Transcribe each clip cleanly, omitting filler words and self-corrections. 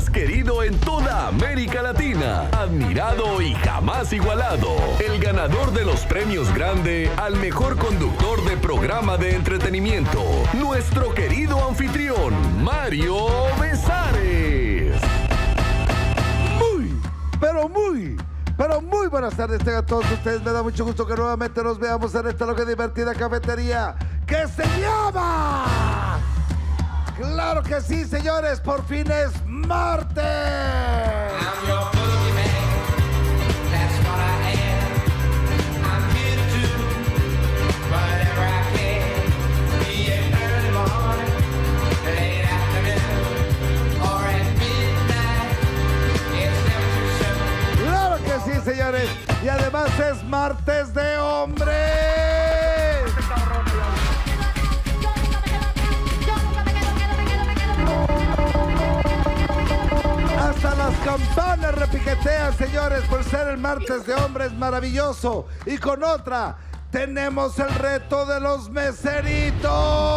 más querido en toda América Latina, admirado y jamás igualado. El ganador de los premios grande al mejor conductor de programa de entretenimiento, nuestro querido anfitrión, Mario Besares. Muy buenas tardes tengan todos ustedes. Me da mucho gusto que nuevamente nos veamos en esta loca divertida cafetería que se llama... ¡Claro que sí, señores! ¡Por fin es martes! ¡Claro que sí, señores! Y además es martes de hombres. Hasta las campanas repiquetean, señores, por ser el martes de hombres maravilloso. Y con otra, tenemos el reto de los meseritos.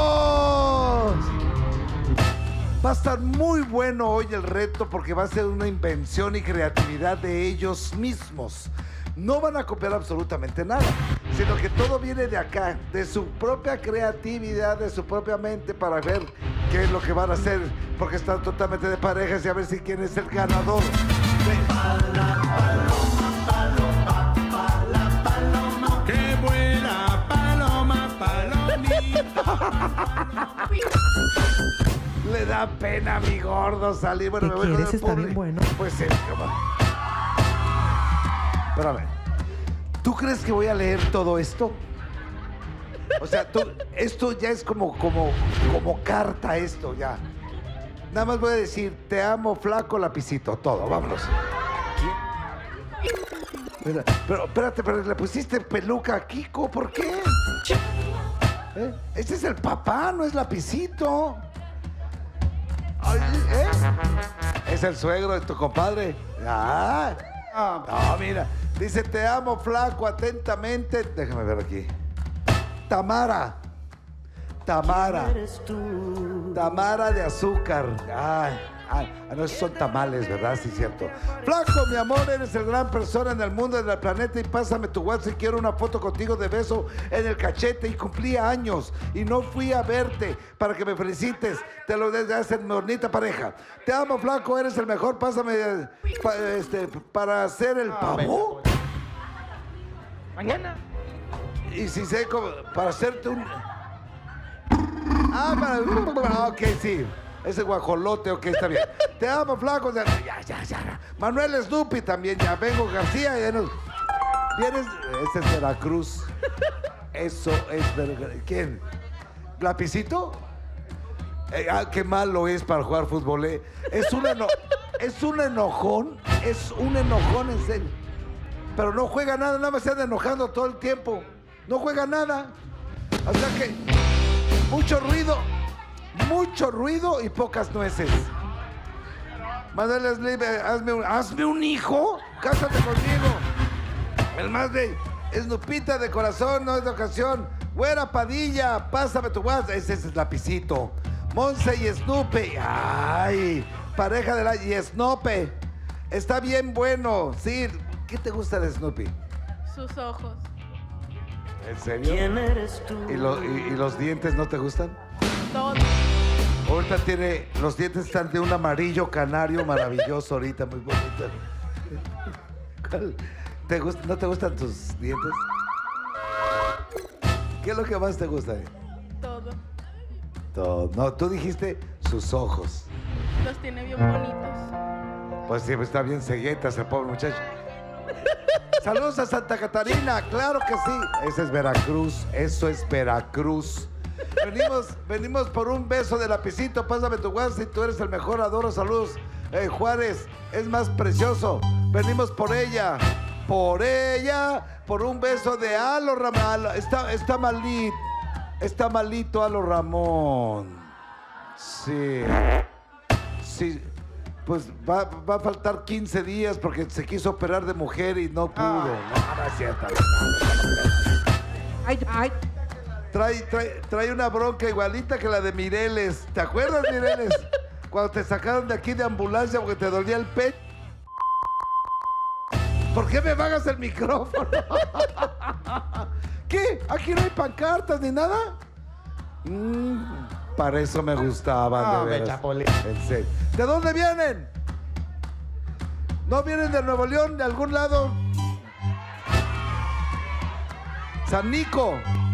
Va a estar muy bueno hoy el reto porque va a ser una invención y creatividad de ellos mismos. No van a copiar absolutamente nada, sino que todo viene de acá, de su propia creatividad, de su propia mente, para ver qué es lo que van a hacer, porque están totalmente de parejas y a ver si quién es el ganador. ¡Qué buena paloma, palomita! Le da pena a mi gordo salir. Bueno, ¿Qué me voy quieres? con el Está pobre. bien bueno. Pues sí, espérame. ¿Tú crees que voy a leer todo esto? O sea, esto ya es como carta esto, ya. Nada más voy a decir, te amo, flaco, lapicito, todo, vámonos. Pero espérate, pero le pusiste peluca a Kiko, ¿por qué? Este es el papá, no es lapicito. Ay, es el suegro de tu compadre. No, mira. Dice, te amo, flaco, atentamente. Déjame ver aquí. Tamara de azúcar. No, esos son tamales, ¿verdad? Sí, cierto. Flaco, mi amor, eres el gran persona en el mundo, en el planeta. Y pásame tu WhatsApp si quiero una foto contigo de beso en el cachete. Y cumplí años y no fui a verte para que me felicites. Te lo des de hacer mi bonita pareja. Te amo, flaco, eres el mejor. Pásame para hacer el pavo. Mañana. Y si sé cómo, para hacerte un... ok, sí. Ese guajolote, ok, está bien. Te amo, flaco. Ya. Manuel Snoopy también, ya. Vengo García, ya nos... ¿Vienes? Ese es Veracruz. Eso es Veracruz. ¿Quién? ¿Lapicito? Qué malo es para jugar fútbol, ¿eh? Es un enojón en serio. Pero no juega nada más se anda enojando todo el tiempo. No juega nada. O sea que mucho ruido y pocas nueces. Manuel Slim, hazme un hijo. Cásate conmigo. El más de Snupita de corazón, no es de ocasión. Güera Padilla, pásame tu WhatsApp. Ese es Lapicito. Monse y Snoopy. Ay, pareja de la... Y Snoopy. Está bien bueno. Sí. ¿Qué te gusta de Snoopy? Sus ojos. ¿En serio? ¿Quién eres tú? ¿Y los dientes no te gustan? Todo. Ahorita los dientes están de un amarillo canario maravilloso ahorita, muy bonito. ¿No te gustan tus dientes? ¿Qué es lo que más te gusta? Todo. Todo. No, tú dijiste sus ojos. Los tiene bien bonitos. Pues sí, está bien ceguetas el pobre muchacho. Saludos a Santa Catarina, claro que sí. Ese es Veracruz, eso es Veracruz. Venimos por un beso de Lapicito. Pásame tu WhatsApp, tú eres el mejor, adoro. Saludos, Juárez, es más precioso. Venimos por ella, por un beso de Alo Ramón. Está malito Alo Ramón. Sí, pues va a faltar 15 días porque se quiso operar de mujer y no pudo. No es cierto. Ay. Trae una bronca igualita que la de Mireles. ¿Te acuerdas, Mireles? Cuando te sacaron de aquí de ambulancia porque te dolía el pecho. ¿Por qué me bajas el micrófono? ¿Qué? ¿Aquí no hay pancartas ni nada? Para eso me gustaban, de veras. En serio. ¿De dónde vienen? ¿No vienen de Nuevo León, de algún lado? San Nico.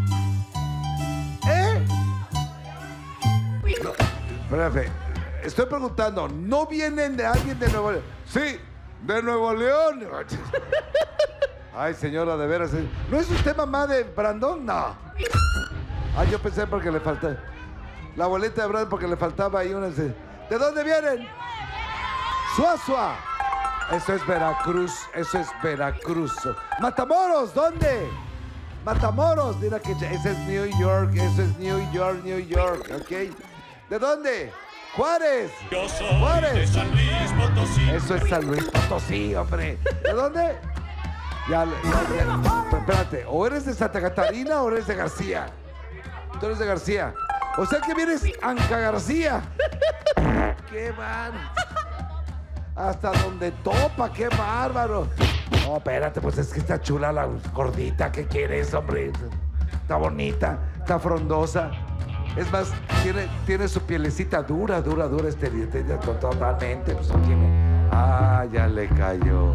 ¿Eh? No, espérate. Estoy preguntando, ¿no vienen de alguien de Nuevo León? Sí, de Nuevo León. Ay, señora, de veras. ¿No es usted mamá de Brandon? No. Ay, yo pensé porque le faltaba. La abuelita de Brandon porque le faltaba ahí una. ¿De dónde vienen? Suazua. Eso es Veracruz. Eso es Veracruz. Matamoros, ¿dónde? Matamoros. Mira que ese es New York. Eso es New York, New York. ¿Ok? ¿De dónde? Juárez. Yo soy Juárez. de San Luis Potosí. Eso es San Luis Potosí, hombre. ¿De dónde? Ya. Pero espérate, o eres de Santa Catarina o eres de García. Tú eres de García. O sea que vienes Anca García. ¡Qué van! Hasta donde topa, qué bárbaro. No, espérate, pues es que está chula la gordita. ¿Qué quieres, hombre? Está bonita, está frondosa. Es más, tiene su pielecita dura, totalmente. Pues no tiene. Ah, ya le cayó.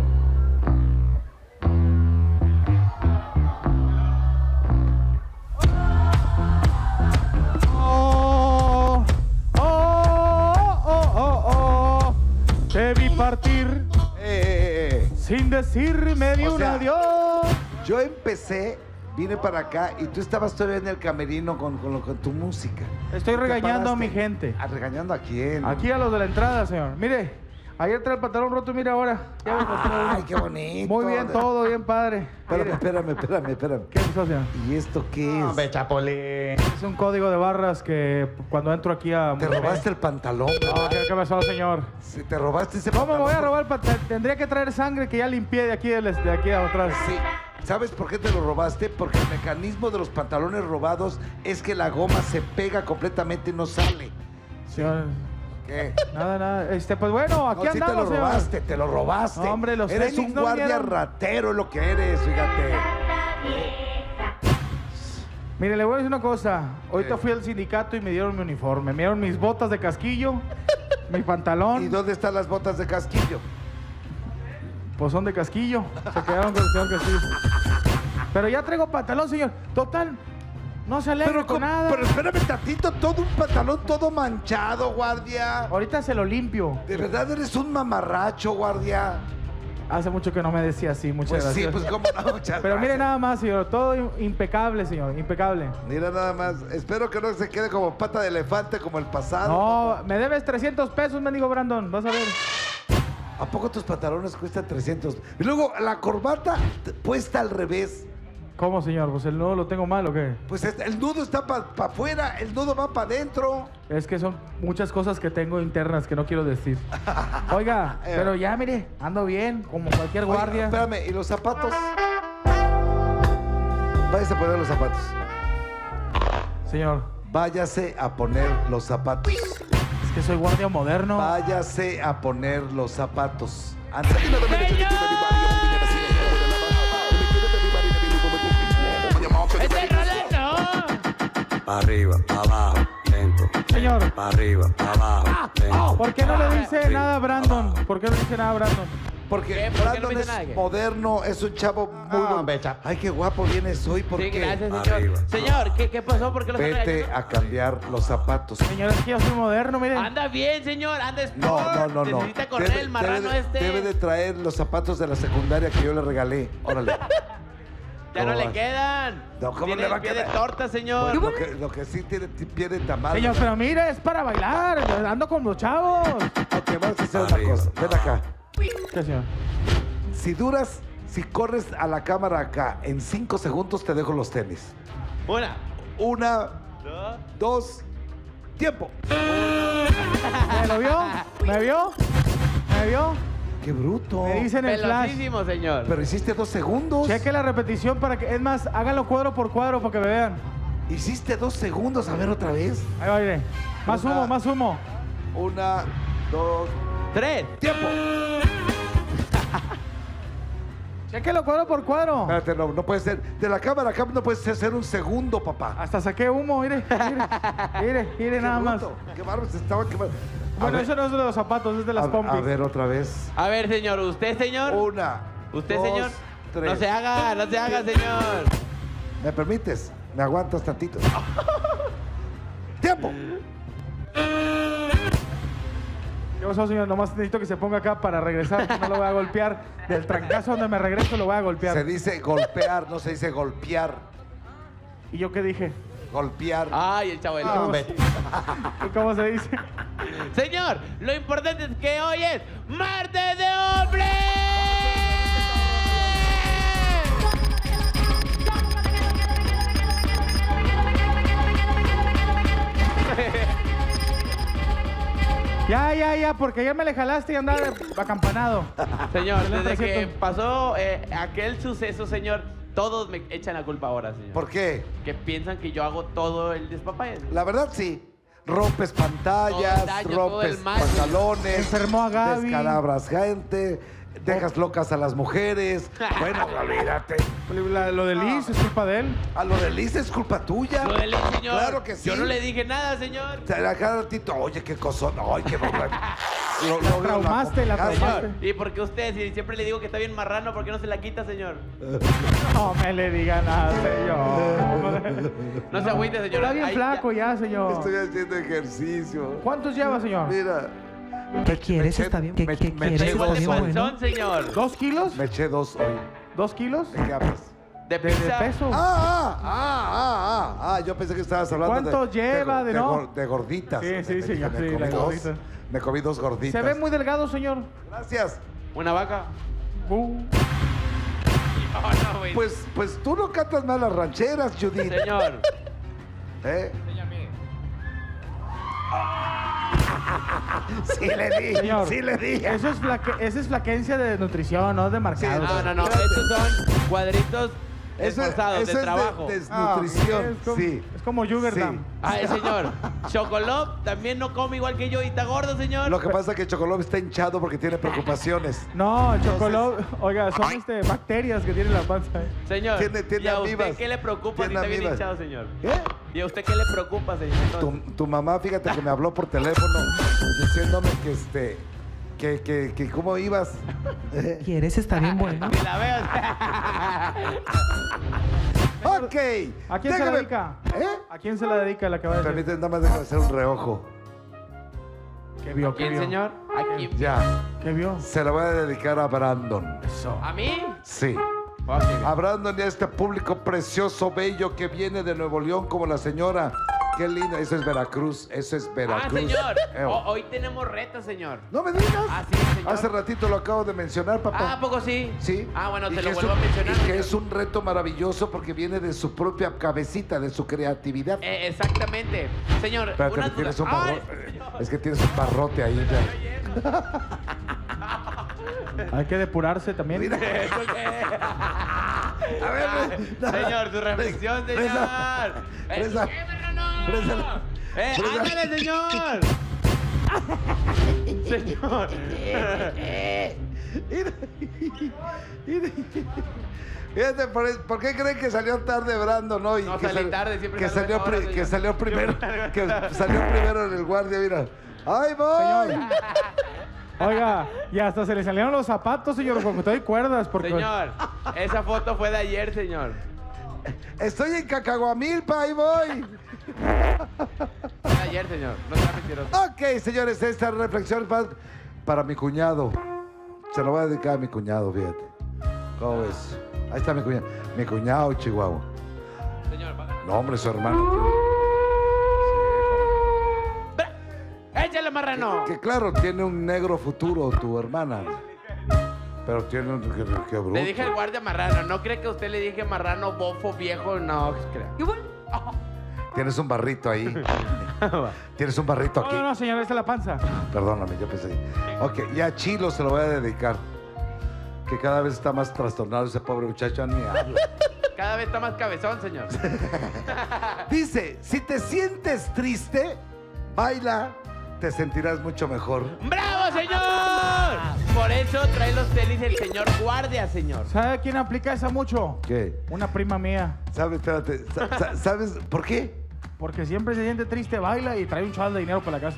Te vi partir sin decirme ni O un sea, adiós. Yo empecé, vine para acá y tú estabas todavía en el camerino con tu música. Estoy ¿Te regañando a mi paraste? gente. ¿Regañando a quién? Aquí a los de la entrada, señor. Mire, ayer trae el pantalón roto, mire ahora. Ya me encontré uno. Ay, qué bonito. Muy bien todo, bien padre. Mire. Espérame. ¿Qué pasó, señor? ¿Y esto qué es? Es un código de barras que cuando entro aquí a... Te robaste el pantalón. No, ¿qué pasó, señor? Si te robaste ese ¿Cómo me pantalón. voy a robar el pantalón? Tendría que traer sangre que ya limpié de aquí atrás. Sí. ¿Sabes por qué te lo robaste? Porque el mecanismo de los pantalones robados es que la goma se pega completamente y no sale. Señor, ¿Qué? nada. Pues bueno, aquí No, sí andamos, señor. te lo robaste. No, hombre, los eres Félix un no guardia vinieron. ratero, es lo que eres, fíjate. Mire, le voy a decir una cosa. Ahorita ¿Qué? fui al sindicato y me dieron mi uniforme. Me dieron mis botas de casquillo, mi pantalón. ¿Y dónde están las botas de casquillo? Pues son de casquillo. Se quedaron con el señor Castillo. Pero ya traigo pantalón, señor. Total, no se alegra con nada. Pero espérame tantito, todo un pantalón todo manchado, guardia. Ahorita se lo limpio. De verdad eres un mamarracho, guardia. Hace mucho que no me decía así, muchas Pues sí, gracias. pues cómo no, muchas Pero mire gracias. nada más, señor. Todo impecable, señor. Impecable. Mira nada más. Espero que no se quede como pata de elefante como el pasado. No, me debes 300 pesos, mendigo Brandon. Vas a ver. ¿A poco tus pantalones cuestan 300? Y luego la corbata puesta al revés. ¿Cómo, señor? Pues el nudo lo tengo mal, ¿o qué? Pues el nudo está para afuera, el nudo va para adentro. Es que son muchas cosas que tengo internas que no quiero decir. Oiga, pero ya, mire, ando bien, como cualquier Oye, guardia. espérame, ¿y los zapatos? Váyase a poner los zapatos. Señor, Váyase a poner los zapatos. es que soy guardia moderno. Váyase a poner los zapatos. ¡Este rolando! Pa' arriba, pa' abajo, lento. Señor, Pa' arriba, pa' abajo, lento. ¿por qué no le dice nada a Brandon? ¿Por qué no le dice nada a Brandon? Porque ¿Qué? ¿Por qué no Brandon me dice es nada? ¿Qué? moderno, es un chavo muy bueno. hombre, chavo. Ay, qué guapo vienes hoy, ¿por Sí, qué? gracias, Arriba. señor. Señor, ¿qué pasó? ¿Por qué lo está Vete regañando? a cambiar los zapatos. Señor, es que yo soy moderno, mire. Anda bien, señor. Anda sport. No. Necesita correr el marrano Debe de traer los zapatos de la secundaria que yo le regalé. Órale. Ya no ¿Cómo le vas? quedan. No, ¿cómo Tiene le va a el pie de quedar? torta, señor. Lo que sí tiene pie de tamal. Señor, ¿verdad? pero mire, es para bailar. Ando con los chavos. Ok, vamos a hacer una Arriba. cosa. Ven acá. ¿Qué, señor? Si corres a la cámara acá en 5 segundos, te dejo los tenis. Una. 1, 2, tiempo. ¿Me lo vio? ¿Me vio? ¿Me vio? ¡Qué bruto! Me dicen el flash. Pelosísimo, señor. Pero hiciste 2 segundos. Cheque la repetición para que... Es más, háganlo cuadro por cuadro para que me vean. Hiciste 2 segundos. A ver otra vez. Ahí va, mire. Más humo, más humo. 1, 2, 3. ¡tiempo! Chéquelo cuadro por cuadro. Espérate, no puede ser. De la cámara acá no puedes hacer un segundo, papá. Hasta saqué humo, mire. Mire nada más. Qué bárbaro, se estaba quemando. Bueno, eso no es de los zapatos, es de las pompis. A ver, otra vez. A ver, señor. ¿Usted, señor? 1, ¿Usted, 2, señor? 3. No se haga, señor. ¿Me permites? ¿Me aguantas tantito? ¡Tiempo! ¿Qué pasó, señor? Nomás necesito que se ponga acá para regresar. No lo voy a golpear. Del trancazo donde me regreso lo voy a golpear. Se dice golpear, no se dice golpear. ¿Y yo qué dije? Golpear. Ay, el chavo del No, Ocho. vete. ¿Y cómo se dice? Señor, lo importante es que hoy es Martes de Hombre. Ya, porque ayer me le jalaste y andaba acampanado. Señor, Excelente, desde que cierto. pasó aquel suceso, señor, todos me echan la culpa ahora, señor. ¿Por qué? Que piensan que yo hago todo el despapalle. La verdad sí. Rompes pantallas, Todo el daño, todo el rompes mal. pantalones, Enfermó a Gaby. descalabras gente, dejas locas a las mujeres. Bueno, olvídate. Lo de Liz es culpa de él. A lo de Liz es culpa tuya. Lo del señor. Claro que sí. Yo no le dije nada, señor. Cada ratito, oye, qué cosón, ay, qué lo traumaste, la acomodás, traumaste. mal. ¿Y por qué usted, si siempre le digo que está bien marrano, por qué no se la quita, señor? No me le diga nada, señor. No se agüite, señor. Está bien Ahí flaco ya, señor. Estoy haciendo ejercicio. ¿Cuántos lleva, señor? Mira, ¿Qué quieres? me Está bien. ¿Qué me- quieres? me Está eché igual Está de bien bueno. panzón, señor. ¿2 kilos? me eché 2 hoy. ¿2 kilos? ¿De qué hablas? De ¿De pizza. peso? Yo pensé que estabas hablando ¿Cuánto lleva de no? de gorditas. Sí, sí, Me sí, dije, sí, me comí las dos. gorditas. Me comí 2 gorditas. Se ve muy delgado, señor. Gracias. Una vaca. Uh, No, güey. Pues tú no cantas mal las rancheras, Judith. Señor. ¿Eh? Sí le di, señor. sí le di. Eso es flaquencia de nutrición, no de marcado. No. Estos son cuadritos esforzados de es trabajo. desnutrición, es como, sí. Es como Sugar Sí. Dam. Ay, señor. Chocolop también no come igual que yo y está gordo, señor. Lo que pasa es que Chocolove está hinchado porque tiene preocupaciones. No, el chocolate. Oiga, son bacterias que tiene la panza. Señor. Tiene ¿Y a usted amibas. qué le preocupa si Tiene está bien amibas. hinchado, señor? ¿Qué? ¿Y a usted qué le preocupa, señor? Entonces, Tu mamá, fíjate que me habló por teléfono diciéndome que cómo ibas. ¿Quieres? Está bien bueno. que la veas. Ok. ¿A quién se la dedica? ¿Eh? ¿A quién se la dedica la que va a decir? Permíteme, nada más déjame hacer un reojo. ¿Qué vio? ¿Qué ¿Quién, vio? señor? ¿A quién? Ya. ¿Qué vio? Se la voy a dedicar a Brandon. Eso. ¿A mí? Sí. Ok. A Brandon y a este público precioso, bello que viene de Nuevo León como la señora. Qué linda. Eso es Veracruz. Eso es Veracruz. Señor. Eo. Hoy tenemos reto, señor. No me digas. Ah, sí, señor. Hace ratito lo acabo de mencionar, papá. ¿A poco sí? Sí. Ah, bueno, Y te que lo es vuelvo a un- mencionar. Y que señor. es un reto maravilloso porque viene de su propia cabecita, de su creatividad. Exactamente. Señor, Espérate, una que tienes duda. un Ay, barrote. señor. Es que tienes un barrote ahí. Hay que depurarse también. Mira. ¿Eso qué? A ver, Señor, tu reflexión, señor. Presa. ¿Qué, marrano? Presa. Presa. ¡Ándale, señor! Señor. Fíjate, ¿por qué creen que salió tarde Brandon hoy? No, que salí tarde, siempre que salgo salió, a esa hora, que señor. salió primero, que salió primero en el guardia, mira. ¡Ay, voy! Señor. Oiga, y hasta se le salieron los zapatos, señor, porque te doy cuerdas. Porque... Señor, esa foto fue de ayer, señor. Estoy en Cacahuamilpa, ahí voy. Fue de ayer, señor. No sea mentiroso. Ok, señores, esta reflexión es para mi cuñado. Se lo voy a dedicar a mi cuñado, fíjate. ¿Cómo ves? Ahí está mi cuñado. Mi cuñado, Chihuahua. Señor, No, hombre, su hermano. ¡Échale, marrano! Que claro, tiene un negro futuro tu hermana. Pero tiene un... Qué bruto. Le dije al guardia marrano. ¿No cree que a usted le dije marrano, bofo, viejo? No, crea. Tienes un barrito ahí. Tienes un barrito aquí. No, señor, esta es la panza. Perdóname, yo pensé. Ok, y a Chilo se lo voy a dedicar. Que cada vez está más trastornado ese pobre muchacho, ni habla. Cada vez está más cabezón, señor. Dice, si te sientes triste, baila te sentirás mucho mejor. ¡Bravo, señor! Por eso trae los tenis el señor guardia, señor. ¿Sabe quién aplica esa mucho? ¿Qué? Una prima mía. ¿Sabes? Espérate. ¿Sabes por qué? Porque siempre se siente triste, baila y trae un chaval de dinero para la casa.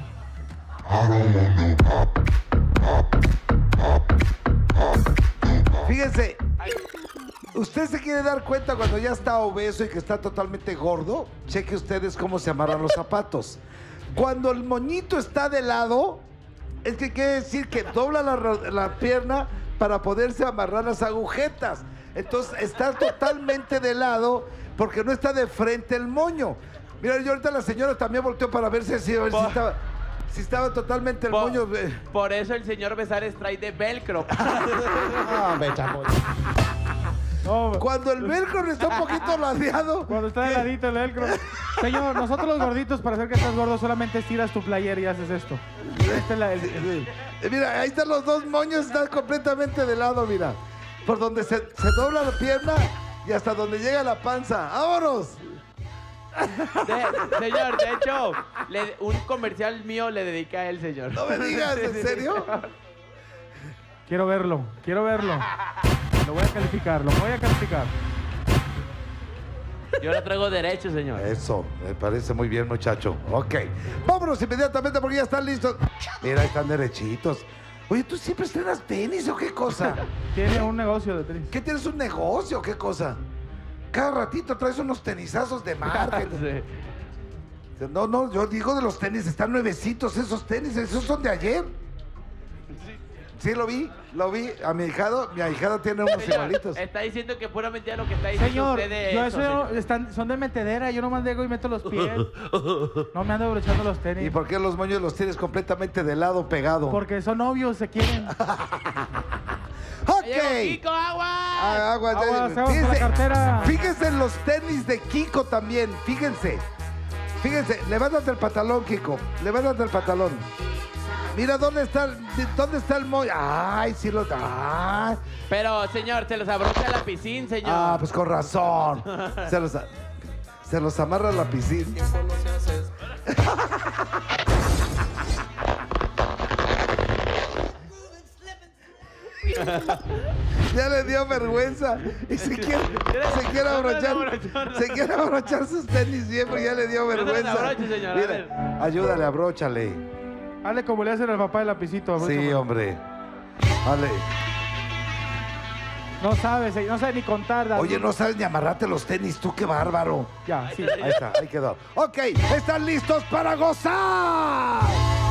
Fíjense, ¿usted se quiere dar cuenta cuando ya está obeso y que está totalmente gordo? Cheque ustedes cómo se amarran los zapatos. Cuando el moñito está de lado, es que quiere decir que dobla la pierna para poderse amarrar las agujetas. Entonces está totalmente de lado porque no está de frente el moño. Mira, yo ahorita la señora también volteó para verse así, a ver si estaba totalmente el moño. Por eso el señor Besares trae de velcro. No, Cuando el velcro está un poquito ladeado. cuando está de ladito el velcro. Señor, nosotros los gorditos, para hacer que estás gordo, solamente estiras tu playera y haces esto. Este es Mira, ahí están los dos moños, están completamente de lado, mira. Por donde se dobla la pierna y hasta donde llega la panza. ¡Vámonos! Señor, de hecho, un comercial mío le dedica a él, señor. No me digas, ¿en serio? Quiero verlo, quiero verlo. Lo voy a calificar, lo voy a calificar. Yo lo traigo derecho, señor. Eso, me parece muy bien, muchacho. Ok, vámonos inmediatamente porque ya están listos. Mira, están derechitos. Oye, ¿tú siempre estrenas tenis o qué cosa? Tiene un negocio de tenis. ¿Qué tienes, un negocio o qué cosa? Cada ratito traes unos tenisazos de marca. Sí. No, yo digo de los tenis, están nuevecitos esos tenis, esos son de ayer. Sí, lo vi. A mi ahijado tiene unos Señor, igualitos. está diciendo que pura mentira lo que está diciendo Señor, usted de yo eso, señor. son de metedera, yo nomás llego y meto los pies. No me ando abrochando los tenis. ¿Y por qué los moños los tienes completamente de lado pegado? Porque son novios, se quieren. ¡Ok! ¡Llegó Kiko, agua! Aguas, Aguas con la cartera. Fíjense en los tenis de Kiko también, fíjense. Fíjense, levántate el pantalón, Kiko. Levántate el pantalón. Mira dónde está el moño. Ay, sí lo da. Pero, señor, se los abrocha la piscina, señor. Ah, pues con razón. Se los amarra a la piscina. Ya le dio vergüenza y se quiere abrochar sus tenis bien, pero ya le dio vergüenza. abroche, señor, a Mira, ver. ayúdale, abróchale. Hazle como le hacen al papá de lapicito. Sí, abróchame. hombre. Dale. No sabe ni contar. David. Oye, no sabes ni amarrarte los tenis, tú qué bárbaro. Ya, sí. Ahí está, ahí quedó. Ok, ¿están listos para gozar?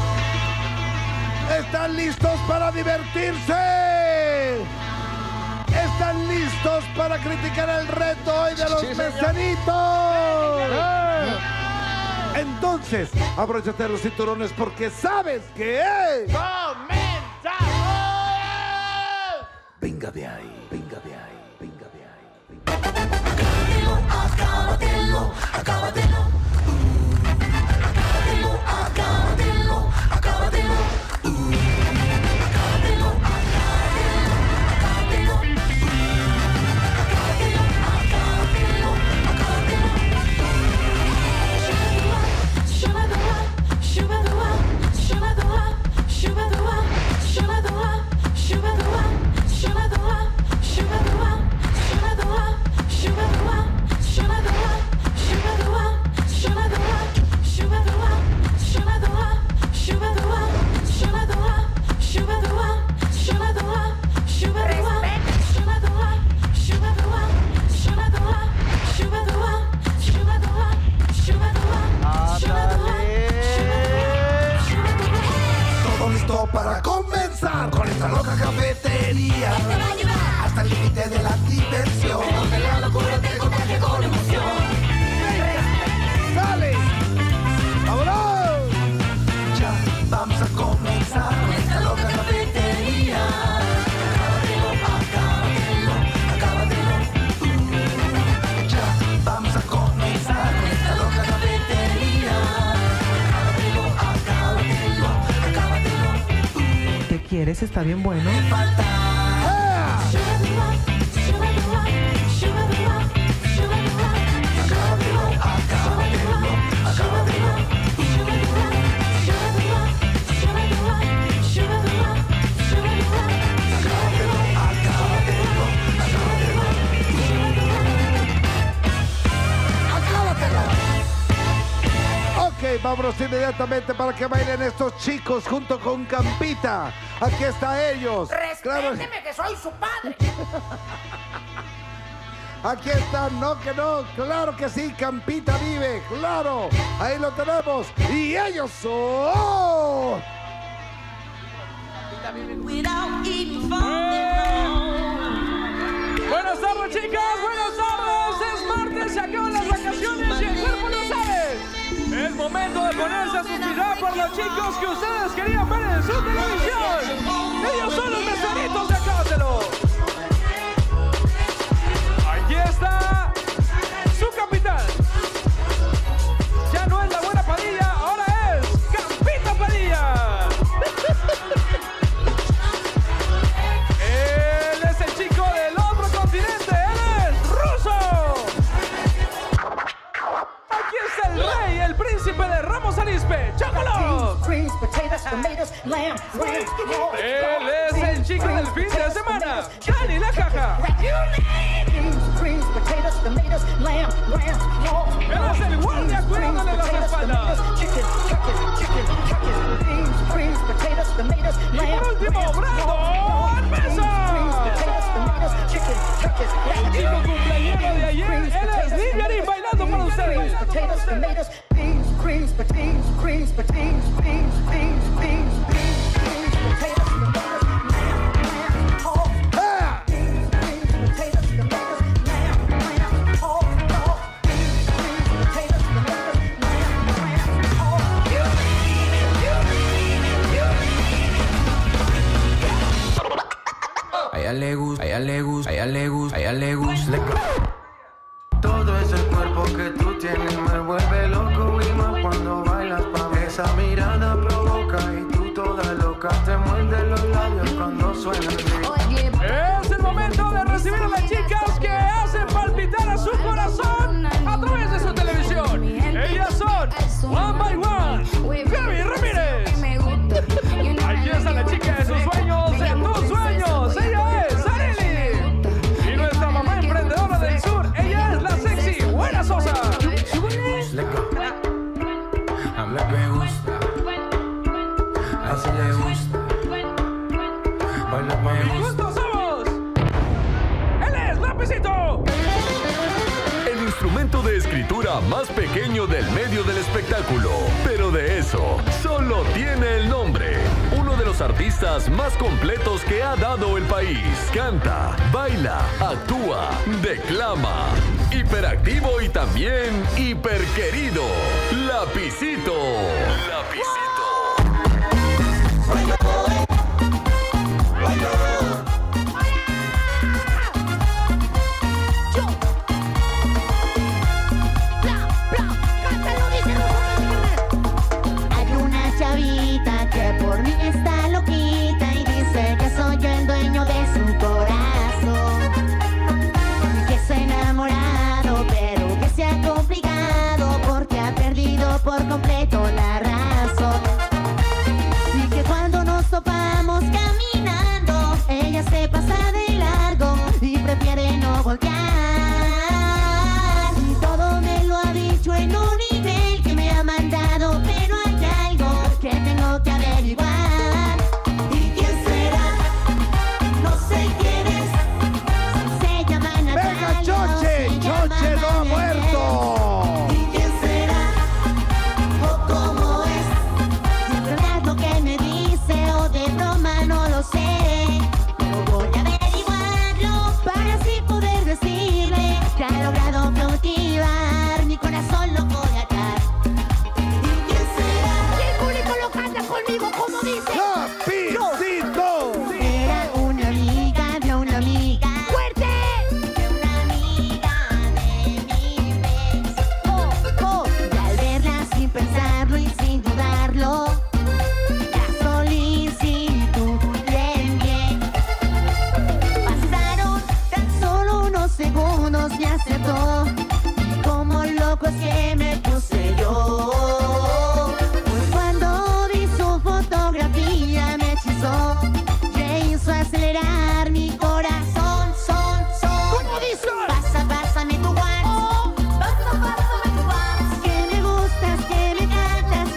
¿Están listos para divertirse? ¿Están listos para criticar el reto hoy de los meseritos? Entonces, abróchate los cinturones porque sabes que es. ¡Comenzamos! Venga de ahí, venga de ahí, venga de ahí. Acábatelo, acábatelo. Acábatelo, acábatelo. Acábatelo, acábatelo. Todo listo para comenzar con esta loca cafetería. Hasta el límite de la diversión. ¡Sale! ¡Vámonos! Ya vamos a comenzar con esta loca cafetería. Acábatelo, acábatelo, acábatelo. Ya vamos a comenzar con esta loca cafetería. Acábatelo, acábatelo, acábatelo. ¿Qué quieres? Está bien bueno. vámonos inmediatamente para que bailen estos chicos junto con Campita. Aquí está ellos. Respéteme que soy su padre. Aquí están, no que no, claro que sí, Campita vive, claro, ahí lo tenemos. Y ellos son... Buenas tardes, chicas, buenas tardes. Es martes, se acaban las vacaciones y el cuerpo lo sabe. Es momento de ponerse a suspirar por los chicos que ustedes querían ver en su televisión. Ellos son los meseritos de Acábatelo. Aquí está su capitán. Ya no es la buena Padilla, ahora es Campita Padilla. Él es el chico del otro continente, él es ruso. Aquí está el rey, el príncipe de Ramos Arizpe, Chocolo. Él es el chico del fin de semana, Dani La Caja. Él es el guardia cuidándole las espaldas. Y por último, Brandon Mesa. El chico cumpleañero de ayer, él es Liviarín bailando para ustedes. A ella le gusta, a ella le gusta, a ella le gusta, a ella le gusta. Todo ese cuerpo que tú tienes me vuelve loco y más cuando bailas pa' mí. Esa mirada provoca y tú toda loca te muerde los labios cuando suena el beat. Es el momento de recibir a las chicas que hacen palpitar a su corazón a través de su televisión. Ellas son One by One, Gaby Ramírez. Aquí está la chica de sus sueños, de tus sueños. Ella es Arely. Y nuestra mamá emprendedora del sur, ella es la sexy Buena Sosa. A mí me gusta, así le gusta. Baila me Y juntos somos. Él es Lapicito. El instrumento de escritura más pequeño del medio del espectáculo. Pero de eso, solo tiene el nombre. Uno de los artistas más completos que ha dado el país. Canta, baila, actúa, declama. Hiperactivo y también hiperquerido. Lapicito. Lapicito. Hay una chavita que por mí está loquita y dice que soy yo el dueño de su corazón. Que se ha enamorado, pero que se ha complicado porque ha perdido por completo la razón. Y que cuando nos topamos caminando, ella se pasa de largo y prefiere no voltear. Y todo me lo ha dicho en un email que me ha mandado, pero hay algo que tengo que averiguar. ¿Y quién será? No sé quién es. Se llama Natalia. ¡Venga, Choche! ¡Choche no ha muerto! ¿Y quién será? ¿O cómo es? Si es verdad lo que me dice o de broma no lo sé. Pero voy a averiguarlo para así poder decirle que ha logrado cautivar mi corazón loco de atar. ¿Y quién será? Y el público lo canta conmigo como dice. ¡Lapicito! Era una amiga de una amiga. ¡Fuerte! De una amiga de mi ex. Oh, oh. Y al verla sin pensarlo y sin dudarlo, la solicitud le envié. Pasaron tan solo unos segundos y aceptó. Y como loco es que me puse yo. Pues cuando vi su fotografía me hechizó. Que hizo acelerar mi corazón, ¿Cómo dice? Pásame tu WhatsApp. Pásame tu WhatsApp. Que me gustas, que me encantas,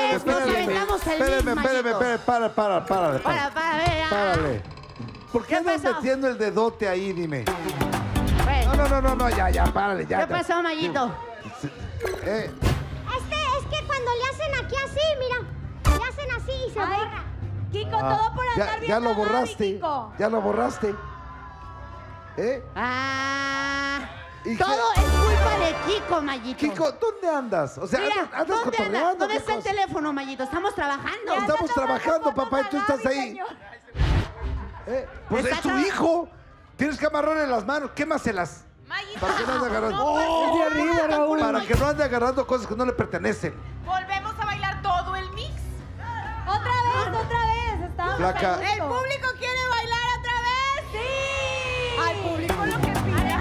vez nos aventamos el Espérame, mix, Mayito. párale. Vea. Párale. ¿Por qué andas pasó? metiendo el dedote ahí, dime? Bueno, No, ya, párale, ya. ¿Qué pasó, Mayito? Eh, Es que cuando le hacen aquí así, mira, le hacen así y se borra. Kiko, todo por andar ya lo viendo a Gaby, borraste. Kiko. Ya lo borraste. ¿Eh? ¿Y Todo es culpa de Kiko, Mayito. Kiko, ¿dónde andas? O sea, Mira, andas ¿dónde cotorreando. andas? ¿Dónde ¿qué está el cosa? teléfono, Mayito? Estamos trabajando. Estamos trabajando, papá, y tú estás ahí. Pues es tu hijo. Tienes camarón en las manos, quémaselas. Para que no ande agarrando. es de arriba, Raúl. Para que no ande agarrando cosas que no le pertenecen. Volvemos a bailar todo el mix. Otra vez. Estamos Flaca. a gusto. ¿El público quiere bailar otra vez? ¡Sí! Al público lo que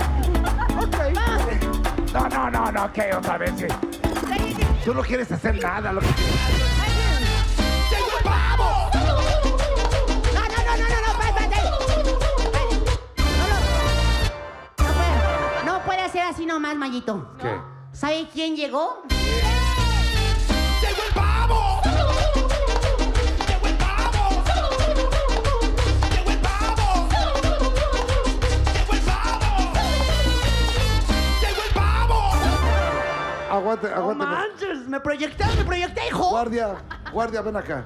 pida. No, ¿qué? Otra vez, sí. Tú no quieres hacer nada, lo que quieres. ¡Llegó el pavo! No puede ser así nomás, Mayito. ¿Qué? ¿Sabe quién llegó? ¡Llegó el pavo! ¡Llegó el pavo! ¡Llegó el pavo! ¡Llegó el pavo! ¡Llegó el pavo! Aguante. No manches, me proyecté, hijo. Guardia, ven acá.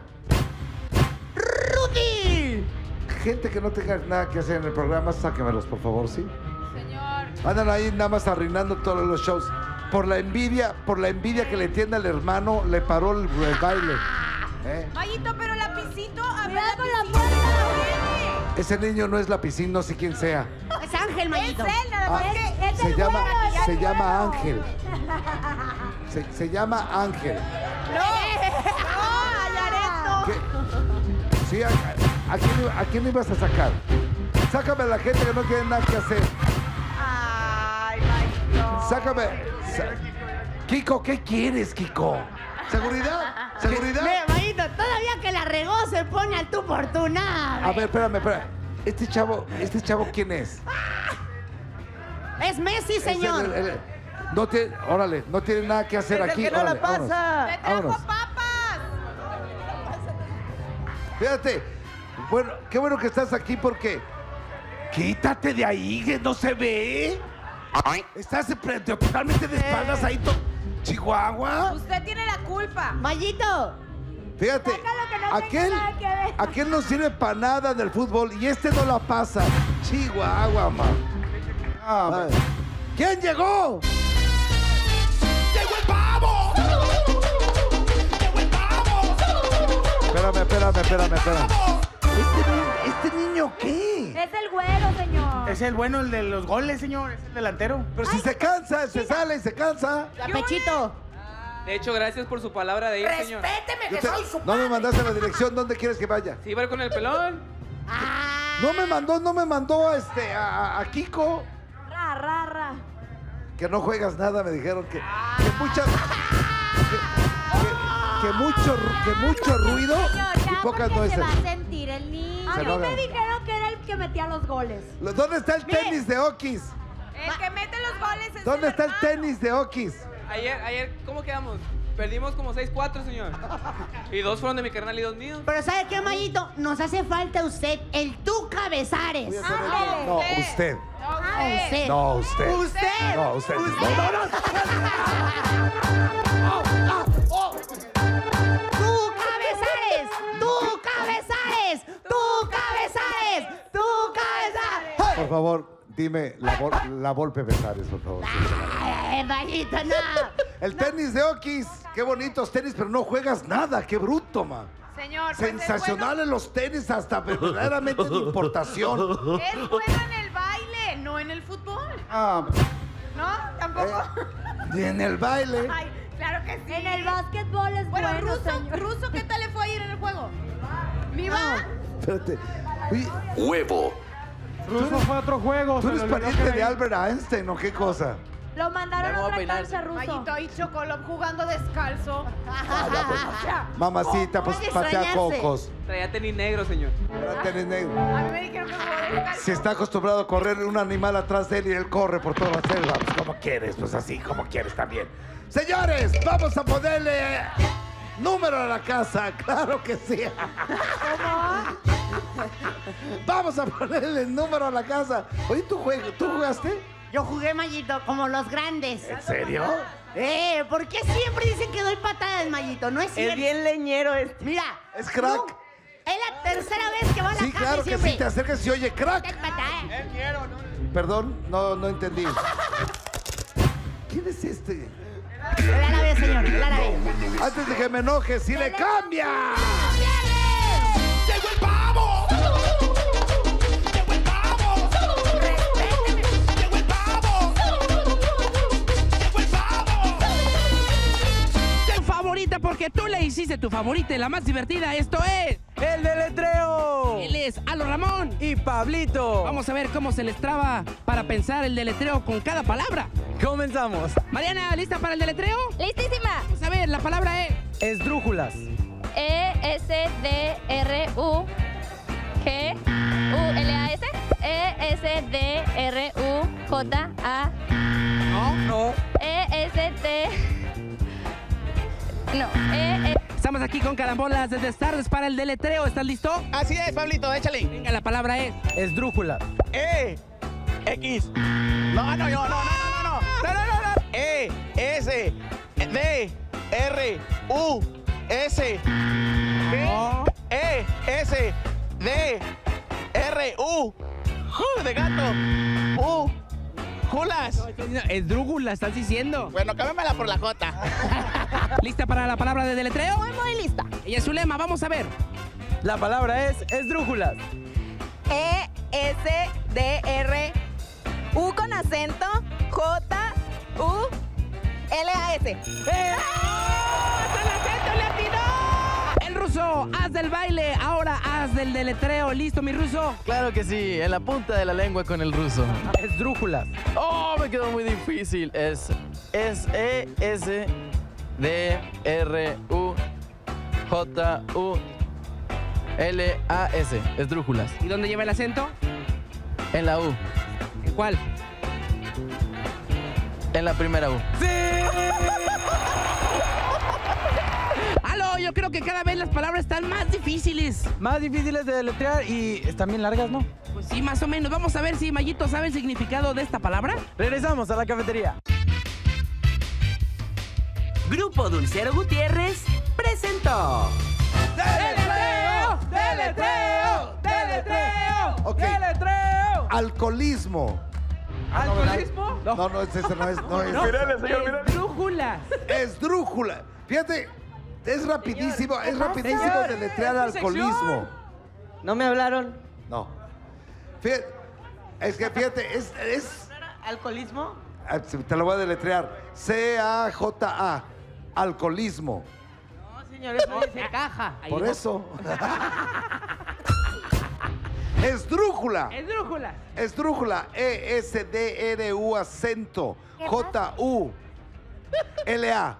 ¡Rudy! Gente que no tenga nada que hacer en el programa, sáquemelos, por favor, ¿sí? Señor. Andan ahí nada más arruinando todos los shows. Por la envidia que le tiene al hermano, le paró el baile. Mayito, pero lapicito, a ver Cuidado con la puerta. Ese niño no es Lapicín, no sé quién sea. Es Ángel, Mayito. Es él, nada más que... Se llama Ángel. Se llama Ángel. No, ¿Qué? Sí, ¿a quién ibas a sacar? Sácame a la gente que no tiene nada que hacer. Ay, Mayito. Sácame. Kiko, ¿qué quieres, Kiko? ¿Seguridad? Mira, Mayito, todavía que la regó se pone al tú por tu nada. A ver, espérame. Este chavo, ¿quién es? Es Messi, señor. No tiene nada que hacer aquí. que no la Órale, pasa. ¡Le trajo vámonos. papas! Fíjate, bueno, qué bueno que estás aquí porque... Quítate de ahí, que no se ve. Estás totalmente de espaldas ahí, Chihuahua. Usted tiene la culpa. Mayito. Fíjate, aquel no sirve para nada en el fútbol y este no la pasa. Chihuahua, man. ¿Quién llegó? ¡Llegó el pavo! ¡Llegó el pavo! Espérame. ¿Este niño qué? Es el güero, señor. Es el bueno, el de los goles, señor. Es el delantero. Pero si se cansa, se sale y se cansa. Pechito. De hecho, gracias por su palabra de ir, señor. Respéteme que soy su No me mandaste la dirección, ¿dónde quieres que vaya? Sí, va con el pelón. No me mandó a Kiko. Ra. Que no juegas nada, me dijeron que mucho ruido y pocas nueces. Se va a sentir el niño. A mí me dijeron que era el que metía los goles. ¿Dónde está el tenis de Okis? El que mete los goles es ¿Dónde el está el hermano. tenis de Okis? Ayer, ¿cómo quedamos? Perdimos como 6-4, señor. Y 2 fueron de mi carnal y 2 míos. Pero ¿sabe qué, Mayito? Nos hace falta usted, el Tuca Besares. No, usted. Usted. No, usted. Usted. No, usted. ¡Tuca Besares! ¡Tuca Besares! ¡Tuca Besares! ¡Tuca Besares! Por favor, dime la Volpe Besares, por favor. ¡Ay, Mayito, no! El tenis de Okis. Qué bonitos tenis, pero no juegas nada. Qué bruto, man. Señor, pues Sensacionales los tenis, hasta verdaderamente de importación. es bueno en el baile, no en el fútbol. Ah, ¿No? ¿Tampoco? y en el baile. Ay, claro que sí. En el básquetbol es bueno, Ruso, ¿qué tal le fue ayer en el juego? ¿Viva? Espérate. Oye, Huevo. Ruso fue a otro juego. ¿tú se eres le olvidó pariente que de era- Albert Einstein o qué cosa? Lo mandaron Ya me a voy a otra peinar. cancha, Ruso. Mayito, ahí Chocolop jugando descalzo. Mamacita, pues Puede patea extrañarse. cocos. Traía tenis negro, señor. Era tenis negro. A mí me dijeron que jugó descalzo. Si está acostumbrado a correr un animal atrás de él y él corre por toda la selva, pues como quieres, pues así, como quieres también. Señores, vamos a ponerle Número a la casa, claro que sí. Vamos a ponerle el número a la casa. Oye, ¿tú jugaste? Yo jugué, Mayito, como los grandes. ¿En serio? ¿Por qué siempre dicen que doy patadas, Mayito? No es cierto. Es bien leñero este. Mira. Es crack. no, es la tercera vez que va a la Sí, casa claro y que siempre. sí, te acercas y oye, crack. Es patada. Perdón, no entendí. ¿Quién es este? El árabe, señor, el árabe. Antes de que me enoje, ¡si le cambia! ¡Llegó el pavo! ¡Llegó el pavo! Respéteme. ¡Llegó el pavo! ¡Llegó el pavo! Tu favorita porque tú le hiciste tu favorita y la más divertida. Esto es... ¡El deletreo! Él es Alo Ramón. Y Pablito. Vamos a ver cómo se les traba para pensar el deletreo con cada palabra. Comenzamos. Mariana, ¿lista para el deletreo? ¡Listísima! Vamos a ver, la palabra es... Esdrújulas. E-S-D-R-U-G-U-L-A-S. E-S-D-R-U-J-A. No. E-S-D... No, Estamos aquí con carambolas desde tardes para el deletreo. ¿Estás listo? Así es, Pablito, échale. Venga, la palabra es... Esdrújulas. X. No. E-S-D-R-U-S. No. E-S-D-R-U. De gato. Julas. Esdrújula, estás diciendo. Bueno, cámbiamela por la J. ¿Lista para la palabra de deletreo? muy lista. Ella es su lema, vamos a ver. La palabra es esdrújulas. E-S-D-R-U con acento J-U-L-A-S. El ruso, haz del baile, ahora haz del deletreo. ¿Listo, mi ruso? Claro que sí, en la punta de la lengua con el ruso. Esdrújulas. Oh, me quedó muy difícil. Es E-S-D-R-U-J-U-L-A-S. Esdrújulas. ¿Y dónde lleva el acento? En la U. ¿En cuál? En la primera U. ¡Sí! ¡Aló! Yo creo que cada vez las palabras están más difíciles. Más difíciles de deletrear y están bien largas, ¿no? Pues sí, más o menos. Vamos a ver si Mayito sabe el significado de esta palabra. Regresamos a la cafetería. Grupo Dulcero Gutiérrez presentó. ¡Deletreo! ¡Deletreo! ¡Deletreo! Ok. ¡Deletreo! Alcoholismo. ¿Alcoholismo? No, ese no es. Esdrújulas. Esdrújula. Fíjate, es rapidísimo Señor, deletrear ¿es tu alcoholismo. sección? ¿No me hablaron? No. Fíjate, es que fíjate, es ¿Alcoholismo? te lo voy a deletrear. C-A-J-A. Alcoholismo. No, señor, eso dice caja. Por eso. Esdrújula. Esdrújula. Esdrújula. E-S-D-R-U acento. J-U-L-A.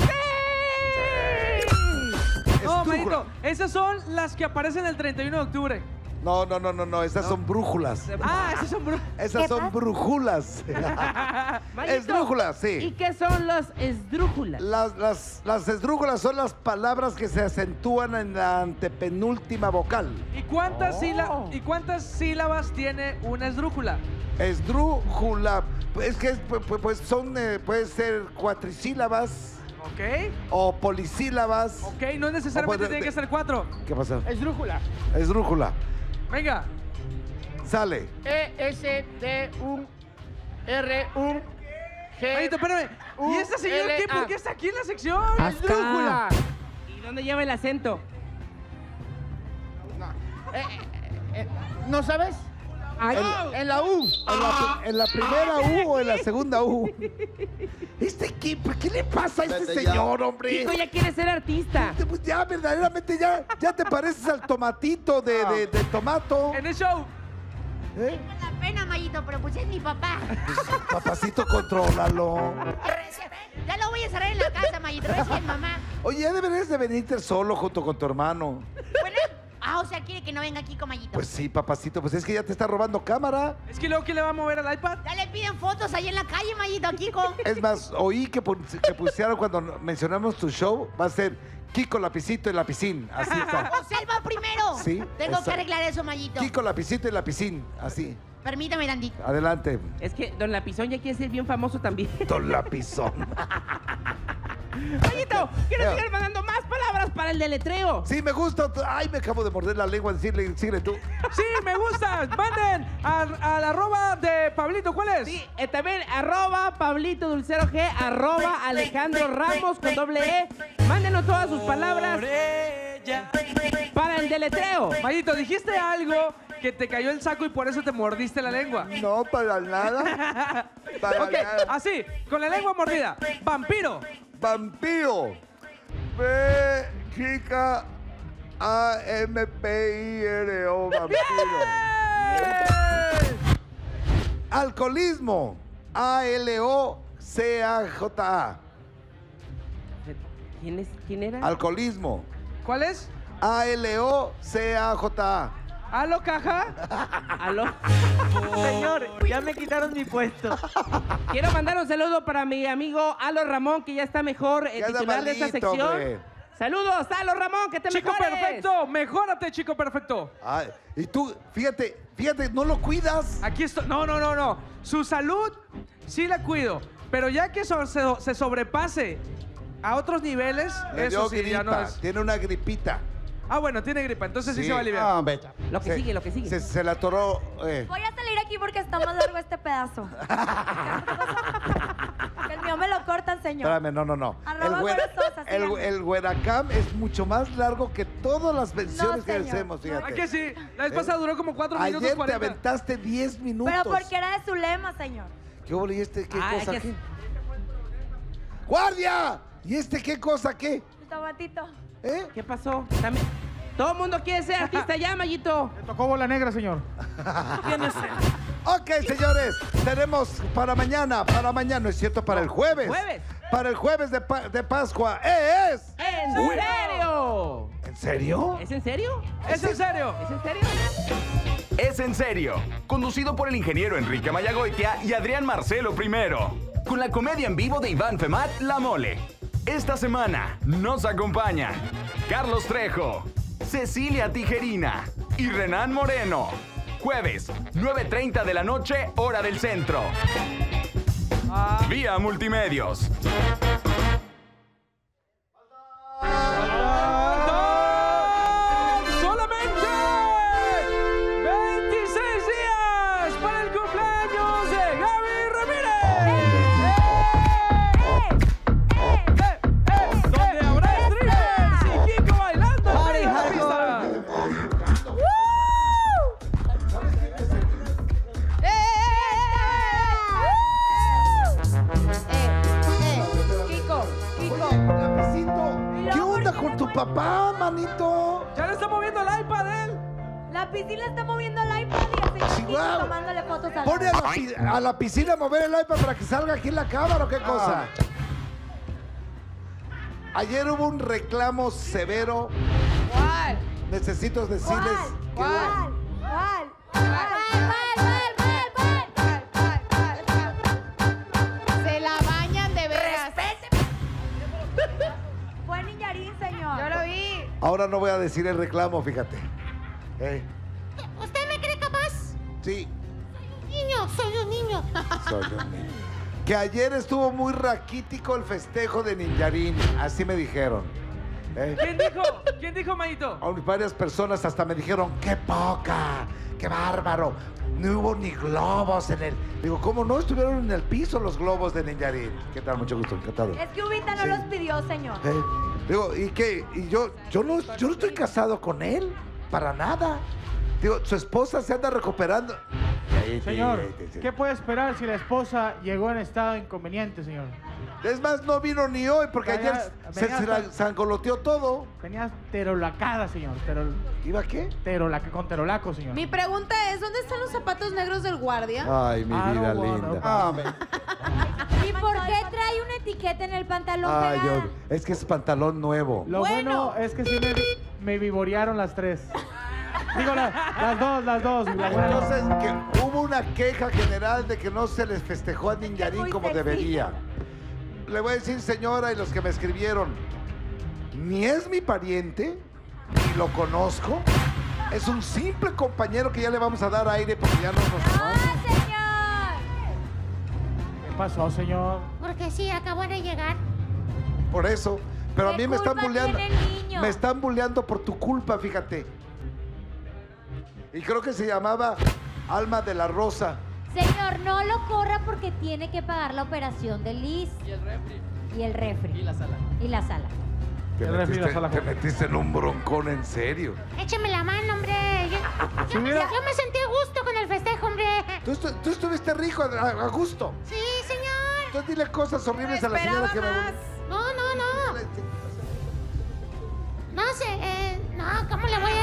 No, Esdrújula. Mayito, esas son las que aparecen el 31 de octubre. No. Esas son brújulas. Ah, esas son Esas son brújulas. Mayito, Esdrújulas, ¿Y sí. qué son los esdrújulas? Las esdrújulas son las palabras que se acentúan en la antepenúltima vocal. ¿Y cuántas, sílabas tiene una esdrújula? Esdrújula. Es que pues son, puede ser cuatrisílabas. ¿Ok? O polisílabas. Ok, no necesariamente tiene que ser 4. ¿Qué pasa? Esdrújula. Esdrújula. Venga. Sale. E-S-D-U-R-U-G. Mayito, espérame. ¿Y este señor qué? ¿Por qué está aquí en la sección? Esdrújula. ¿Y dónde lleva el acento? ¿No sabes? En la U. ¿En la primera U o en la segunda U? ¿Qué le pasa a este señor, hombre? Hijo, ya quiere ser artista. Pues ya, verdaderamente, ya te pareces al tomatito de tomato. En el show. ¿Eh? La pena, Mayito, pero pues es mi papá. Papacito, contrólalo. Ya lo voy a cerrar en la casa, Mayito. No es mamá. Oye, ya deberías de venirte solo junto con tu hermano. Bueno, o sea, quiere que no venga aquí con Mayito. Pues sí, papacito, pues es que ya te está robando cámara. Es que luego, ¿quién le va a mover al iPad? Ya le piden fotos ahí en la calle, Mayito, a Kiko. Es más, oí que pusieron cuando mencionamos tu show, va a ser Kiko, Lapicito y Lapicín. Así está. O sea, él va primero. Sí, Tengo exacto. que arreglar eso, Mayito. Kiko, Lapicito y Lapicín. Así. Permítame, Dandito. Adelante. Es que Don Lapizón ya quiere ser bien famoso también. Don Lapizón. Mayito, quiero seguir mandando más palabras para el deletreo. Sí, me gusta. Ay, me acabo de morder la lengua. Decirle tú. Sí, me gusta. Manden al arroba de Pablito. ¿Cuál es? Sí, también arroba Pablito Dulcero G, arroba Alejandro Ramos con doble E. Mándenos todas sus palabras para el deletreo. Mayito, dijiste algo que te cayó el saco y por eso te mordiste la lengua. No, para nada. Para Ok, nada. así, con la lengua mordida. Vampiro. Vampiro. B, chica, A-M-P-I-R-O. Vampiro. Alcoholismo. A-L-O-C-A-J-A. ¿Quién era? Alcoholismo. ¿Cuál es? A-L-O-C-A-J-A. ¿Aló, caja? ¿Aló? Señor, ya me quitaron mi puesto. Quiero mandar un saludo para mi amigo Alo Ramón, que ya está mejor, titular de esta malito, sección. hombre. Saludos, Alo Ramón, que te Chico mejores. perfecto, mejórate, chico perfecto. Ay, y tú, fíjate, no lo cuidas. Aquí estoy. No. Su salud sí la cuido, pero ya que se sobrepase a otros niveles, Le eso dio sí ya gripa, no es. tiene una gripita. Ah, bueno, tiene gripa, entonces sí se va a aliviar. Ah, hombre. Lo que sigue, lo que sigue. Se la atoró. Voy a salir aquí porque está más largo este pedazo. El mío me lo cortan, señor. Espérame, no. Arroba Güerasosa, síganme. El Güeracam es mucho más largo que todas las menciones que señor. hacemos, fíjate. ¿A que sí? La vez pasada duró como 4 minutos Ayer 40. te aventaste 10 minutos. Pero porque era de su lema, señor. ¿Qué hubo? ¿Y este qué Ay, cosa que- qué? ¡Guardia! ¿Y este qué cosa qué? El tomatito. ¿Eh? ¿Qué pasó? También. Todo el mundo quiere ser artista ya, Mayito. Me tocó bola negra, señor. Ok, señores, tenemos para mañana, no es cierto, para el jueves. Jueves. Para el jueves de Pascua. ¡Es! ¿En serio? ¿En serio? ¿Es en serio? ¿Es en serio? ¿Es en serio? Es en serio. Conducido por el ingeniero Enrique Mayagoitia y Adrián Marcelo primero. Con la comedia en vivo de Iván Femat, La Mole. Esta semana nos acompañan Carlos Trejo, Cecilia Tijerina y Renan Moreno. Jueves, 9:30 de la noche, hora del centro. Vía Multimedios. Solamente 26 días para el cumpleaños de Gaby Ramírez. ¿Dónde habrá streamers y Kiko bailando en la pista? ¿Qué onda con tu papá, manito? Ya le está moviendo el iPad él. La piscina está moviendo el iPad y el señor Kiko Chihuahua. tomándole fotos al Pone a la piscina a mover el iPad para que salga aquí en la cámara o qué cosa. Ayer hubo un reclamo severo. ¿Cuál? Necesito decirles que hubo- Se la bañan de veras. Fue Niñarín, señor. Yo lo vi. Ahora no voy a decir el reclamo, fíjate. ¿Usted me cree capaz? Sí, Niño, soy un niño. soy un niño. Que ayer estuvo muy raquítico el festejo de Ninjarín, así me dijeron. ¿Quién dijo? ¿Quién dijo, Mayito? Varias personas hasta me dijeron, ¡qué poca! ¡Qué bárbaro! No hubo ni globos en el... Digo, ¿cómo no estuvieron en el piso los globos de Ninjarín? ¿Qué tal? Mucho gusto, encantado. Es que Ubita no los pidió, señor. Digo, ¿y qué? Y yo no estoy casado con él, para nada. Digo, su esposa se anda recuperando. Señor, ¿qué puede esperar si la esposa llegó en estado inconveniente, señor? Es más, no vino ni hoy porque Venía- ayer se venía hasta- zangoloteó todo. Venía terolacada, señor. ¿Iba qué? Con terolaco, señor. Mi pregunta es, ¿dónde están los zapatos negros del guardia? Ay, mi vida linda. ¿Y por qué trae una etiqueta en el pantalón Ay, pegada? es que es pantalón nuevo. Lo bueno es que sí me vivorearon las tres. Digo, las dos. Entonces, que hubo una queja general de que no se les festejó a Ninjarín como debería. Le voy a decir, señora, y los que me escribieron, ni es mi pariente, ni lo conozco. Es un simple compañero que ya le vamos a dar aire porque ya no nos... ¡No, señor! ¿Qué pasó, señor? Porque sí, acabó de llegar. Por eso. Pero a ¿Qué mí me están culpa bulleando. tiene el niño? Me están bulleando por tu culpa, fíjate. Y creo que se llamaba Alma de la Rosa. Señor, no lo corra porque tiene que pagar la operación de Liz. Y el refri. Y el refri. Y la sala. Y la sala. Te metiste en un broncón, en serio. Échame la mano, hombre. Yo me sentí a gusto con el festejo, hombre. Tú estuviste rico, a gusto. Sí, señor. Entonces dile cosas horribles a la señora que me... No. No sé, no, ¿cómo le voy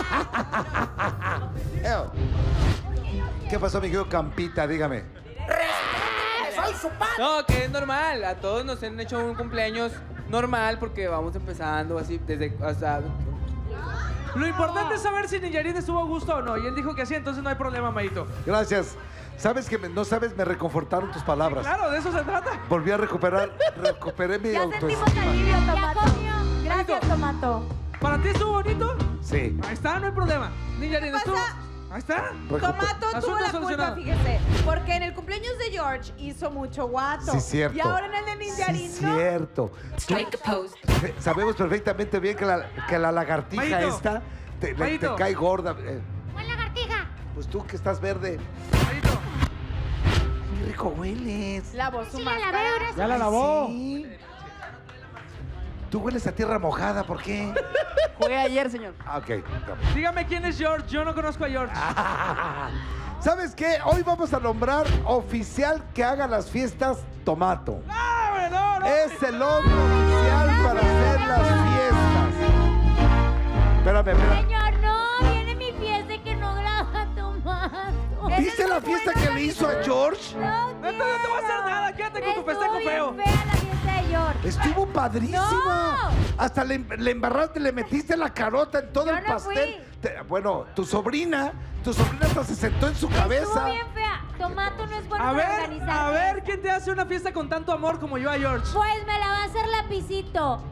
a...? ¿Qué pasó, mi querido Campita? Dígame. ¡Soy su padre! No, que es normal. A todos nos han hecho un cumpleaños normal porque vamos empezando así desde... O sea, Lo importante es saber si Niñarín estuvo a gusto o no. Y él dijo que sí, entonces no hay problema, Mayito. Gracias. Sabes que no sabes, me reconfortaron tus palabras. Claro, de eso se trata. Recuperé mi Ya autoestima. sentimos alivio, Tomato. Gracias, Tomato. ¿Para ti estuvo bonito? Sí. Ahí está, no hay problema. Niñarín, estuvo... Ahí está. Tomato tuvo Asunto la culpa, solucionado. fíjese. Porque en el cumpleaños de George hizo mucho guato. Sí, cierto. Y ahora en el de Ninjarín, Sí, cierto. Sabemos perfectamente bien que la lagartija Mayito. esta te Mayito. cae gorda. ¿Cuál lagartija? Pues tú que estás verde. Mayito. Qué rico hueles. lavó su Sí, la máscara. lavé ahora. Ya la lavó. Sí. Tú hueles a tierra mojada, ¿por qué? Jugué ayer, señor. Ah, ok. Dígame quién es George. Yo no conozco a George. ¿Sabes qué? Hoy vamos a nombrar oficial que haga las fiestas Tomato. No. Es el hombre oficial para hacer las fiestas. Espérame. Señor, no, viene mi fiesta y que no graba Tomato. ¿Viste la fiesta que le hizo a George? No, Entonces no te voy a hacer nada. Quédate con tu festejo feo. Fea la fiesta de George. Estuvo padrísima. No. Hasta le embarraste, le metiste la carota en todo Yo el no pastel. Bueno, tu sobrina hasta se sentó en su Estuvo cabeza. bien fea. Tomato no es bueno A para ver, organizar. a ver quién te hace una fiesta con tanto amor como yo a George. Pues me la va a hacer Lapicito.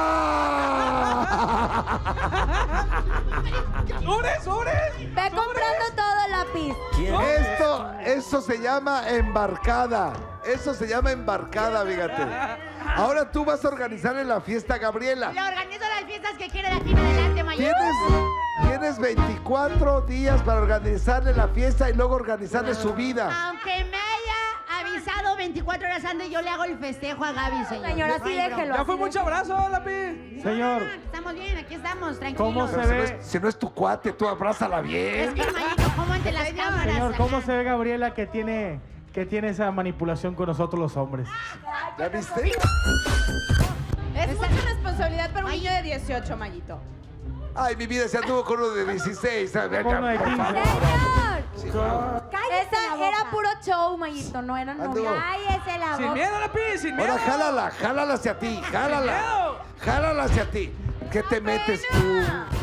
¡Ah! ¡Sobres! Ve comprando todo, Lápiz. Eso se llama embarcada. Eso se llama embarcada, fíjate. Ahora tú vas a organizarle la fiesta a Gabriela. Le organizo las fiestas que quiere de aquí en adelante, mayor. Tienes 24 días para organizarle la fiesta y luego organizarle su vida. Aunque me haya avisado 24 horas antes, yo le hago el festejo a Gaby, señor. Señor, así déjelo. Ya así fue mucho déjelo. abrazo, Lápiz. Señor, Estamos bien, aquí estamos, tranquilos. ¿cómo se Pero ve? si no es tu cuate, tú abrázala Es bien. que, Mayito, ¿cómo ante las cámaras? Señor, ¿cómo Ajá. se ve Gabriela que tiene esa manipulación con nosotros los hombres? ¿Ya viste? Es mucha responsabilidad para un niño de 18, Mayito. Ay, mi vida, se anduvo con uno de 16. ¿sabes? Con uno de 15. Señor. Esa era puro show, Mayito, no era Anduvo. novia. Cállese la Sin boca. miedo, Lápiz, sin miedo. Ahora jálala hacia ti, jálala. miedo. Jálala hacia ti. ¿Qué te metes tú?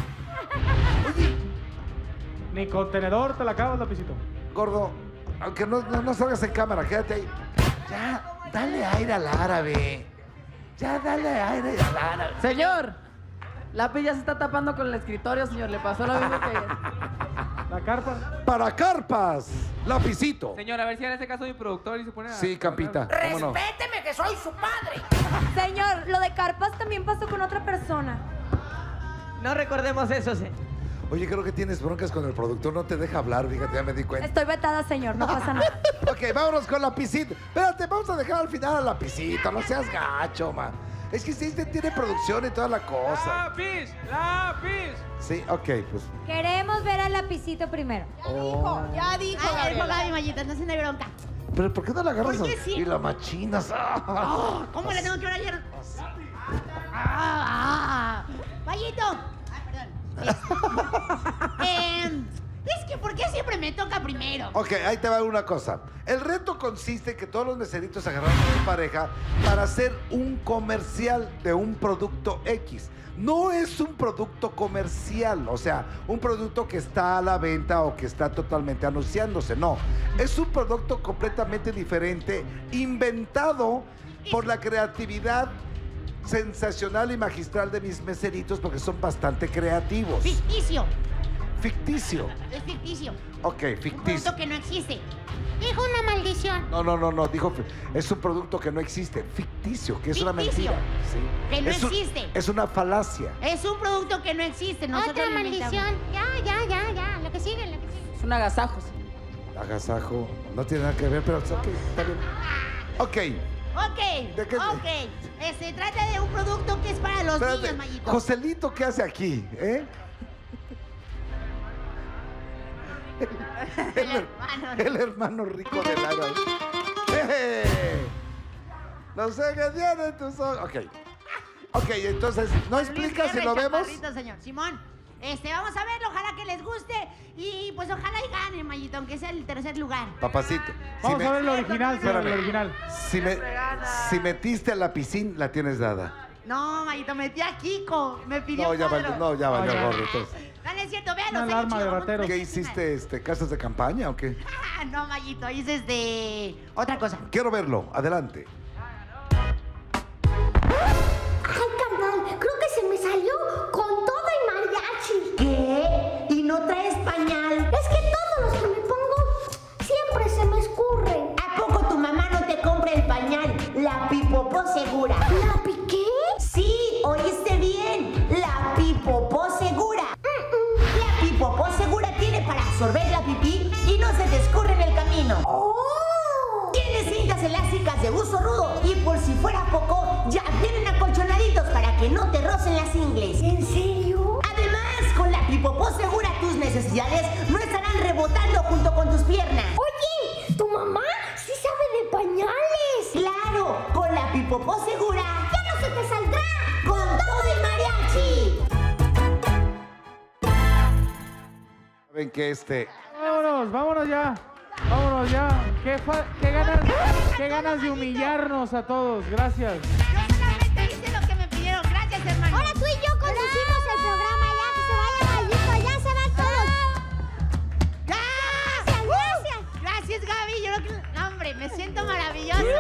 Ni contenedor te la acabas, Lapicito. Gordo, aunque no salgas en cámara, quédate ahí. Ya, dale aire al árabe. Ya, dale aire al árabe. Señor, Lápiz ya se está tapando con el escritorio, señor. Le pasó lo mismo que... La carpa. Para carpas, Lapicito. señor, a ver si en este caso mi productor y se pone a... Sí, Campita, cómo no. ¡Respéteme que soy su padre! Señor, lo de carpas también pasó con otra persona. No recordemos eso, señor. Oye, creo que tienes broncas con el productor, no te deja hablar, fíjate, ya me di cuenta. Estoy vetada, señor, no pasa nada. Ok, vámonos con Lapicito. Espérate, vamos a dejar al final a Lapicito, no seas gacho, man. Es que sí, tiene producción y toda la cosa. ¡Lápiz! Sí, ok, pues. Queremos ver al Lapicito primero. Ya dijo, Ay, Gabriela. Gaby, Mayito, no se me bronca. Pero ¿por qué no la agarras ¿Por qué sí? y la machinas? ¿Cómo le tengo que orar ayer? Mayito. Perdón. Es que, ¿por qué siempre me toca primero? Ok, ahí te va una cosa. El reto consiste en que todos los meseritos agarraron a su pareja para hacer un comercial de un producto X. No es un producto comercial, o sea, un producto que está a la venta o que está totalmente anunciándose. No, es un producto completamente diferente, inventado por la creatividad sensacional y magistral de mis meseritos porque son bastante creativos. Ficticio. Ficticio. Es ficticio. Ok, Un ficticio. producto que no existe. Dijo una maldición. No, dijo, es un producto que no existe, ficticio, que es una Ficticio. mentira. Sí. Que no Es un- existe. Es una falacia. Es un producto que no existe. Nosotros Otra lo inventamos. maldición. Ya. Lo que sigue, lo que sigue. Es un agasajo. Agasajo, no tiene nada que ver, pero ok, está bien. Ok. ¿De qué- Ok. Se trata de un producto que es para los Espérate, niños, Mayito. Joselito, ¿qué hace aquí? El hermano rico de Lara. No sé qué tiene tus ojos. Ok, entonces, ¿no explicas si Cierre, lo vemos? chaparrito, señor. Simón, vamos a verlo, ojalá que les guste y pues ojalá y ganen, Mayito, aunque sea el tercer lugar. Papacito. Vamos a ver el original, señor, el Espérame. original. Si metiste a la piscina, la tienes dada. No, Mayito, metí a Kiko, me pidió No, un ya cuadro. valió, gordo. Entonces. No, no es cierto, véanlo, Una está alarma bien de chido, rateros. ¿Qué hiciste? ¿Casas de campaña o qué? No, Mayito, hice otra cosa. Quiero verlo. Adelante. Ay, carnal, creo que se me salió con todo y mariachi. ¿Qué? ¿Y no traes pañal? Es que todos los que me pongo siempre se me escurren. ¿A poco tu mamá no te compra el pañal? La Pipopó Segura. ¿La piqué? Sí, oíste bien. La Pipopó Segura. La Pipopó Segura tiene para absorber la pipí y no se te escurre en el camino. Tiene cintas elásticas de uso rudo y por si fuera poco, ya vienen acolchonaditos para que no te rocen las ingles. ¿En serio? Además, con la Pipopó Segura tus necesidades no estarán rebotando junto con tus piernas. Oye, ¿tu mamá sí sabe de pañales? Claro, con la Pipopó Segura ¡Ya no se te saldrá! con todo y mariachi. Saben que Vámonos ya. Qué ganas de humillarnos a todos. Gracias. Yo solamente hice lo que me pidieron. Gracias, hermano. Ahora tú y yo conducimos el programa ya, que se vaya Mayito, ya se van todos. ¡Gracias! Gracias, Gaby. Yo creo que... No, hombre, me siento maravillosa. No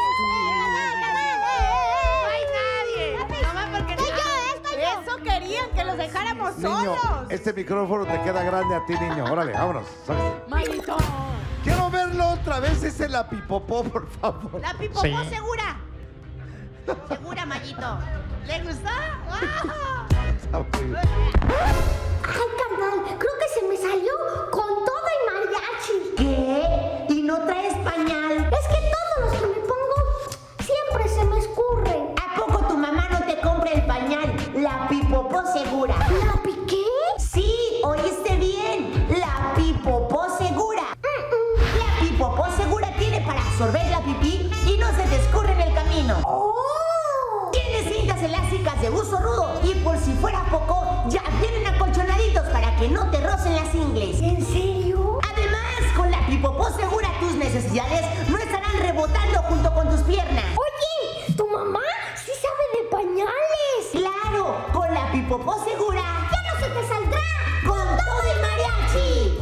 hay nadie. Nomás porque... Eso querían, que los dejáramos Niño, solos. este micrófono te queda grande a ti, niño. Órale, vámonos. Mayito. Quiero verlo otra vez. Ese la Pipopó, por favor. La Pipopó Segura. Segura, Mayito. ¿Le gustó? ¡Wow! Ay, carnal, creo que se me salió con todo y mariachi. ¿Qué? ¿Y no traes pañal? Es que todos los que me pongo siempre se me escurren. ¿A poco tu mamá no te compra el pañal? La Pipopó Segura. ¿La piqué? Sí, oíste bien. La Pipopó Segura. La Pipopó Segura tiene para absorber la pipí y no se te escurre en el camino. Tiene cintas elásticas de uso rudo y por si fuera poco, ya vienen acolchonaditos para que no te rocen las ingles. ¿En serio? Además, con la Pipopó Segura tus necesidades no estarán rebotando junto con tus piernas. Oye, ¿tu mamá sí sabe de pañales? Claro, con la Pipopó Segura ¡Ya no se te saldrá! con todo y mariachi.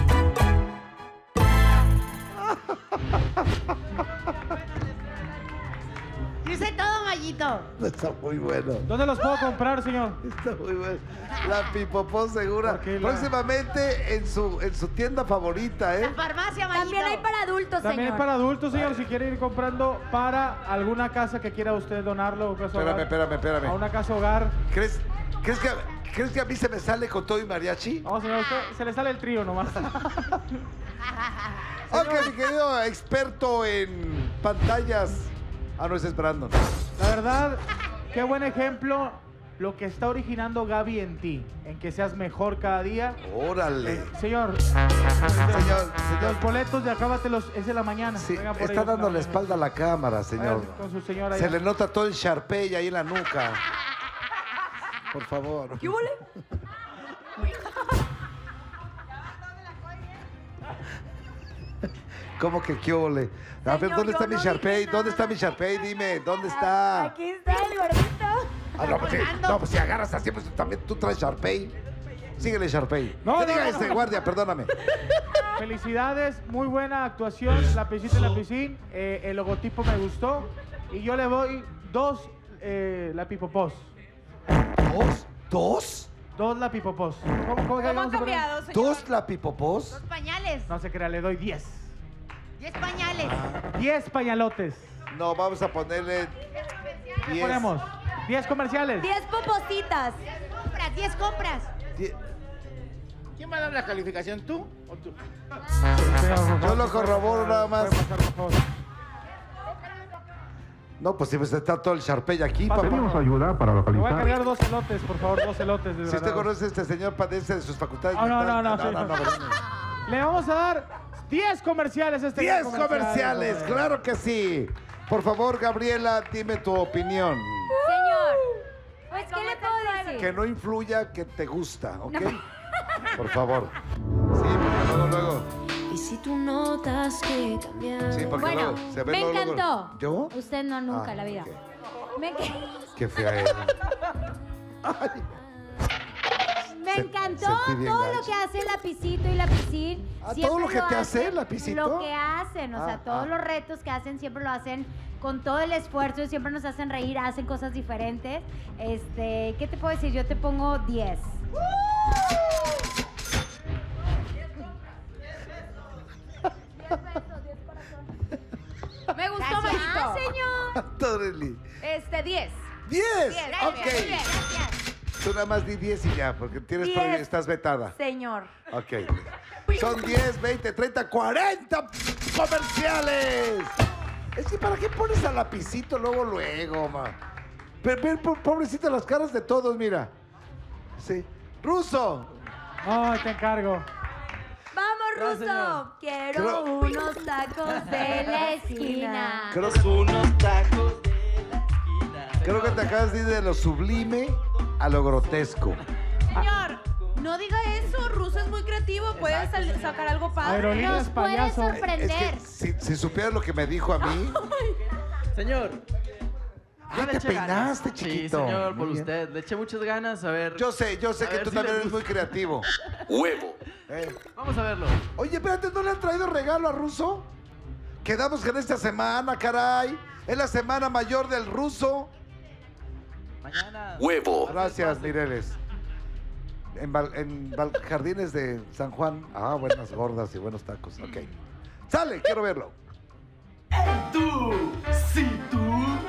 Hice todo, Mayito. Está muy bueno. ¿Dónde los puedo comprar, señor? Está muy bueno. La Pipopó Segura. Porque Próximamente en su tienda favorita, ¿eh? Farmacia, Mayito. También hay para adultos, También señor. para adultos, señor, si quiere ir comprando para alguna casa que quiera usted donarlo. Espérame. A una casa hogar. ¿Crees que a mí se me sale con todo y mariachi? No, señor, usted se le sale el trío nomás. Ok, mi querido experto en pantallas. No, ese es Brandon. La verdad, qué buen ejemplo lo que está originando Gaby en ti, en que seas mejor cada día. Órale. Señor, los boletos de Acábatelos es de la mañana. Sí, Venga por está ellos, dando la mañana. espalda a la cámara, señor. Vaya con su señora Se allá. le nota todo el Sharpey ahí en la nuca. Por favor. ¿Qué huele? ¿Cómo que qué ole? A ver, Señor, ¿dónde está yo mi no Sharpey? dije ¿Dónde está mi Sharpey? Dime, ¿dónde está? Aquí está el gordito. No, pues si agarras así, pues también tú traes Sharpey. Síguele, Sharpey. No, Diga no. este, guardia, perdóname. Felicidades, muy buena actuación, la piscina en la piscina, el logotipo me gustó y yo le doy lapipopós. ¿Dos? Dos lapipopós. ¿Cómo han cambiado, señor? ¿Dos lapipopós? 2 pañales. No se crea, le doy 10. 10 pañales. 10 pañalotes. No, vamos a ponerle 10. Ponemos 10 comerciales. 10 popositas. 10 compras. ¿Quién va a dar la calificación, tú o tú? Yo lo corroboro nada más. No, pues si está todo el Sharpey aquí, papá. Pedimos ayuda para Me voy a localizar. cargar 2 elotes, por favor, 2 elotes. Si usted conoce a este señor, padece de sus facultades. No, mentales. Le vamos a dar 10 comerciales a este 10 comercial, comerciales, joder. claro que sí. Por favor, Gabriela, dime tu opinión. Señor, pues, ¿qué le puedo decir? Que no influya que te gusta, ¿ok? No. Por favor. Sí, porque luego. Y si tú notas que cambias. Sí, porque Bueno, luego se ve me luego. encantó. ¿Yo? Usted no, nunca Ah, en la vida. ok. Me, Qué fea era. me encantó sentí bien todo gacho. lo que hace el lapicito y lapicín. Ah, Siempre ¿todo lo que te hace hacen, el lapicito? Lo que hacen, o sea, todos ah. los retos que hacen siempre lo hacen con todo el esfuerzo, siempre nos hacen reír, hacen cosas diferentes. ¿Qué te puedo decir? Yo te pongo 10. Me gustó, Gracias, Mayito. señor. Toreli. 10. 10. Gracias, Ok. muy bien, gracias. Tú nada más di 10 y ya, porque 10. estás vetada. Señor. Ok. Son 10, 20, 30, 40 comerciales. Es que ¿para qué pones al lapicito luego, ma? Pero, pobrecita las caras de todos, mira. Sí. Ruso. Oh, te encargo. Vamos, Ruso. Quiero Creo- unos tacos de la esquina. Creo, Unos tacos de creo que te acabas de ir de lo sublime a lo grotesco. Señor, no diga eso. Ruso es muy creativo. Puede sacar algo padre. Aerolíneas Nos puede payaso. sorprender. Es que si supieras lo que me dijo a mí. Señor. Ah, te peinaste, chiquito. Sí, señor, por Muy bien. usted. Le eché muchas ganas, a ver. Yo sé A que ver tú si también le eres muy gusta. creativo. Huevo. Vamos a verlo. Oye, espérate, ¿no le han traído regalo a Ruso? Quedamos en esta semana, caray. Es la semana mayor del Ruso. Mañana. Huevo. Gracias, Mireles. En Jardines de San Juan. Ah, buenas gordas y buenos tacos. Ok. Sale, quiero verlo. Tú, sí, tú.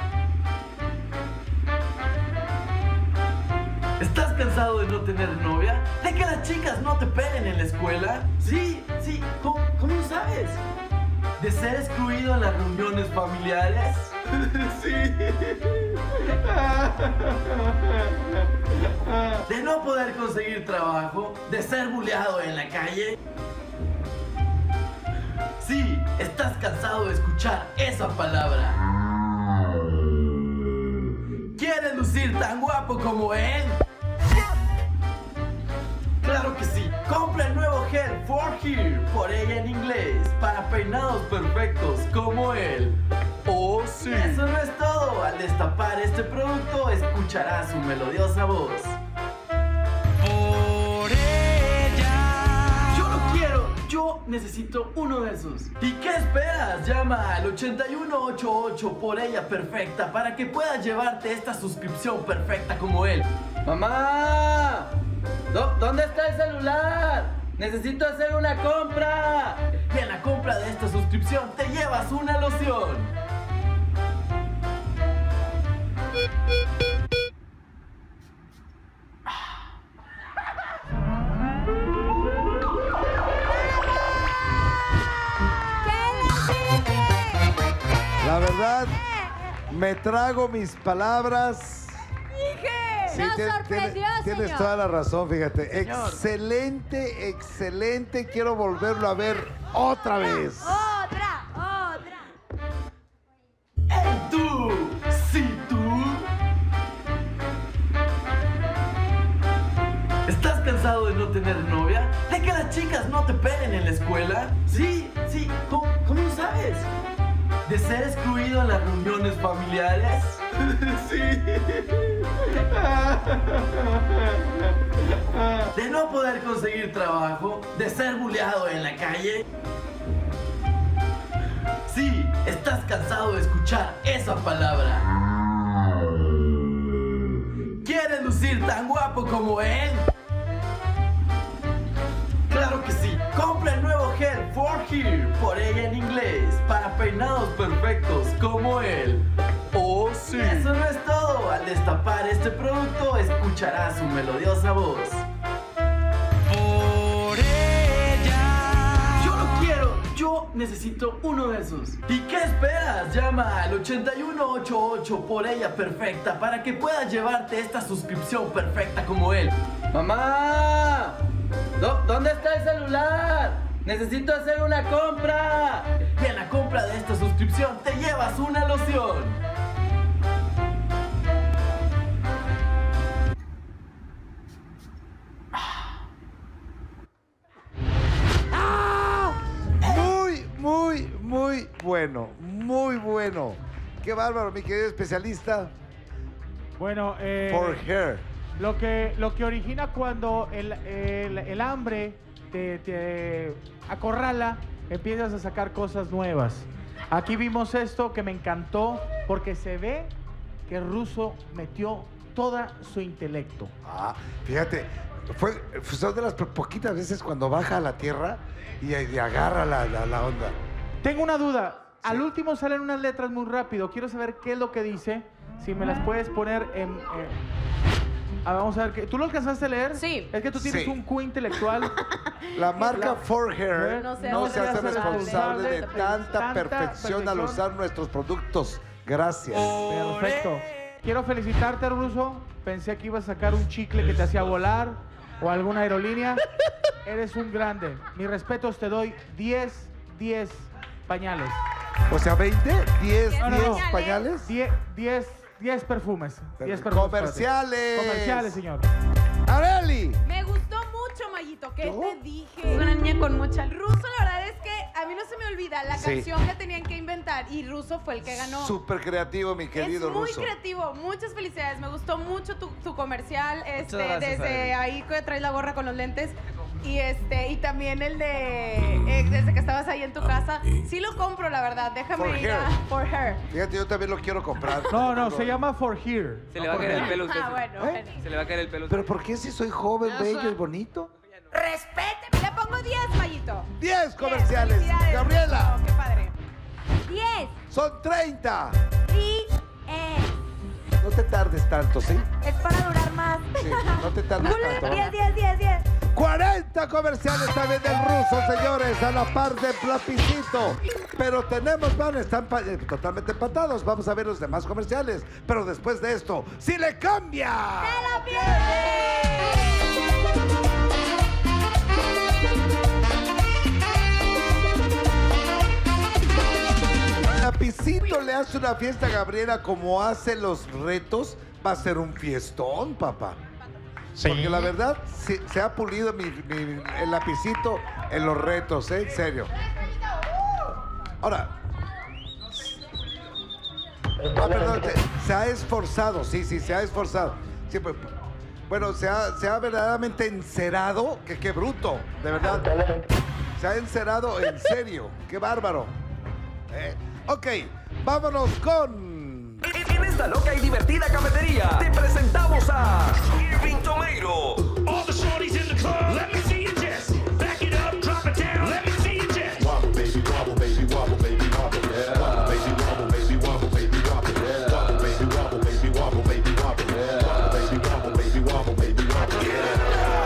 ¿Estás cansado de no tener novia? ¿De que las chicas no te pelen en la escuela? Sí, ¿cómo lo sabes? ¿De ser excluido en las reuniones familiares? Sí. ¿De no poder conseguir trabajo? ¿De ser bulleado en la calle? Sí, estás cansado de escuchar esa palabra. ¿Quieres lucir tan guapo como él? Claro que sí. Compra el nuevo gel For Here, por ella en inglés, para peinados perfectos como él. Oh, sí. Eso no es todo. Al destapar este producto, escucharás su melodiosa voz. Por ella. Yo lo quiero. Yo necesito uno de esos. ¿Y qué esperas? Llama al 8188 por ella perfecta para que puedas llevarte esta suscripción perfecta como él. ¡Mamá! ¿Dónde está el celular? ¡Necesito hacer una compra! Y en la compra de esta suscripción te llevas una loción. La verdad, me trago mis palabras. Sí, Nos sorprendió, tienes señor. toda la razón, fíjate. Señor. Excelente, excelente. Quiero volverlo a ver otra vez. Otra. Tú, sí, tú. ¿Estás cansado de no tener novia? ¿De que las chicas no te pelen en la escuela? Sí, ¿cómo lo sabes? ¿De ser excluido en las reuniones familiares? Sí. ¿De no poder conseguir trabajo? ¿De ser bulleado en la calle? Sí, estás cansado de escuchar esa palabra. lucir tan guapo como él? ¡Claro que sí! Compra el nuevo Hair for Here, por ella en inglés, para peinados perfectos como él. ¡Oh, sí! Eso no es todo. Al destapar este producto, escucharás su melodiosa voz. ¡Por ella! ¡Yo lo quiero! Yo necesito uno de esos. ¿Y qué esperas? Llama al 8188 por ella perfecta para que puedas llevarte esta suscripción perfecta como él. ¡Mamá! ¿Dónde está el celular? ¡Necesito hacer una compra! Y en la compra de esta suscripción te llevas una loción. Muy bueno, muy bueno. Qué bárbaro, mi querido especialista. Bueno, For Hair. Lo que origina cuando el hambre te acorrala, empiezas a sacar cosas nuevas. Aquí vimos esto que me encantó porque se ve que Russo metió toda su intelecto. Ah, fíjate, son de las poquitas veces cuando baja a la tierra y agarra la onda. Tengo una duda. Al último salen unas letras muy rápido. Quiero saber qué es lo que dice. Si me las puedes poner en... vamos a ver. ¿Tú lo alcanzaste a leer? Sí. Es que tú tienes un Q intelectual. La marca For Hair No no se hace responsable de tanta tanta perfección al usar nuestros productos. Gracias. Perfecto. Quiero felicitarte, Russo. Pensé que ibas a sacar un chicle que te hacía volar o alguna aerolínea. Eres un grande. Mis respetos, te doy 10 pañales. O sea, 20, 10 pañales. 10 perfumes. 10 perfumes. Comerciales. Comerciales, señor. Areli. Me gustó mucho, Mayito. ¿Qué te dije? Es una niña con mucha... Russo, la verdad es que a mí no se me olvida la canción que tenían que inventar y Russo fue el que ganó. Súper creativo, mi querido Es muy Russo. creativo. Muchas felicidades. Me gustó mucho tu comercial. gracias, Desde ahí que traes la gorra con los lentes. Y también el de desde que estabas ahí en tu casa. Sí lo compro, la verdad. Déjame ir a For Hair. Fíjate, yo también lo quiero comprar. No, se llama For Here. Se le va a caer el pelo a usted. Bueno. Se le va a caer el pelo a usted. ¿Pero por qué si soy joven, bello y bonito? ¡Respéteme! Le pongo 10, Mayito. 10 comerciales. Felicidades, Gabriela. Russo, qué padre. 10. Son 30. Y No te tardes tanto, ¿sí? es para durar más. Sí, no te tardes tanto. 10. 40 comerciales también del Russo, señores, a la par de Lapicito. Pero tenemos, están totalmente empatados. Vamos a ver los demás comerciales. Pero después de esto, ¡si le cambia! ¡Se lo pierde! Lapicito le hace una fiesta a Gabriela como hace los retos. Va a ser un fiestón, papá. Sí. Porque la verdad, se ha pulido el Lapicito en los retos, ¿eh? En serio. Ahora. Perdón, se ha esforzado, sí, se ha esforzado. Sí, pues, bueno, se ha verdaderamente encerado, que qué bruto, de verdad. Se ha encerado en serio, qué bárbaro. Ok, vámonos con... En esta loca y divertida cafetería te presentamos a Irving Tomato. All the shorties in the club, let me see you just back it up, drop it down, let me see you just wobble, baby, wobble, baby, wobble, baby, wobble, yeah. Wobble, baby, wobble, baby, wobble, baby, wobble, yeah. Wobble, baby, wobble, baby, wobble, baby, wobble, yeah. Wobble, baby, wobble, baby, wobble, baby, wobble, yeah.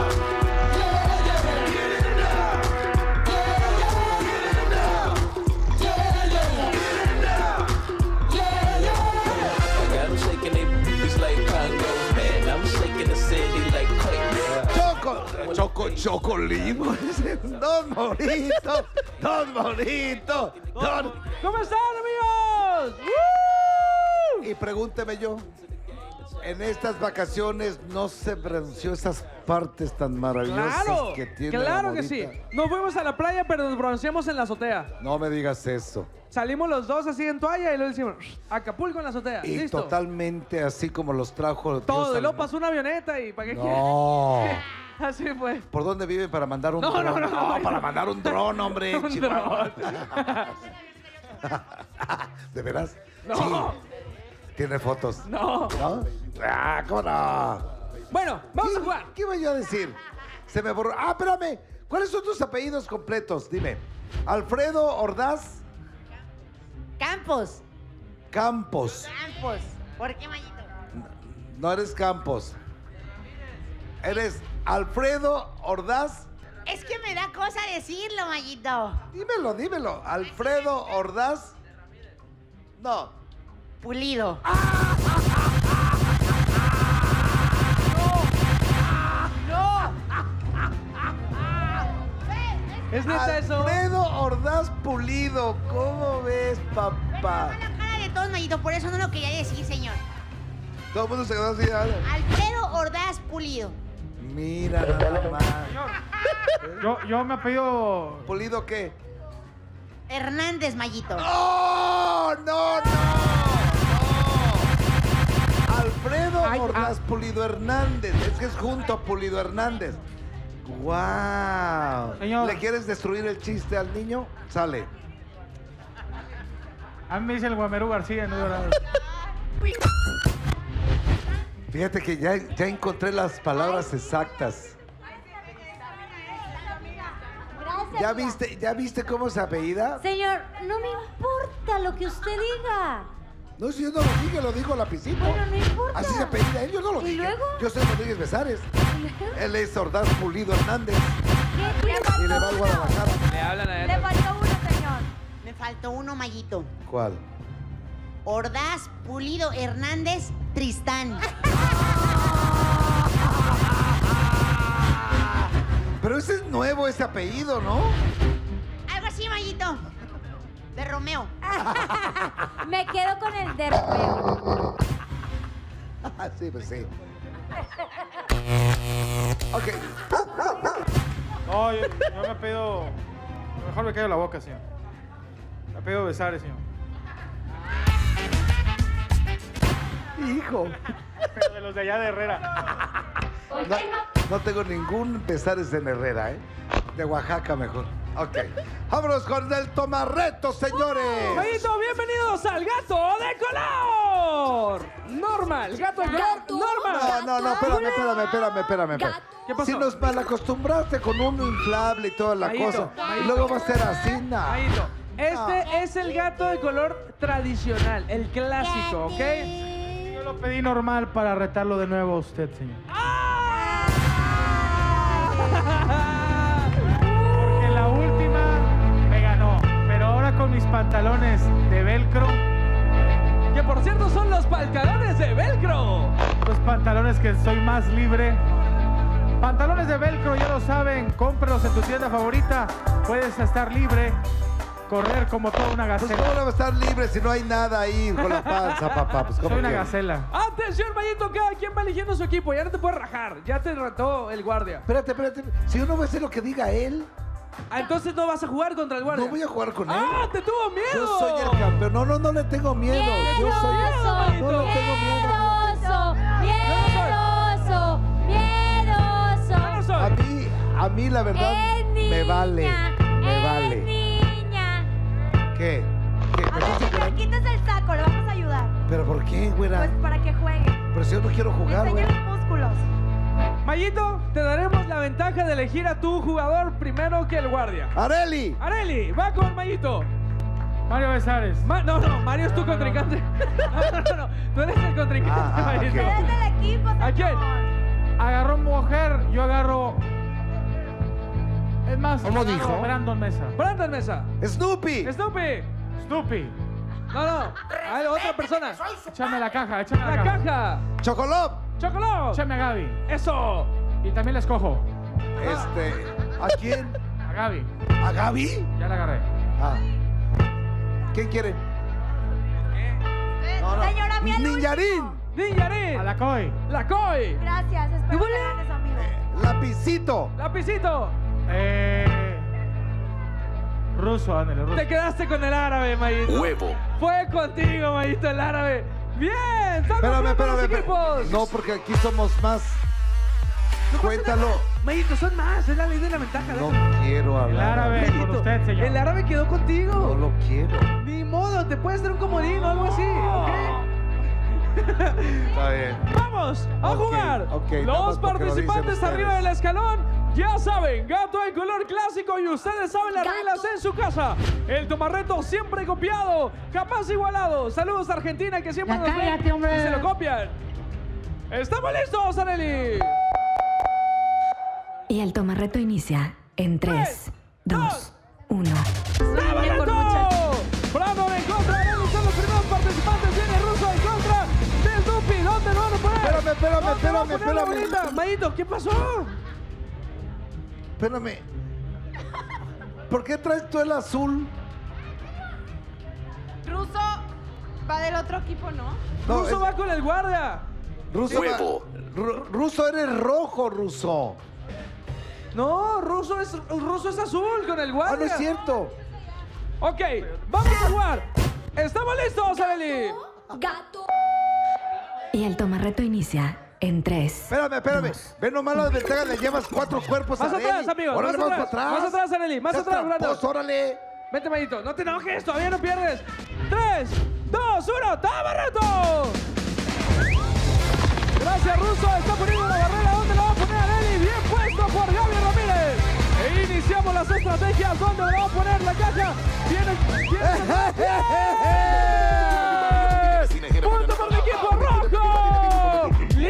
Chocolimo. Don Morito. ¿Cómo están, amigos? Y pregúnteme yo, en estas vacaciones no se pronunció esas partes tan maravillosas que tiene la Claro que sí. morita? Nos fuimos a la playa, pero nos bronceamos en la azotea. No me digas eso. Salimos los dos así en toalla y luego decimos, Acapulco en la azotea. Y ¿Listo? totalmente así como los trajo Todo. Dios Y luego al- pasó una avioneta y ¿para qué No. quieres? Así fue. ¿Por dónde viven para mandar un No, dron? no, para mandar un dron, hombre. Un Chihuahua. ¿De veras? No. Sí. ¿Tiene fotos? No. ¿No? Ah, ¿cómo no? Bueno, vamos a jugar. ¿Qué iba yo a decir? Se me borró. Ah, espérame. ¿Cuáles son tus apellidos completos? Dime. Alfredo Ordaz Campos. Campos. Campos. ¿Por qué, Mayito? No eres Campos. Eres Alfredo Ordaz. Es que me da cosa decirlo, Mayito. Dímelo. Alfredo Ordaz. No. Pulido. ¿Es neta eso? Alfredo Ordaz Pulido. ¿Cómo ves, papá? La cara de todos, Mayito, por eso no lo quería decir, señor. Todo el mundo se quedó así. Alfredo Ordaz Pulido. Mira nada más. Yo me apellido... ¿Pulido qué? Hernández, Mayito. No. Alfredo Ordaz Pulido Hernández. Es que es junto a Pulido Hernández. ¡Wow! Señor. ¿Le quieres destruir el chiste al niño? Sale. A mí me dice el Guamerú García, no llorado. Fíjate que ya encontré las palabras exactas. Gracias. ¿Ya viste cómo se apellida? Señor, no me importa lo que usted diga. No, si yo no lo dije, lo dijo Lapicito. Bueno, no importa. Así se apellida él, yo no lo ¿Y dije. luego? Yo soy Rodríguez Besares. Él es Ordaz Pulido Hernández. ¿Qué? Y le va al Guadalajara. Le hablan a él. Le faltó uno, señor. Me faltó uno, Mayito. ¿Cuál? Ordaz Pulido Hernández Tristán. Pero ese es nuevo, ese apellido, ¿no? Algo así, Mayito. De Romeo. Me quedo con el de Romeo. Sí, pues sí. Ok. No, yo me pido... Mejor me quedo la boca, señor. Me pido Besares, señor. Hijo. Pero de los de allá de Herrera. No tengo ningún Besares en Herrera, ¿eh? De Oaxaca mejor. Ok. Vámonos con el tomarreto, señores. Mayito, bienvenidos al gato de color. Normal, gato de color normal. No, espérame. ¿Qué pasó? Si nos malacostumbraste con un inflable y toda la Mayito, cosa, Mayito. y luego va a ser así, nah. Mayito, este es el gato de color tradicional, el clásico, ¿ok? Yo lo pedí normal para retarlo de nuevo a usted, señor. Porque la última me ganó. Pero ahora con mis pantalones de velcro. Que por cierto son los pantalones de velcro. Los pantalones que soy más libre. Pantalones de velcro, ya lo saben. Cómpralos en tu tienda favorita. Puedes estar libre. Correr como toda una Pues gacela. cómo no va a estar libre si no hay nada ahí con la panza, papá. Pues, ¿cómo Soy una quieres? gacela. Atención, Mayito, cada quien va eligiendo su equipo. Ya no te puedes rajar. Ya te retó el guardia. Espérate. Si yo no voy a hacer lo que diga él, Ah, entonces no vas a jugar contra el guardia. no voy a jugar con él. ¡Ah, te tuvo miedo! Yo soy el campeón. No le tengo miedo. Yo soy. No le tengo miedo. Miedoso. No lo soy. A mí la verdad me vale. Me vale. Niña. ¿Qué? ¿Me A ver, estás señor, esperando? quítese el saco, le vamos a ayudar. ¿Pero por qué, güera? Pues para que juegue. Pero si yo no quiero jugar, Enseña güera. los músculos. Mayito, te daremos la ventaja de elegir a tu jugador primero que el guardia. ¡Areli! Areli, va con Mayito. Mario Besares. No, Mario es tu contrincante. No, tú eres el contrincante, Mayito. Eres del equipo, señor. ¿A quién? Agarró mujer, yo agarro... Es más, ¿Cómo agarro dijo? Brandon Mesa. Brandon Mesa. ¡Snoopy! Snoopy. No, hay otra persona. Échame la caja, échame la La caja. caja. ¡Chocolop! Chocolate. Échame a Gaby. Eso. Y también la escojo. ¿A quién? A Gaby. ¿A Gaby? Ya la agarré. Ah. ¿Quién quiere? Señora, mi Niñarín. Niñarín. A la Coy. La Coy. Gracias, espero que ganes, amigo. Lapicito. Lapicito. Ruso, ándale, ruso. Te quedaste con el árabe, Mayito. Huevo. Fue contigo, Mayito, el árabe. Bien. Espérame. No, porque aquí somos más. Cuéntalo. Mayito, son más. Es la ley de la ventaja. No déjalo. quiero El hablar. árabe con Mayito, usted, señor. El árabe quedó contigo. No lo quiero. Ni modo, te puedes dar un comodín o algo así, ¿ok? Está bien. Vamos a Ok, jugar. ok, Los vamos porque lo dicen participantes arriba ustedes. del escalón ya saben, gato en color clásico y ustedes saben las reglas en su casa. El tomarreto siempre copiado, jamás igualado. Saludos a Argentina que siempre Ya nos ven cállate, hombre. y se lo copian. ¿Estamos listos, Arely? Y el tomarreto inicia en 3, 2, 1. ¡Tomarreto! Brandon en contra de Arely son los primeros participantes. Viene Russo en contra del Dupi. ¿Dónde lo van a poner? Espérame. Mayito, ¿qué pasó? Espérame. ¿Por qué traes tú el azul? Ruso va del otro equipo, ¿no? No, Russo va con el guardia. Ruso, Huevo. Ruso eres rojo, Ruso. No, Russo es azul con el guardia. Ah, no es cierto. Ok, vamos a jugar. ¿Estamos listos, Arely? Gato. Y el tomarreto inicia en 3. Espérame. Ve nomás la desventaja, le llevas 4 cuerpos Más a atrás, Arely. amigos. Órale, Más vamos atrás. para atrás. Más atrás, Arely. Más Seas atrás, Brandon. tramposo, órale. Vente, Mayito. No te enojes, todavía no pierdes. 3, 2, 1, ¡tomarreto! Gracias, Russo. Está poniendo la barrera. ¿Dónde la va a poner Arely? Bien puesto por Gaby Ramírez. E iniciamos las estrategias. ¿Dónde la va a poner la caja? Viene. ¡Punto para el equipo rojo!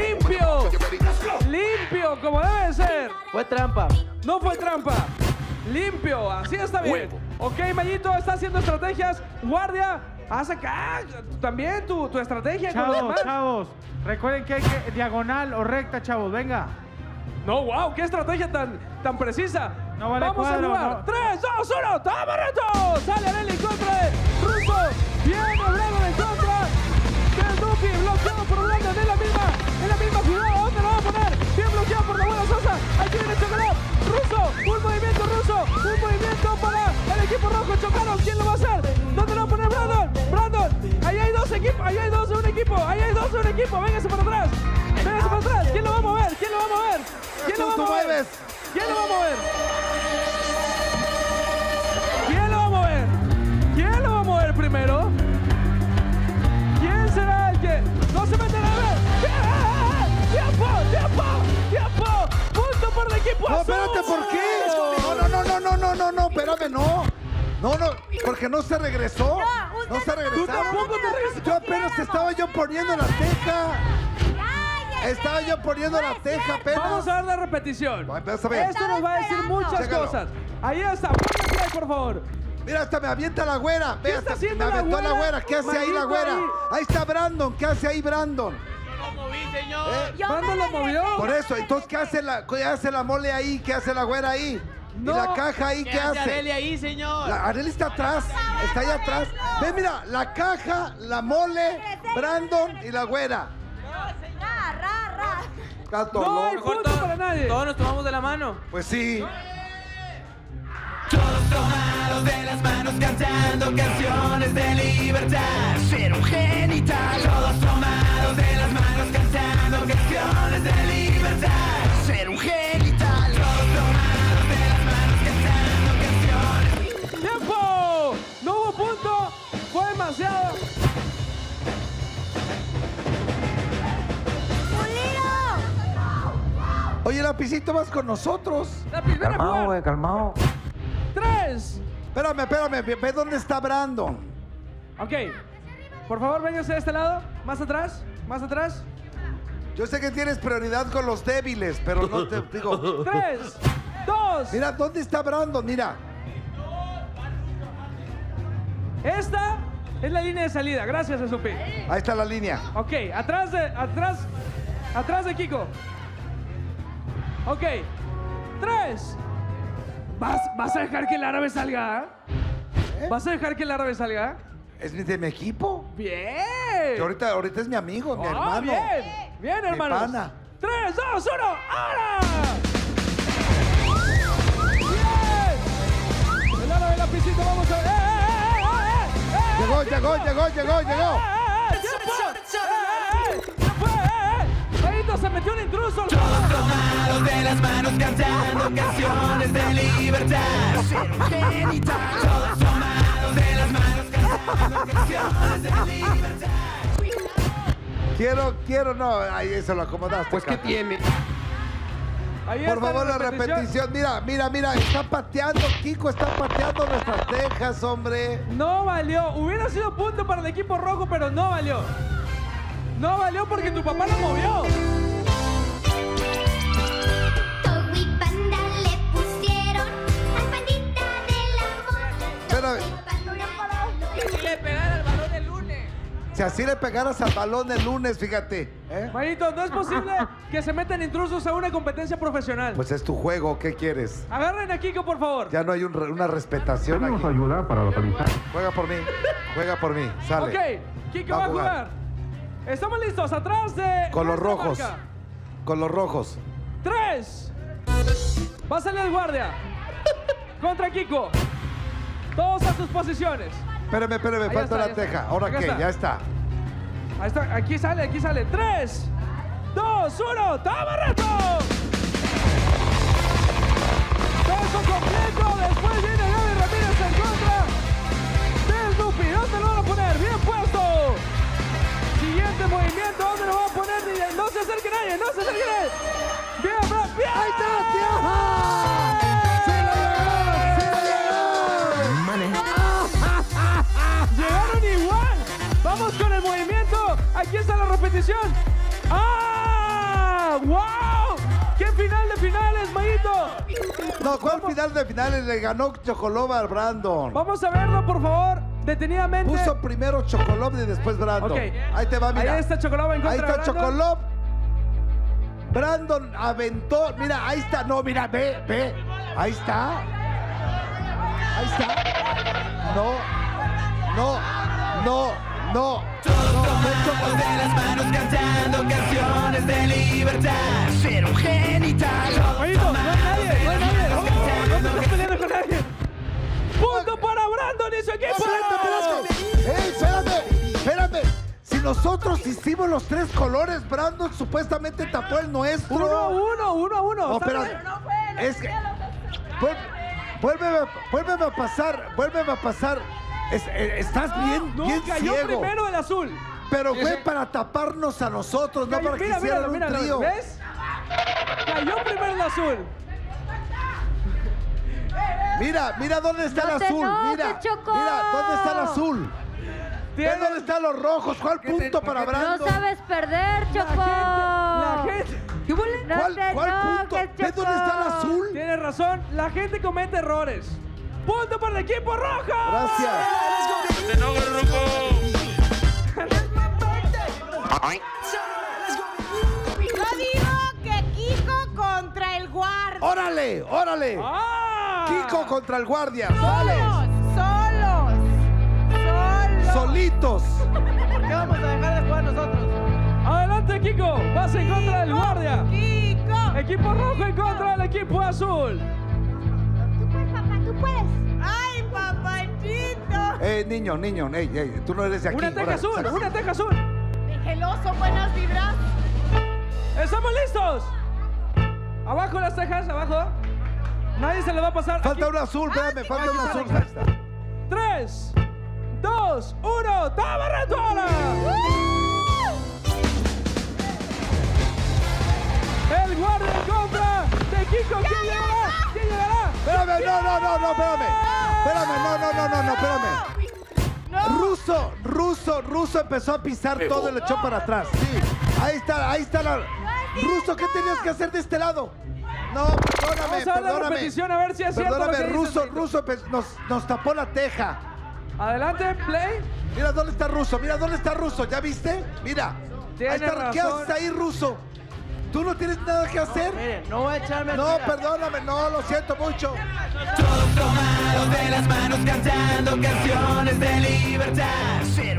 ¡Limpio, como debe ser! Fue trampa. No fue trampa. Limpio, así está bien. Ok, Mayito está haciendo estrategias. Guardia, haz acá también tu estrategia con los demás. Chavos, recuerden que hay que diagonal o recta, chavos, venga. No, wow, qué estrategia tan precisa. No vale Vamos cuadro, a jugar. no. 3, 2, 1, ¡tomarreto! Sale Arely en contra de Russo. Viene Brandon en contra del Dupi. Bloqueado por Brandon en la misma jugada. ¿Dónde lo va a poner? Bien bloqueado por la buena Sosa. Aquí viene Chocolate. Russo, un movimiento Russo. Un movimiento para el equipo rojo. Chocaron. ¿Quién lo va a hacer? ¿Dónde lo va a poner Brandon? Ahí hay dos equipos. Ahí hay dos de un equipo. Véngase para atrás. ¿Quién lo va a mover? ¿Quién lo va a mover? ¿Quién lo va a mover? ¿Quién lo va a mover? ¿Quién lo va a mover? ¿Quién lo va a mover primero? ¿Quién será el que no se mete a ver? ¡Tiempo! ¡Punto por el equipo No, azul! espérate, ¿por qué? No, espérame, no, porque no se regresó. No se regresó. Tú tampoco te regresaste. Yo apenas estaba yo poniendo la teja. Estaba yo poniendo la teja apenas. Vamos a ver la repetición. Empieza bien. Esto nos va a decir muchas Chécalo. cosas. Ahí está, ponle play, por favor. Mira, hasta me avienta la güera. ¿Qué Ve, está hasta haciendo me la aventó la güera? güera. ¿Qué hace ahí la Maldito güera? ahí. Ahí está Brandon. ¿Qué hace ahí Brandon? ¿Brandon lo movió? Por eso, entonces, ¿qué hace la mole ahí? ¿Qué hace la güera ahí? No. ¿Y la caja ahí qué hace? Arely ahí, señor? Arely está atrás, está allá atrás. Ve, mira, la caja, la mole, Brandon y la güera. Gato No hay loco. punto para nadie. Todos nos tomamos de la mano. Pues sí. Todos tomados de las manos cantando canciones de libertad. Ser un genital. Todos tomados de las manos cantando canciones de libertad. Ser un genital. Todos tomados de las manos cantando canciones. ¡Tiempo! No hubo punto. Fue demasiado. Oye, Lapicito, vas con nosotros. Lápiz, ven a jugar. calmado. 3. Espérame, ve dónde está Brandon. Ok. Por favor, véngase de este lado. Más atrás. Yo sé que tienes prioridad con los débiles, pero no te digo. 3, 2. Mira, ¿dónde está Brandon? Mira. Esta es la línea de salida. Gracias, Esupi. Ahí está la línea. Ok, atrás de Kiko. Ok. 3. ¿Vas a dejar que el árabe salga? ¿Vas a dejar que el árabe salga? ¿Es de mi equipo? Bien. Que ahorita es mi amigo, mi hermano. Bien, Mi hermanos. pana. 3, 2, 1, ¡ahora! ¡Bien! El árabe, la piscina, vamos a ver. Llegó. ¡Ahí se metió un intruso! Todos tomados de las manos cantando canciones de libertad. Ser un genital. Todos tomados de las manos cantando canciones de libertad. Quiero, no. Ahí eso lo acomodaste. Pues, ¿qué tiene? Ahí Por está favor, la repetición. Mira. Está pateando. Kiko está pateando nuestras tejas, hombre. No valió. Hubiera sido punto para el equipo rojo, pero no valió. No valió porque tu papá lo movió. Toby Panda le pusieron al pandita del amor. Espérame. Y le pegara al balón el lunes. Si así le pegaras al balón el lunes, fíjate. Manito, no es posible que se metan intrusos a una competencia profesional. Pues es tu juego, ¿qué quieres? Agarren a Kiko, por favor. Ya no hay una respetación aquí. Tenemos ayuda para localizar. Juega por mí, sale. Ok, Kiko va a jugar. Estamos listos, atrás de... Con los nuestra rojos. marca. Con los rojos. 3. Va a salir el guardia. Contra Kiko. Todos a sus posiciones. Espérame, Ahí falta está, la ya teja. está. ¿Ahora Acá qué? está. Ya está. Ahí está, aquí sale. 3, 2, 1, ¡toma reto! Peso completo, después viene Gaby Ramírez en contra del Dupi. ¿Dónde lo van a poner? Bien puesto. Siguiente movimiento, ¿dónde lo van a poner? No se acerque nadie, no se acerque nadie. Bien, bien. ¡Ahí está, tío! Llegaron igual. Vamos con el movimiento. Aquí está la repetición. ¡Ah! ¡Wow! ¡Qué final de finales, Mayito! No, ¿cuál final de finales? Le ganó Chocolova al Brandon. Vamos a verlo, por favor, detenidamente. Puso primero Chocolov y después Brandon. Ok. Ahí te va, mira. Ahí está Chocolova en contra Ahí está de Brandon. Chocolov. Brandon aventó. Mira, ahí está. No, mira, ve. Ahí está. No. Tomamos de las manos cantando canciones de libertad. Ser un genital. Mayito, no hay nadie. No te estás peleando con nadie. Punto para Brandon y su equipo. Espérame. Si nosotros hicimos los 3 colores, Brandon supuestamente tapó el nuestro. 1 a 1. No, espérate. Es que... Vuélveme a pasar. Estás bien cayó ciego. primero el azul. Pero fue para taparnos a nosotros, no para que hicieran un trío. ¿Ves? Cayó primero el azul. Mira dónde está el azul. Mira dónde está el azul. Ve dónde están los rojos. ¿Cuál punto para Brandon? No sabes perder, Choco. La gente. ¿Cuál punto? ¿Ve dónde está el azul? Tienes razón, la gente comete errores. Punto para el equipo rojo. Gracias. Yo digo que Kiko contra el guardia. ¡Órale! Kiko contra el guardia. Solos. Solitos. ¿Por qué vamos a dejar de jugar nosotros? Adelante, Kiko. Vas en contra del guardia. Kiko. Equipo rojo en contra del equipo azul. Tú puedes, papá, tú puedes. Ay, papachito. Niño, ey, tú no eres de aquí. Una teja azul. Geloso, buenas vibras. ¡Estamos listos! Abajo las tejas, abajo. Nadie se le va a pasar. Falta un azul, espérame, falta un azul. Ahí está. 3, 2, 1, ¡toma retuala! El guardia en contra de Kiko. ¿Quién llegará? Espérame, no, espérame. Ruso empezó a pisar todo y lo echó para atrás. Sí, ahí está la... Ruso, ¿qué tenías que hacer de este lado? No, Vamos a ver la repetición a ver si es cierto lo que dices, Ruso nos tapó la teja. Adelante, play. Mira dónde está Ruso, ¿ya viste? Mira. Tienes razón. ¿Qué haces ahí, Ruso? ¿Tú no tienes nada que hacer? Mire, no voy a echarme. No, perdóname, no, lo siento mucho. Todos tomados de las manos cantando canciones de libertad.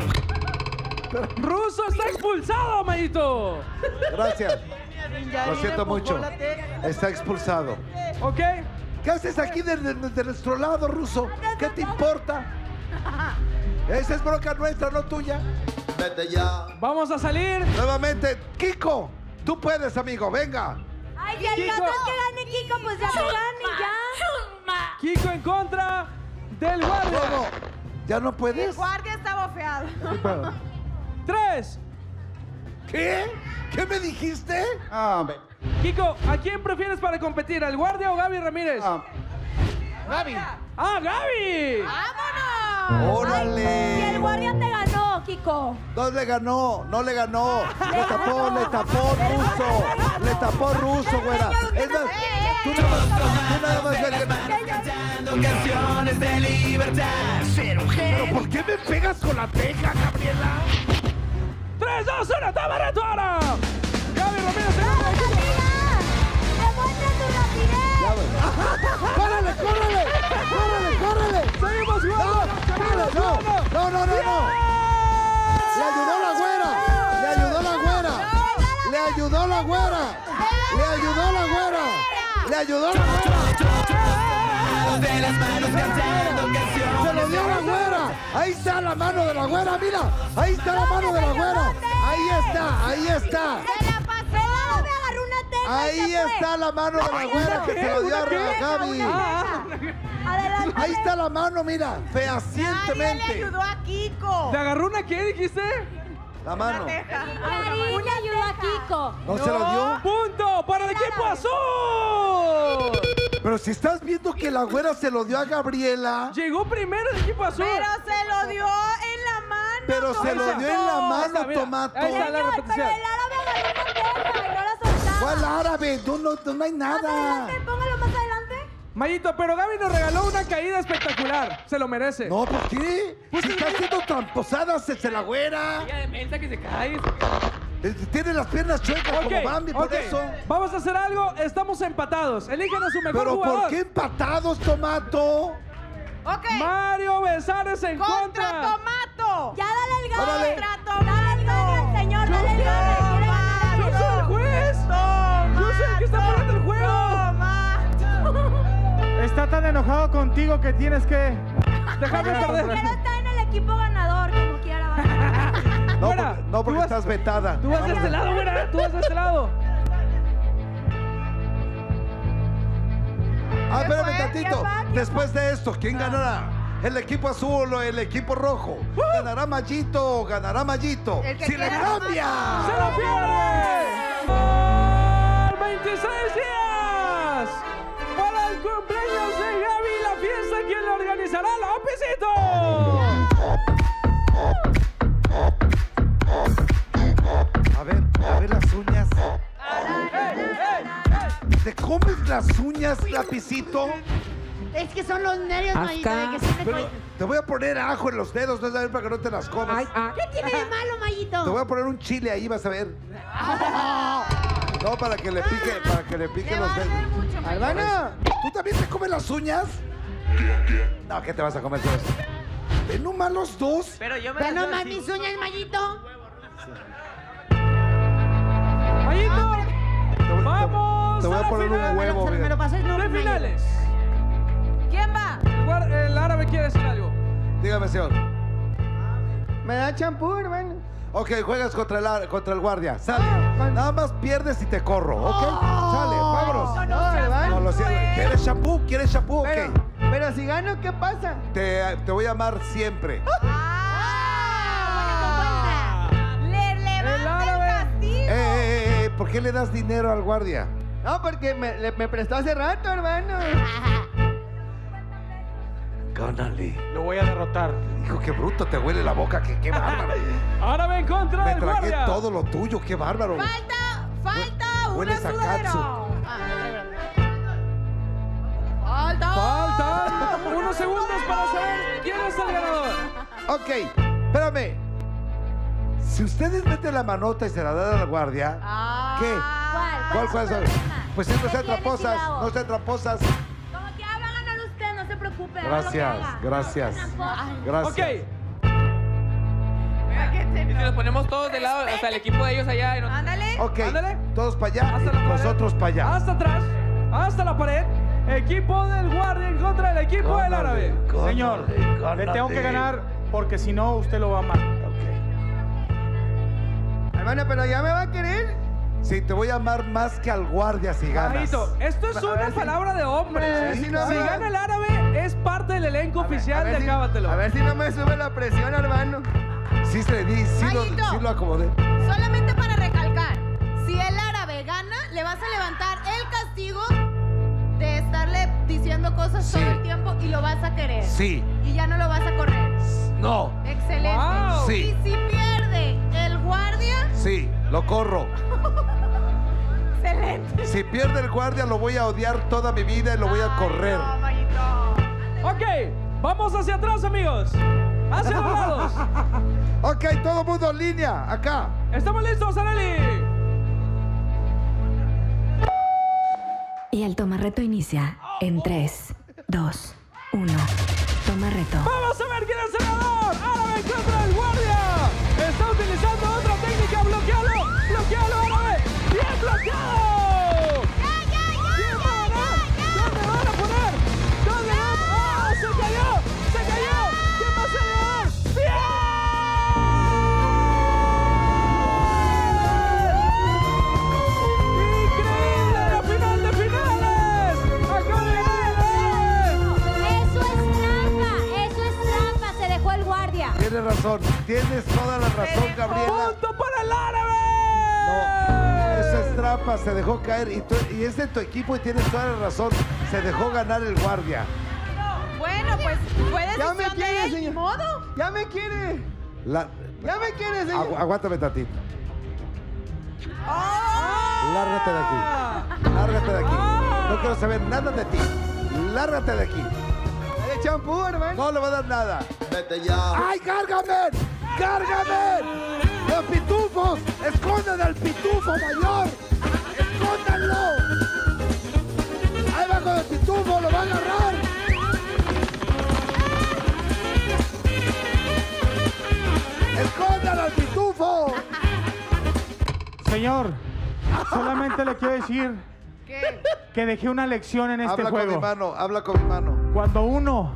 Ruso está expulsado, Mayito. Gracias. Lo siento mucho. Está expulsado. ¿Ok? ¿Qué haces aquí de nuestro lado, Ruso? ¿Qué te importa? Esa es bronca nuestra, no tuya. Vete ya. Vamos a salir. Nuevamente, Kiko. Tú puedes, amigo, venga. Ay, ya el rato que gane Kiko, pues ya que gane, ya. Kiko en contra del guardia. ¿Cómo? ¿Ya no El puedes? guardia está bofeado. 3, ¿Qué? ¿Qué me dijiste? Hombre. Kiko, ¿a quién prefieres para competir? ¿Al guardia o Gaby Ramírez? Gaby. ¡Ah, Gaby! ¡Vámonos! ¡Órale! Y el guardia te ganó, Kiko. No le ganó, no le ganó. Le tapó ruso. Le tapó ruso, güera. Es más, tú nada más ves que... Canciones de libertad. ¿Pero por qué me pegas con la teja, Gabriela? 3, 2, 1, toma reto ahora. Gaby Ramírez, ¡Demuestra tu rapidez! ¡Córrele! ¡Seguimos jugando! No. ¡Le ayudó la güera! ¡Le ayudó la güera! ¡Se lo dio la güera! ¡Ahí está la mano de la güera! ¡Mira! ¡Ahí está la mano de la güera! ¡Ahí está! ¡Se la pasó! Me agarró una teja. ¡Ahí está la mano de la güera que se lo dio a Gaby! Adelante. Ahí está la mano, mira, Nadie fehacientemente. le ayudó a Kiko. ¿Te agarró una qué, dijiste? La mano. Una ayudó a Kiko. ¿No se lo dio? ¡Punto para el equipo azul! Pero si estás viendo que la güera se lo dio a Gabriela. Llegó primero el equipo azul. Pero se lo dio en la mano. Pero se lo dio en la mano, Mira, Tomato. ahí está la repetición. Pero el árabe agarró una teja y no la soltaba. ¿Cuál árabe? No hay nada. Póngalo más adelante. Mayito, pero Gaby nos regaló una caída espectacular. Se lo merece. No, ¿por qué? Si está haciendo tramposada, se la güera. Ella de mensa que se cae. Tiene las piernas chuecas como Bambi, por eso. Vamos a hacer algo. Estamos empatados. Eligen a su mejor ¿Pero jugador. por qué empatados, Tomato? Ok. Mario Besares en contra. Tomato. Ya dale el gol. Órale. Dale el gol al señor. Dale el gol. Quiere ganar. Yo soy el juez. Yo soy el que está poniendo el juego. Está tan enojado contigo que tienes que... Déjame Pero perder. quiero estar en el equipo ganador, como quiera. No, porque estás vetada. Tú vas de este lado, güera. Tú vas de este lado. Espérame tantito. Después de esto, ¿quién ganará? ¿El equipo azul o el equipo rojo? ¿Ganará Mayito o ganará Mayito? ¡Si le cambia! ¡Se lo pierde! ¡Por 26 días! ¡Para el cumpleaños de Gaby, la fiesta! ¿Quién la organizará? ¡Lópezito! A ver las uñas. ¿Te comes las uñas, Lapicito? Es que son los nervios, Mayito, de que siempre Pero te voy a poner ajo en los dedos, vas a ver, para que no te las comas. ¿Qué tiene de malo, Mayito? Te voy a poner un chile ahí, vas a ver. No, para que le pique los dedos. Albano. ¿Tú también te comes las uñas? No, ¿qué te vas a comer todo eso? ¿Ven nomás los dos? Pero yo me Ve las doy nomás así. mis uñas, Mayito. ¡Mayito! ¡Vamos! Te voy a poner un huevo, Me mira. lo pasé, no, ¡De Mayito. finales! ¿Quién va? El árabe quiere decir algo. Dígame, señor. Me da champú, hermano. Ok, juegas contra el guardia. Sale. Nada más pierdes y te corro, ¿ok? Sale, vámonos. No, hermano. No, lo siento. ¿Quieres shampoo? ¿Quieres shampoo? Ok. Pero si gano, ¿qué pasa? Te voy a amar siempre. Le levanta el castigo. ¿Por qué le das dinero al guardia? No, porque me prestó hace rato, hermano. Gánale. Lo voy a derrotar. Hijo, qué bruto te huele la boca, qué bárbaro. Ahora en contra Me del tragué guardia. todo lo tuyo, qué bárbaro. Falta una Hueles a sudadera. katsu. Faltan unos segundos para saber quién es el ganador. Ok, espérame. Si ustedes meten la manota y se la dan al guardia, ¿qué? ¿Cuál? Pues sí, no sean tramposas, no sean tramposas. Como que va a ganar usted, no se preocupe. haga lo que Gracias, haga. gracias. Ay. Gracias. Ok. Y si nos ponemos todos de lado, o sea, el equipo de ellos allá. Ándale. Ok, Ándale. todos para allá, Hasta la pared. nosotros para allá. Hasta atrás, hasta la pared. Equipo del guardia en contra del equipo del árabe. Señor, le tengo que ganar porque si no, usted lo va a amar. Hermano, pero ya me va a querer. Sí, te voy a amar más que al guardia si ganas. Majito, esto es A una ver si- palabra de hombre. a ver si no me- gana el árabe, es parte del elenco oficial de Acábatelo. A ver si no me sube la presión, hermano. Sí, sí lo acomodé. Solamente para haciendo cosas todo el tiempo y lo vas a querer. Sí. Y ya no lo vas a correr. No. Excelente. Wow. Sí. Y si pierde el guardia, Sí, lo corro. excelente. Si pierde el guardia, lo voy a odiar toda mi vida y lo voy a correr. Ok, vamos hacia atrás, amigos. Hacia los lados. Ok, todo mundo en línea, acá. Estamos listos, Arely. Y el tomarreto inicia en 3, 2, 1. Tomarreto. Vamos a ver quién es el ganador. Árabe contra el guardia. Está utilizando otra técnica. Bloquealo. Bloquealo, Árabe. Bien bloqueado. ¿Quién va a ganar? ¿Dónde van a poner? ¿Dónde van? ¡Oh! Se cayó. Se cayó. ¿Quién va a ser el ganador? ¡Bien! ¡Increíble! ¡La final de finales! ¡Acaba de ganar! Eso es trampa, se dejó el guardia. Tienes razón, tienes toda la razón, Gabriela. ¡Punto para el Árabe! No, eso es trampa, se dejó caer y es de tu equipo y tienes toda la razón. Se dejó ganar el guardia. Bueno, pues fue Ya me decisión de quiere, él, ni señor. modo. Ya me quiere. Ya me quiere, señor. Aguántame tantito. Lárgate de aquí. Lárgate de aquí. No quiero saber nada de ti. Lárgate de aquí. Dale champú, hermano. No le va a dar nada. Vete ya. ¡Ay, cárgame! ¡Cárgame! ¡Los pitufos! ¡Escondan al pitufo mayor! ¡Escóndanlo! ¡Ahí va con el pitufo! ¡Lo va a agarrar! ¡Escóndan al pitufo! Señor, solamente le quiero decir que dejé una lección en este Habla juego. con mi mano, habla con mi mano. Cuando uno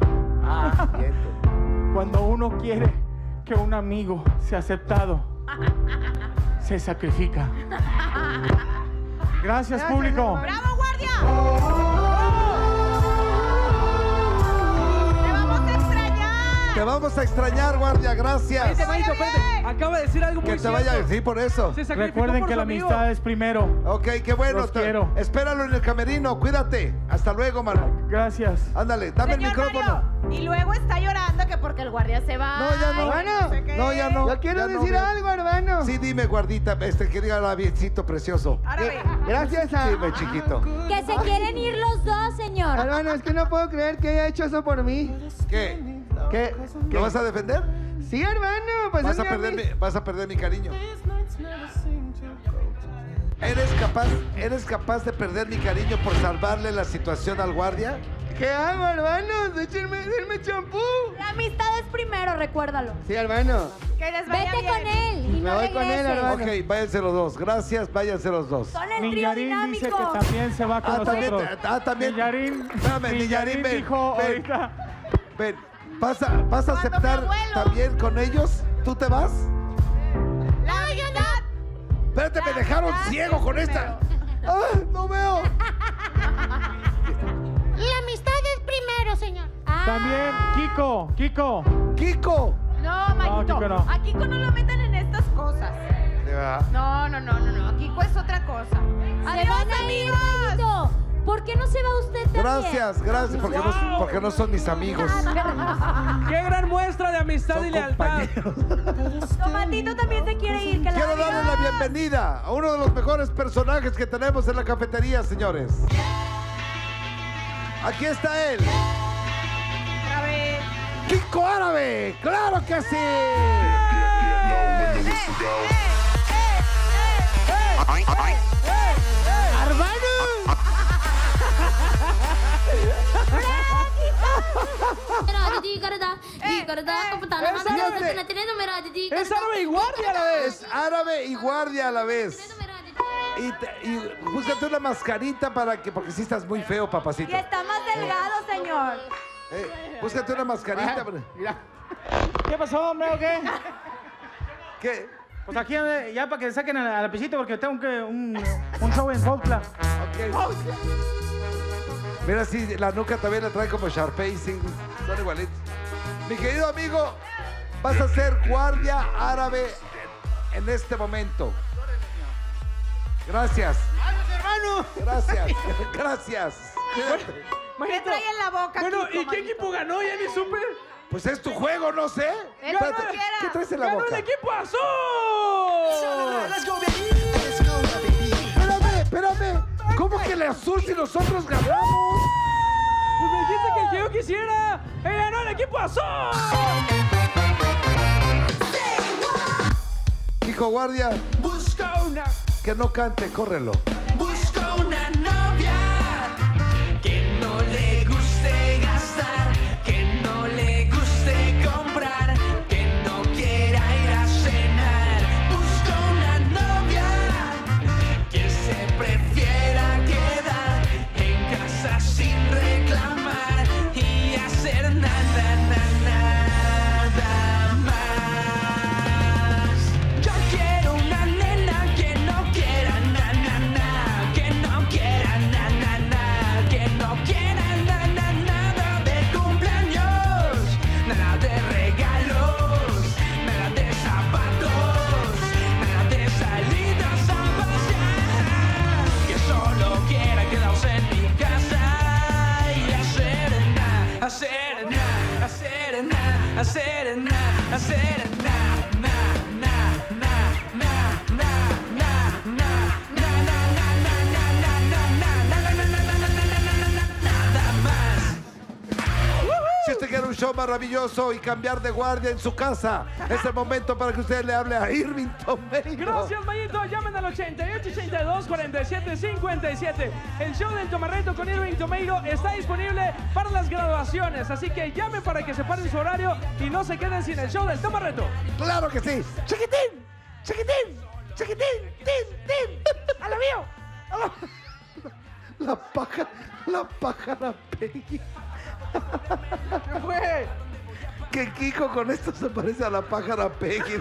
quiere que un amigo sea aceptado, se sacrifica. Gracias, público. ¡Bravo, guardia! ¡Te vamos a extrañar! Te vamos a extrañar, guardia, gracias. Espérate, Manito, espérate. Acaba de decir algo muy Que te cierto. vaya, sí, por eso. Se sacrificó Recuerden por que su la amigo. amistad es primero. Ok, qué bueno. Los quiero. Espéralo en el camerino, cuídate. Hasta luego, mano. Gracias. Ándale, dame el Señor micrófono. Mario, y luego está llorando que porque el guardia se va. No, ya no. Hermano, No, ya no. yo quiero ya no, decir mira. algo, hermano. Sí, dime, guardita, que diga la biencito precioso. Árabe. Gracias a... Dime, chiquito. Que se quieren ir los dos, señor. Hermano, es que no puedo creer que haya hecho eso por mí. ¿Qué? ¿Qué? ¿Lo vas a defender? Sí, hermano, pues Vas es a mi perder amigo. vas a perder mi cariño. ¿Eres capaz de perder mi cariño por salvarle la situación al guardia? ¿Qué hago, hermano? Denme champú. La amistad es primero, recuérdalo. Sí, hermano. Que les vaya Vete bien. con él y Me no voy con él, regreses. hermano. Ok, váyanse los dos. Gracias, váyanse los dos. Son el trío Millarín dice dinámico. que también se va con También, nosotros. también. Millarín, Espérame, Millarín, ven. dijo ven, ahorita. ven. ¿Vas a aceptar también con ellos? ¿Tú te vas? La amistad. Espérate, me dejaron ciego con esta. ¡Ah, no veo! La amistad es primero, señor. También, Kiko. ¡Kiko! No, Mayito. Kiko no. A Kiko no lo metan en estas cosas. No. A Kiko es otra cosa. Se Adiós, van a ir, Mayito. ¿Por qué no se va usted también? Gracias, porque no son mis amigos. ¡Qué gran muestra de amistad Son y lealtad! Tomatito también se quiere ir. Que Quiero darle la bienvenida a uno de los mejores personajes que tenemos en la cafetería, señores. Aquí está él. Árabe. ¡Kiko Árabe! ¡Claro que sí! ¡Es árabe y guardia a la vez! Es árabe y guardia a la vez. Y búscate una mascarita porque sí estás muy feo, papacito. Y está más delgado, señor. Búscate una mascarita. Mira. ¿Qué pasó, hombre, o qué? ¿Qué? Pues aquí ya para que saquen a la pisita porque tengo un show en Folkla. Ok. Mira, si la nuca también la trae como Sharpay, sí, son igualitos. Mi querido amigo, vas a ser guardia árabe en este momento. Gracias. hermano! Gracias, gracias. ¿Qué trae en la boca, Bueno, Kiko, ¿y qué equipo ganó? Ya ni supe. Pues es tu juego, no sé. Es lo que Espérate, quiera. ¿qué traes en la ¡Ganó boca? el equipo azul! Espérame. ¿Cómo que el azul si nosotros ganamos? Pues me dijiste que el que yo quisiera. ¡Ganó el equipo azul! Hijo guardia, Busca una, que no cante, córrelo. busca una novia que no le guste gastar, que no le guste comprar, que no quiera ir a cenar. Busca una novia que se prefiera quedar en casa sin reclamar y hacer nada más. Yo quiero una nena que no quiera que no quiera que no quiera nada de cumpleaños, nada de regalos, nada de zapatos, nada de salidas a pasear, que solo quiera quedarse en mi casa y hacer nada, hacer nada, hacer nada, hacer nada, hacer nada. Si usted quiere un show maravilloso y cambiar de guardia en su casa, es el momento para que usted le hable a Irving Tomeiro. Gracias, Mayito. Llamen al 8882-4757. El show del Tomarreto con Irving Tomeiro está disponible para las graduaciones. Así que llamen para que separen su horario y no se queden sin el show del Tomarreto. ¡Claro que sí! ¡Chiquitín! ¡Chiquitín! ¡Chiquitín! ¡Tin! ¡A lo mío! La pájara Peggy. ¿Qué fue? Que Kiko con esto se parece a la pájara Peggy.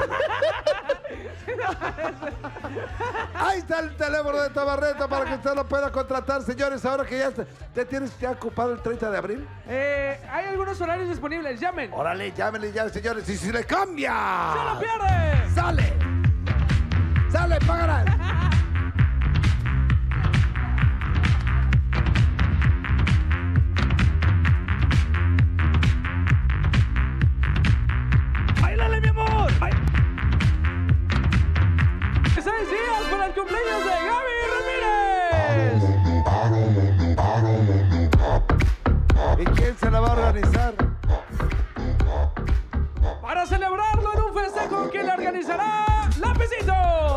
Ahí está el teléfono de Tomarreto para que usted lo pueda contratar, señores. Ahora que ya te tienes ya ocupado el 30 de abril. Hay algunos horarios disponibles. Llamen. Órale, llámenle ya, señores. Y si le cambia, ¡se lo pierde! ¡Sale! ¡Sale, pagarás! ¡Báilale, mi amor! 6 días para el cumpleaños de Gaby Ramírez. ¿Y quién se la va a organizar? Para celebrarlo en un festejo que le organizará Lapicito.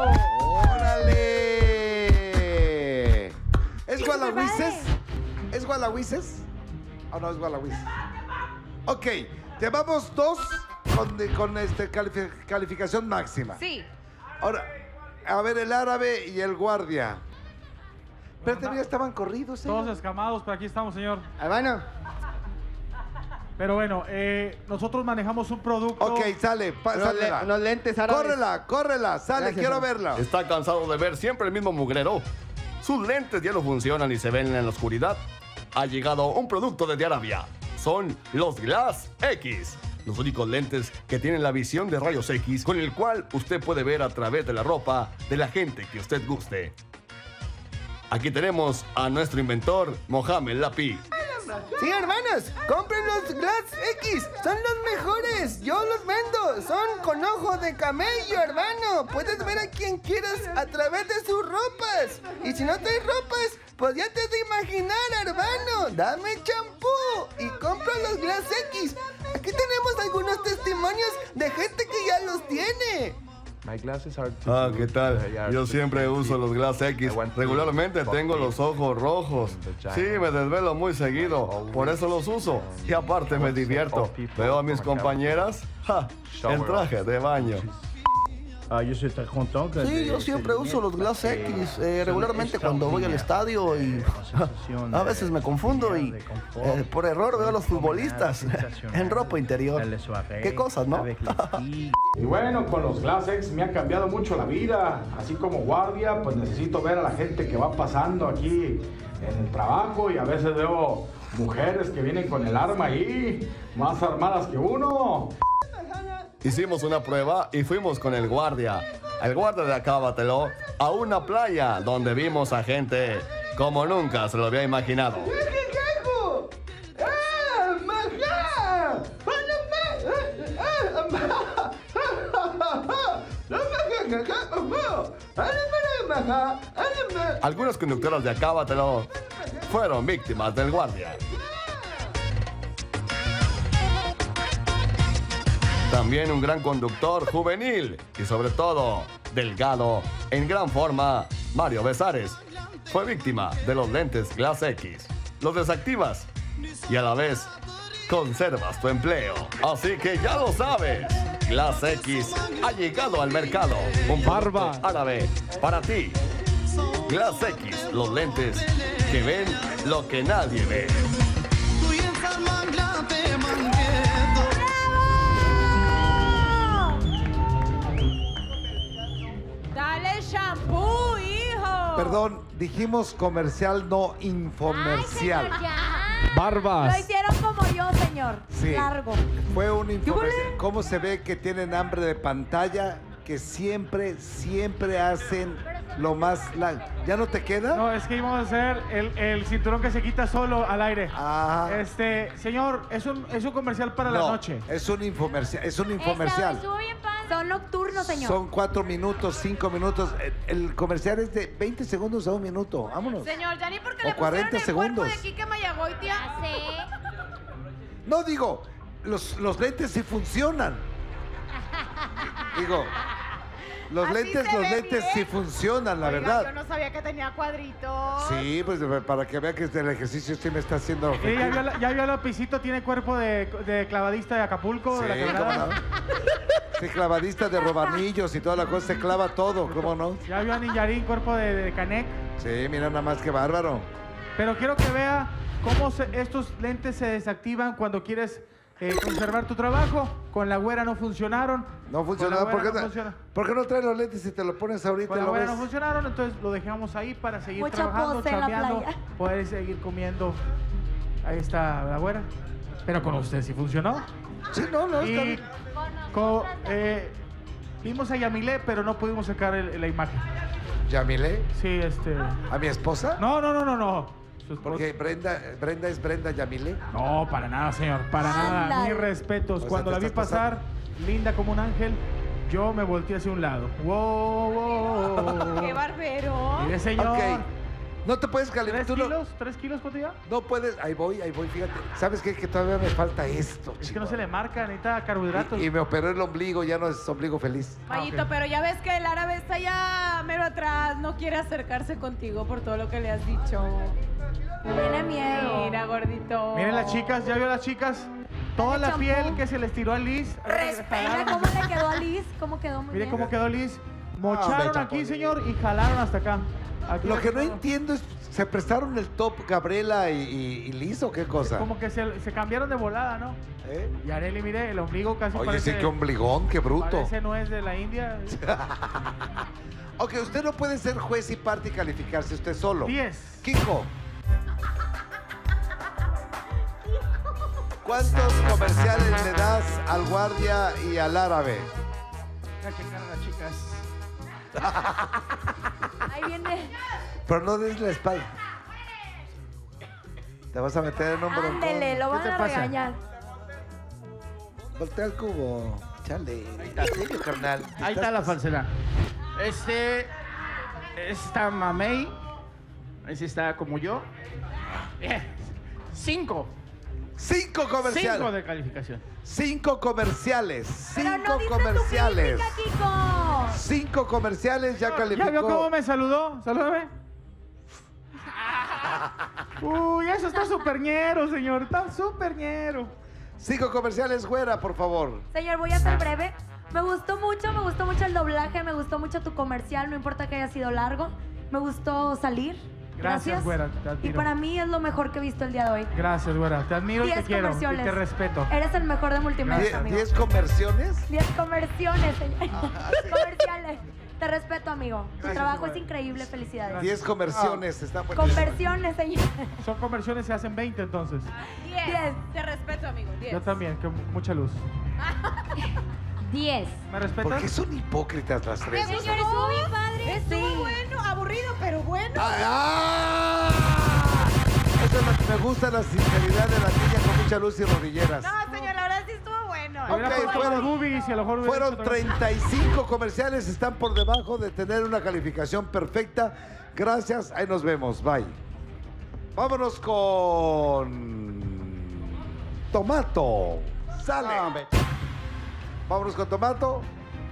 ¡Órale! ¿Es Gualahuises? ¿Es Gualahuises? ¿O no es Gualahuises? Ok, llevamos 2 con calificación máxima. Sí. Ahora, a ver, el árabe y el guardia. Pero ya estaban corridos, ¿eh? Todos escamados, pero aquí estamos, señor. Hermano. Pero bueno, nosotros manejamos un producto. Ok, sale, sálela. Unos lentes árabes. Córrela, sale, Gracias, quiero hermano. verla. ¿Está cansado de ver siempre el mismo mugrero? Sus lentes ya no funcionan y se ven en la oscuridad. Ha llegado un producto desde Arabia. Son los Glass X. Los únicos lentes que tienen la visión de rayos X con el cual usted puede ver a través de la ropa de la gente que usted guste. Aquí tenemos a nuestro inventor, Mohamed Lapi. Sí, hermanos, compren los Glass X, son los mejores, yo los vendo, son con ojo de camello, hermano. Puedes ver a quien quieras a través de sus ropas. Y si no traes ropas, pues ya te has de imaginar, hermano. Dame champú y compra los Glass X. Aquí tenemos algunos testimonios de gente que ya los tiene. Ah, ¿qué tal? Yo siempre uso los Glass X. Regularmente tengo los ojos rojos. Sí, me desvelo muy seguido. Por eso los uso. Y aparte me divierto. Veo a mis compañeras en traje de baño. Sí, yo siempre uso los Glass X, regularmente cuando voy al estadio y a veces me confundo y por error veo a los futbolistas en ropa interior. Qué cosas, ¿no? Y bueno, con los Glass X me ha cambiado mucho la vida. Así como guardia, pues necesito ver a la gente que va pasando aquí en el trabajo y a veces veo mujeres que vienen con el arma ahí, más armadas que uno. Hicimos una prueba y fuimos con el guardia. El guardia de Acábatelo a una playa donde vimos a gente como nunca se lo había imaginado. Algunos conductores de Acábatelo fueron víctimas del guardia. También un gran conductor juvenil y sobre todo delgado, en gran forma, Mario Besares, fue víctima de los lentes Glass X. Los desactivas y a la vez conservas tu empleo. Así que ya lo sabes, Glass X ha llegado al mercado. Un producto árabe para ti. Glass X, los lentes que ven lo que nadie ve. Dale shampoo, hijo. Perdón, dijimos comercial, no infomercial. Barbas. Lo hicieron como yo, señor. Sí. Largo. Fue un infomercial. ¿Cómo se ve que tienen hambre de pantalla? Que siempre hacen lo más... ¿Ya no te queda? No, es que íbamos a hacer el cinturón que se quita solo al aire. Señor, es un comercial para la noche. Es un infomercial. Es un infomercial. Son nocturnos, señor. Son 4 minutos, 5 minutos. El comercial es de 20 segundos a 1 minuto. Vámonos. Señor, ya ni porque O le pusieron 40 el segundos. cuerpo de Kike Mayagoitia. No, digo, los lentes sí funcionan. Digo, los Así lentes se ve bien. sí funcionan, la Oiga, verdad. yo no sabía que tenía cuadritos. Sí, pues para que vea que el ejercicio sí me está haciendo... Ya vio el lapicito, tiene cuerpo de clavadista de Acapulco. Sí, de la quebrada. ¿cómo no? Sí, clavadista de robanillos y toda la cosa, se clava todo, ¿cómo no? Ya vio a Ninjarín, cuerpo de Canek. Sí, mira nada más que bárbaro. Pero quiero que vea cómo estos lentes se desactivan cuando quieres conservar tu trabajo. Con la güera no funcionaron. No funcionaba. Con la güera ¿Por qué, no funciona. ¿Por qué no traes los lentes y te lo pones ahorita Con y la lo güera ves? no funcionaron, entonces lo dejamos ahí para seguir Mucha trabajando, pose en la chambeando, playa. poder seguir comiendo. Ahí está la güera. Pero con usted sí funcionó. Sí, no, está Y bien. vimos a Yamile, pero no pudimos sacar la imagen. ¿Yamile? Sí, ¿A mi esposa? No. Porque Brenda es Brenda Yamile. No, para nada, señor. Para nada. Ándale. Mis respetos. O sea, Cuando te la vi estás pasar, linda como un ángel, yo me volteé hacia un lado. ¡Wow! ¡Qué barbero! Mire, señor. Ok. No te puedes calentar. ¿3 kilos cuánto ya? No puedes. Ahí voy, fíjate. ¿Sabes qué? Que todavía me falta esto. Es que no se le marca, necesita carbohidratos. Y me operó el ombligo, ya no es ombligo feliz. Mayito, pero ya ves que el árabe está allá mero atrás, no quiere acercarse contigo por todo lo que le has dicho. Tiene miedo. Mira, gordito. Miren las chicas, ¿ya vio las chicas? Toda la piel que se les tiró a Liz. Mira cómo le quedó a Liz. ¿Cómo quedó? Muy Mire bien. cómo quedó Liz. Mocharon aquí, señor, y jalaron hasta acá. Aquí Lo la que no jalaron. entiendo es, ¿se prestaron el top Gabriela y Liz o qué cosa? Como que se cambiaron de volada, ¿no? Y Areli, mire, el ombligo casi Oye, parece... sí, qué ombligón, qué bruto. Parece no es de la India. Ok, usted no puede ser juez y parte y calificarse usted solo. 10. Kiko. ¿Cuántos comerciales le das al guardia y al árabe? Voy a checar a las chicas. Ahí viene. Pero no des la espalda. Te vas a meter en un broncón. Ándele, lo ¿Qué van te a pasa? regañar. Voltea el cubo. Chale. ¿En serio, carnal? Ahí está la falsedad. Está mamey. Ese está como yo. 5. 5 comerciales. 5 de calificación. 5 comerciales. Pero 5 no dices tu comerciales. crítica, Kiko. 5 comerciales ya calificó. ¿Ya vio cómo me saludó? Salúdame. Uy, eso está súper ñero, señor. Está súper ñero. 5 comerciales, güera, por favor. Señor, voy a ser breve. Me gustó mucho el doblaje, me gustó mucho tu comercial, no importa que haya sido largo. Me gustó salir. Gracias, güera, te admiro. Y para mí es lo mejor que he visto el día de hoy. Gracias, güera. Te admiro y 10 te quiero. Y comerciales. te respeto. Eres el mejor de multimedia, amigo. ¿10 conversiones? 10 conversiones, señor. Comerciales. Te respeto, amigo. Tu Gracias, trabajo güera. es increíble, felicidades. 10 conversiones, está buenísimo. Conversiones, señor. Son conversiones, se hacen 20 entonces. 10. Te respeto, amigo. 10. Yo también, que mucha luz. 10. ¿Me respetas? ¿Por qué son hipócritas las tres? Señor, estuvo bien padre. Estuvo bueno, aburrido, pero bueno. Eso es lo que me gusta, la sinceridad de la niña con mucha luz y rodilleras. No, señor, la verdad sí estuvo bueno. hubiera puesto los boobies y a lo mejor hubiera Fueron hecho otra cosa. 35 comerciales, están por debajo de tener una calificación perfecta. Gracias, ahí nos vemos, bye. Vámonos con Tomato. Sale. Vámonos con Tomato.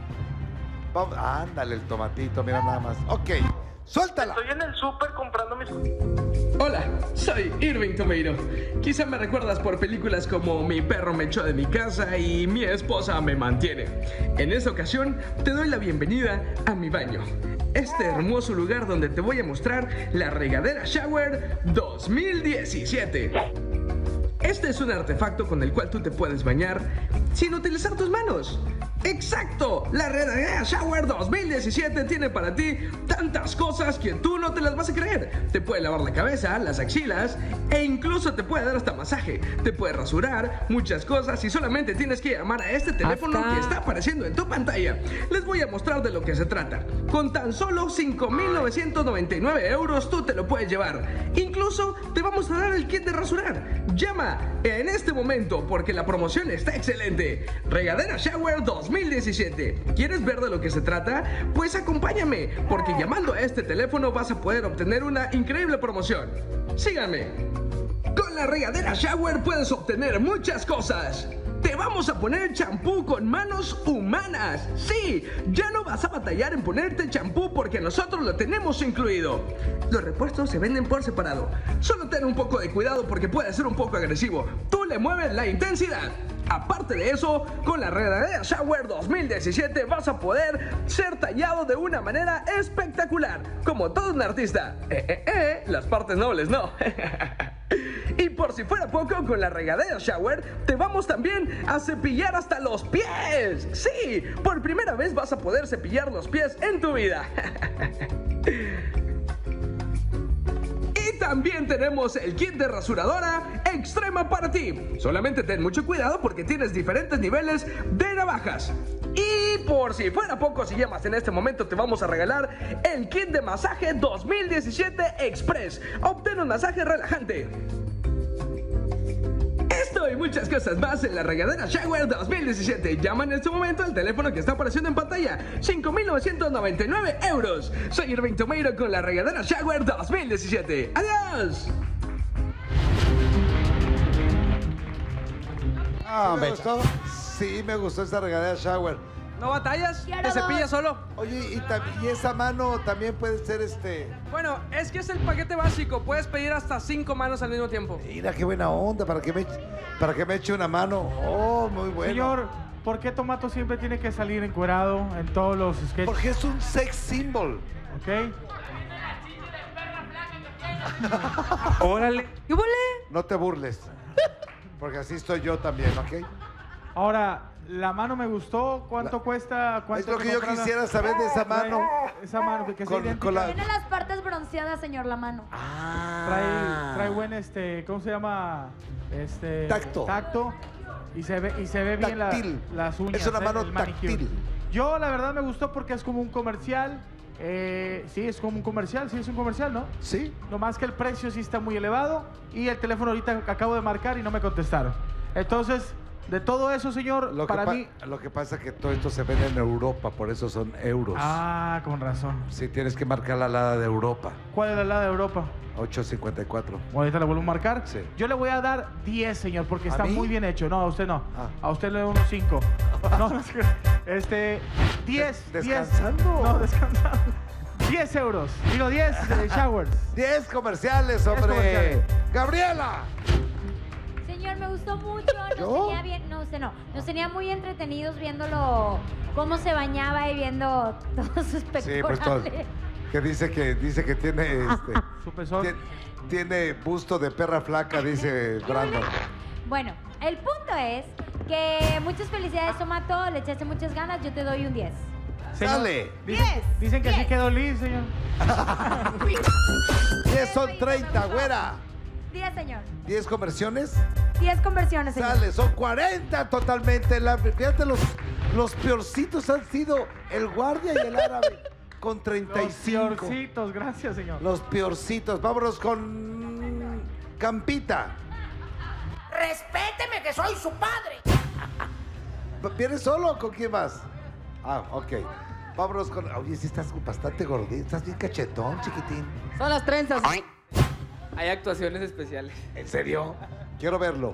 Ándale el tomatito, mira nada más. Ok, suéltala. Estoy en el súper comprando mis... Hola, soy Irving Tomeiro. Quizá me recuerdas por películas como Mi perro me echó de mi casa y Mi esposa me mantiene. En esta ocasión te doy la bienvenida a mi baño. Este hermoso lugar donde te voy a mostrar la regadera Shower 2017. Este es un artefacto con el cual tú te puedes bañar sin utilizar tus manos. ¡Exacto! La regadera Shower 2017 tiene para ti tantas cosas que tú no te las vas a creer. Te puede lavar la cabeza, las axilas e incluso te puede dar hasta masaje. Te puede rasurar, muchas cosas y solamente tienes que llamar a este teléfono que está apareciendo en tu pantalla. Les voy a mostrar de lo que se trata. Con tan solo 5.999 euros tú te lo puedes llevar. Incluso te vamos a dar el kit de rasurar. Llama en este momento porque la promoción está excelente. Regadera Shower 2017. ¿Quieres ver de lo que se trata? Pues acompáñame, porque llamando a este teléfono vas a poder obtener una increíble promoción. Síganme. Con la regadera Shower puedes obtener muchas cosas. Te vamos a poner champú con manos humanas. Sí, ya no vas a batallar en ponerte champú porque nosotros lo tenemos incluido. Los repuestos se venden por separado. Solo ten un poco de cuidado porque puede ser un poco agresivo. Tú le mueves la intensidad. Aparte de eso, con la regadera Shower 2017 vas a poder ser tallado de una manera espectacular. Como todo un artista. Las partes nobles no. Y por si fuera poco, con la regadera Shower te vamos también a cepillar hasta los pies. Sí, por primera vez vas a poder cepillar los pies en tu vida. Y también tenemos el kit de rasuradora extrema para ti. Solamente ten mucho cuidado porque tienes diferentes niveles de navajas. Y por si fuera poco, si llamas en este momento te vamos a regalar el kit de masaje 2017 Express. Obtén un masaje relajante. Esto y muchas cosas más en la regadera Shower 2017. Llama en este momento al teléfono que está apareciendo en pantalla. 5.999 euros. Soy Irving Tomeiro con la regadera Shower 2017. ¡Adiós! ¿Me gustó? Sí, me gustó esta regadera Shower. ¿No batallas? ¿Te cepillas solo? Oye, y esa mano también puede ser Bueno, es que es el paquete básico. Puedes pedir hasta 5 manos al mismo tiempo. Mira qué buena onda, para que me eche una mano. Oh, muy bueno. Señor, ¿por qué Tomato siempre tiene que salir encuerado en todos los sketches? Porque es un sex symbol. ¿Ok? Órale. ¿Qué vale? No te burles. Porque así estoy yo también, ¿ok? Ahora, la mano me gustó. ¿Cuánto cuesta? Es lo que yo quisiera saber de esa mano. Esa mano, que Con Tiene las partes bronceadas, señor, la mano. Trae buen, ¿cómo se llama? Tacto. Y se ve bien las uñas. Es una mano el manicure. táctil. Yo, la verdad, me gustó porque es como un comercial. Sí, es como un comercial. Sí, es un comercial, ¿no? Sí. Nomás que el precio sí está muy elevado. Y el teléfono ahorita acabo de marcar y no me contestaron. Entonces, de todo eso, señor, para mí... Lo que pasa es que todo esto se vende en Europa, por eso son euros. Ah, con razón. Sí, tienes que marcar la alada de Europa. ¿Cuál es la alada de Europa? 8.54. Ahorita le vuelvo a marcar. Sí. Yo le voy a dar 10, señor, porque ¿A está mí? muy bien hecho. No, a usted no. Ah. A usted le doy unos 5. No, 10. Descansando. No, descansando. 10 euros. Digo 10 showers. 10 comerciales, hombre. comerciales. ¡Gabriela! Señor, me gustó mucho. Tenía bien, no, usted no. Nos tenía muy entretenidos viéndolo, cómo se bañaba y viendo todos sus pectorales. Sí, pues todo. Que dice que tiene su pezón. Tiene busto de perra flaca, dice Brandon. Bueno, el punto es que muchas felicidades, Tomato. Le echaste muchas ganas. Yo te doy un 10. ¡Sale! Dicen que así quedó Liz, señor. 10 son 30, güera. 10, señor. 10 conversiones. 10 conversiones, señor. Sale, son 40 totalmente. Fíjate, los peorcitos han sido el guardia y el árabe con 35. Los peorcitos, gracias, señor. Los peorcitos. Vámonos con Campita. Respéteme que soy su padre. ¿Vienes solo o con quién más? Ah, ok. Vámonos con... Oye, sí estás bastante gordito. Estás bien cachetón, chiquitín. Son las trenzas. Hay actuaciones especiales. ¿En serio? Quiero verlo.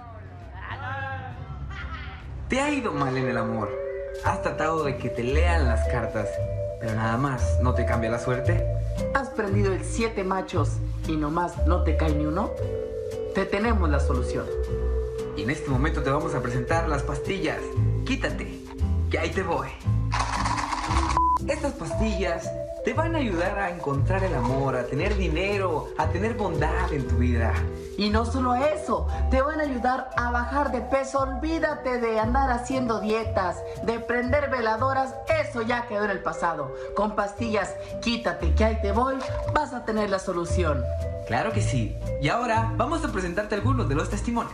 Te ha ido mal en el amor. Has tratado de que te lean las cartas, pero nada más no te cambia la suerte. ¿Has prendido el 7 machos y nomás no te cae ni uno? Te tenemos la solución. Y en este momento te vamos a presentar las pastillas. Quítate, que ahí te voy. Estas pastillas te van a ayudar a encontrar el amor, a tener dinero, a tener bondad en tu vida. Y no solo eso, te van a ayudar a bajar de peso. Olvídate de andar haciendo dietas, de prender veladoras, eso ya quedó en el pasado. Con pastillas, quítate, que ahí te voy, vas a tener la solución. Claro que sí. Y ahora vamos a presentarte algunos de los testimonios.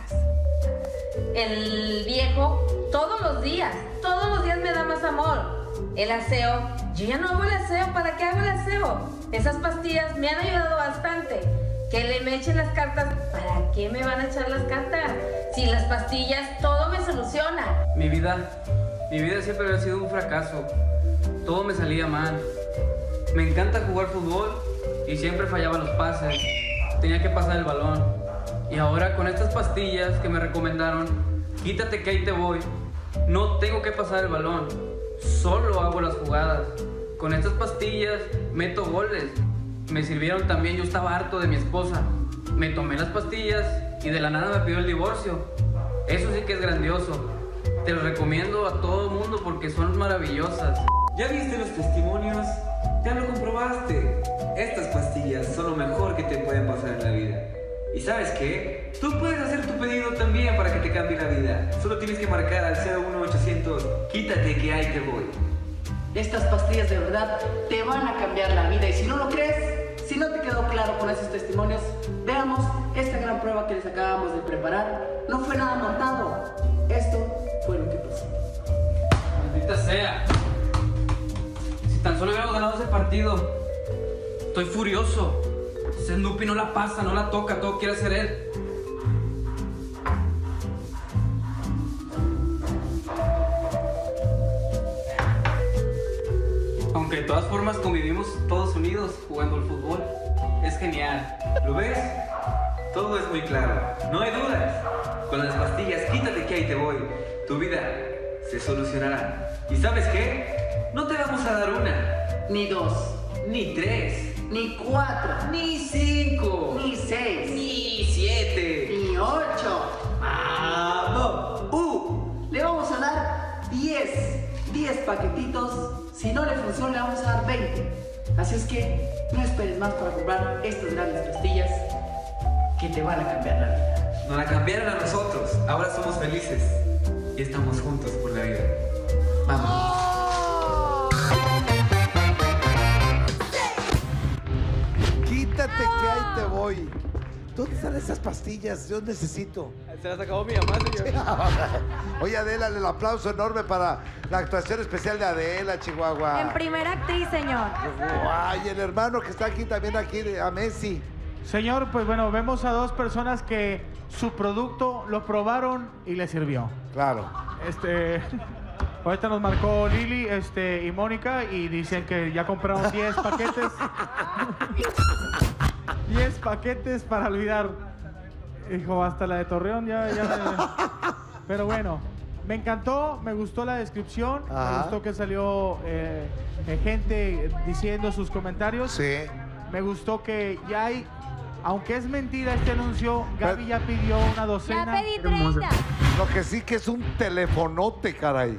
El viejo, todos los días me da más amor. El aseo, yo ya no hago el aseo, ¿para qué hago el aseo? Esas pastillas me han ayudado bastante. Que me echen las cartas, ¿para qué me van a echar las cartas? Si las pastillas, todo me soluciona. Mi vida siempre había sido un fracaso. Todo me salía mal. Me encanta jugar fútbol y siempre fallaba los pases. Tenía que pasar el balón. Y ahora con estas pastillas que me recomendaron, quítate que ahí te voy. No tengo que pasar el balón. Solo hago las jugadas. Con estas pastillas meto goles. Me sirvieron también, yo estaba harto de mi esposa. Me tomé las pastillas y de la nada me pidió el divorcio. Eso sí que es grandioso. Te lo recomiendo a todo el mundo porque son maravillosas. ¿Ya viste los testimonios? Ya lo comprobaste. Estas pastillas son lo mejor que te pueden pasar en la vida. ¿Y sabes qué? Tú puedes hacer tu pedido también para que te cambie la vida. Solo tienes que marcar al 01800. Quítate que ahí te voy. Estas pastillas de verdad te van a cambiar la vida. Y si no lo crees, si no te quedó claro con esos testimonios, veamos esta gran prueba que les acabamos de preparar. No fue nada montado. Esto fue lo que pasó. Maldita sea. Si tan solo hubiéramos ganado ese partido. Estoy furioso. Snoopy no la pasa, no la toca, todo quiere hacer él. Aunque de todas formas convivimos todos unidos jugando al fútbol. Es genial. ¿Lo ves? Todo es muy claro. No hay dudas. Con las pastillas, quítate que ahí te voy. Tu vida se solucionará. ¿Y sabes qué? No te vamos a dar una, ni dos, ni tres, ni 4, ni 5, ni 6, ni 7, ni 8. ¡Vamos! Le vamos a dar 10 paquetitos. Si no le funciona, le vamos a dar 20. Así es que no esperes más para comprar estas grandes pastillas que te van a cambiar la vida. Nos la cambiaron a nosotros. Ahora somos felices y estamos juntos por la vida. Vamos. Quítate que ahí te voy. ¿Dónde están esas pastillas? Yo necesito. Se las acabó mi mamá, señor. Oye, Adela, el aplauso enorme para la actuación especial de Adela, Chihuahua. En primera actriz, señor. Ay, el hermano que está aquí también, a Messi. Señor, pues bueno, vemos a dos personas que su producto lo probaron y les sirvió. Claro. Ahorita nos marcó Lili y Mónica y dicen que ya compraron 10 paquetes. 10 paquetes para olvidar. Hijo, hasta la de Torreón Pero bueno, me encantó, me gustó la descripción. Ajá. Me gustó que salió gente diciendo sus comentarios. Sí. Me gustó que ya hay, aunque es mentira este anuncio, Gaby ya pidió una docena. Ya pedí 30. Lo que sí que es un telefonote, caray.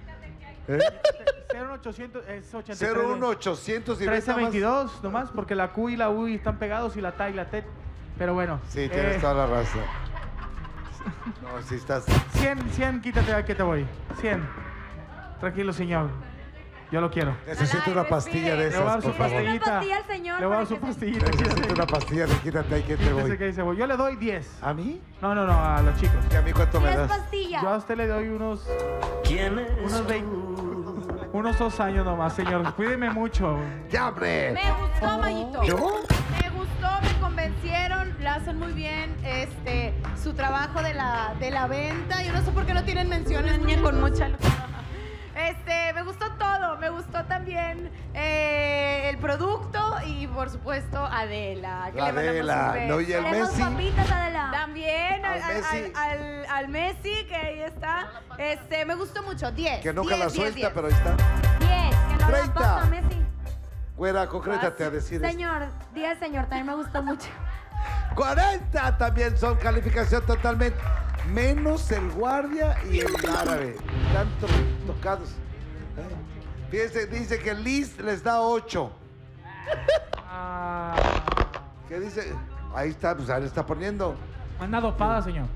01800 es 83. 01800 y 1322 nomás, porque la Q y la U están pegados y la T y la T. Pero bueno. Sí, tienes toda la razón. No, si estás... 100, quítate que te voy. 100. Tranquilo, señor. Yo lo quiero. Necesito una pastilla de esas, Le voy a dar su por favor. pastillita. Una pastilla al señor. Le voy a dar para su que se- pastillita. Necesito una pastilla de quítate ahí que te voy. Quítese que dice voy. Yo le doy 10. ¿A mí? No, a los chicos. ¿Y a mí cuánto me 10 das? pastillas. Yo a usted le doy unos 20, unos 2 años nomás, señor. Cuídeme mucho. ¡Ya, hombre! Me gustó, Mayito. ¿Yo? Me gustó, me convencieron, lo hacen muy bien. su trabajo de la venta. Yo no sé por qué no tienen menciones, niña con mucha luz. Me gustó todo, me gustó también el producto y por supuesto Adela. Que Adela, no, y el Messi. Papitas, Adela. También Messi. al Messi, que ahí está. Me gustó mucho, 10. Que nunca 10, la 10, suelta, 10. pero ahí está. 10, que no 30. la pasa, Messi. Güera, concrétate a decir esto. Señor, 10, señor, también me gustó mucho. 40 también son calificación totalmente. Menos el guardia y el árabe. Están tocados. Fíjense, dice que Liz les da 8. ¿Qué dice? Ahí está, pues ahí le está poniendo. Anda dopada, señor.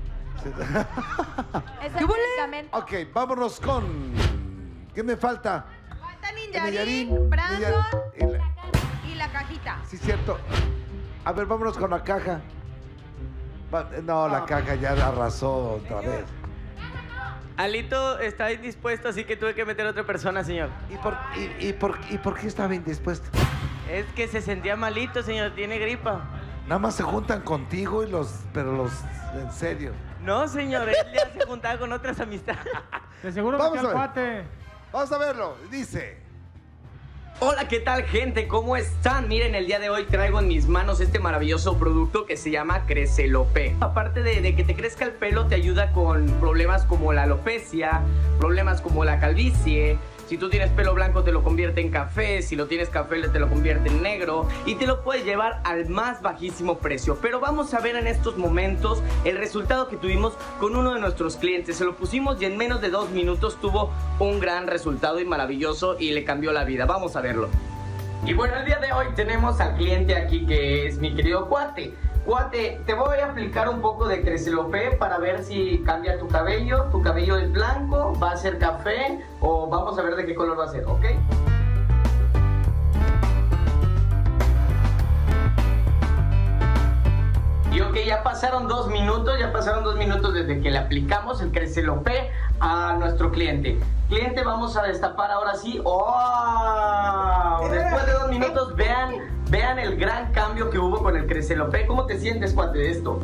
Es el medicamento. Ok, vámonos con... ¿Qué me falta? Falta Ninjarín, Ninjarín, Brandon Ninjarín. y la cajita. Sí, cierto. A ver, vámonos con la caja. No, la caja ya arrasó otra vez. Alito está indispuesto, así que tuve que meter a otra persona, señor. ¿Y por qué estaba indispuesto? Es que se sentía malito, señor. Tiene gripa. Nada más se juntan contigo pero los en serio. No, señor. Él ya se juntaba con otras amistades. De seguro Vamos metió a al ver. cuate. Vamos a verlo. Dice... Hola, ¿qué tal, gente? ¿Cómo están? Miren, el día de hoy traigo en mis manos este maravilloso producto que se llama Crecelopé. Aparte de que te crezca el pelo, te ayuda con problemas como la alopecia, problemas como la calvicie. Si tú tienes pelo blanco, te lo convierte en café. Si lo tienes café, te lo convierte en negro. Y te lo puedes llevar al más bajísimo precio. Pero vamos a ver en estos momentos el resultado que tuvimos con uno de nuestros clientes. Se lo pusimos y en menos de 2 minutos tuvo un gran resultado y maravilloso y le cambió la vida. Vamos a verlo. Y bueno, el día de hoy tenemos al cliente aquí que es mi querido Cuate. Cuate, te voy a aplicar un poco de Crecelopé para ver si cambia tu cabello. Tu cabello es blanco, va a ser café o vamos a ver de qué color va a ser, ¿ok? Y ok, ya pasaron 2 minutos desde que le aplicamos el Crecelopé a nuestro cliente. Cliente, vamos a destapar ahora sí. ¡Oh! Después de 2 minutos, vean el gran cambio que hubo con el Crecelopé. ¿Cómo te sientes, Cuate, de esto?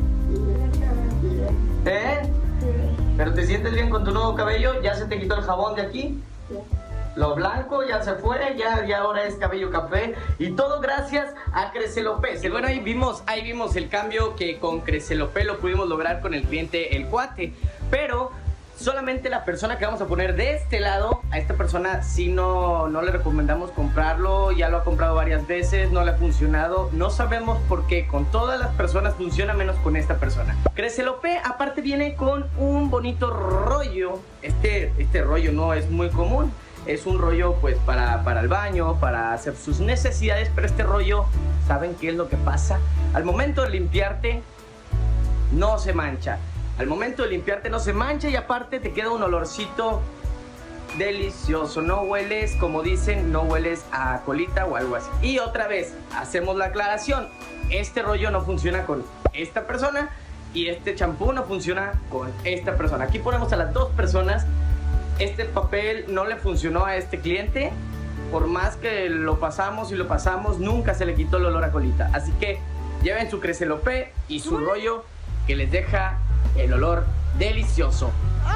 ¿Eh? ¿Pero te sientes bien con tu nuevo cabello? ¿Ya se te quitó el jabón de aquí? Lo blanco ya se fue, ya ahora es cabello café. Y todo gracias a Crecelopé. Y bueno, ahí vimos el cambio que con Crecelopé lo pudimos lograr con el cliente, el Cuate. Pero solamente la persona que vamos a poner de este lado, a esta persona sí no le recomendamos comprarlo. Ya lo ha comprado varias veces, no le ha funcionado. No sabemos por qué. Con todas las personas funciona, menos con esta persona. Crecelopé aparte viene con un bonito rollo. Este rollo no es muy común. Es un rollo pues para el baño, para hacer sus necesidades. Pero este rollo, ¿saben qué es lo que pasa? Al momento de limpiarte, no se mancha. Al momento de limpiarte no se mancha y aparte te queda un olorcito delicioso. No hueles, como dicen, no hueles a colita o algo así. Y otra vez, hacemos la aclaración. Este rollo no funciona con esta persona y este champú no funciona con esta persona. Aquí ponemos a las 2 personas. Este papel no le funcionó a este cliente. Por más que lo pasamos y lo pasamos, nunca se le quitó el olor a colita. Así que lleven su Crecelopé y su rollo que les deja el olor delicioso.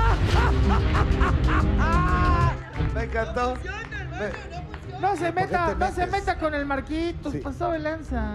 Me encantó. No se meta, ¿Por qué te metes? con el Marquitos, Sí. pasó de lanza.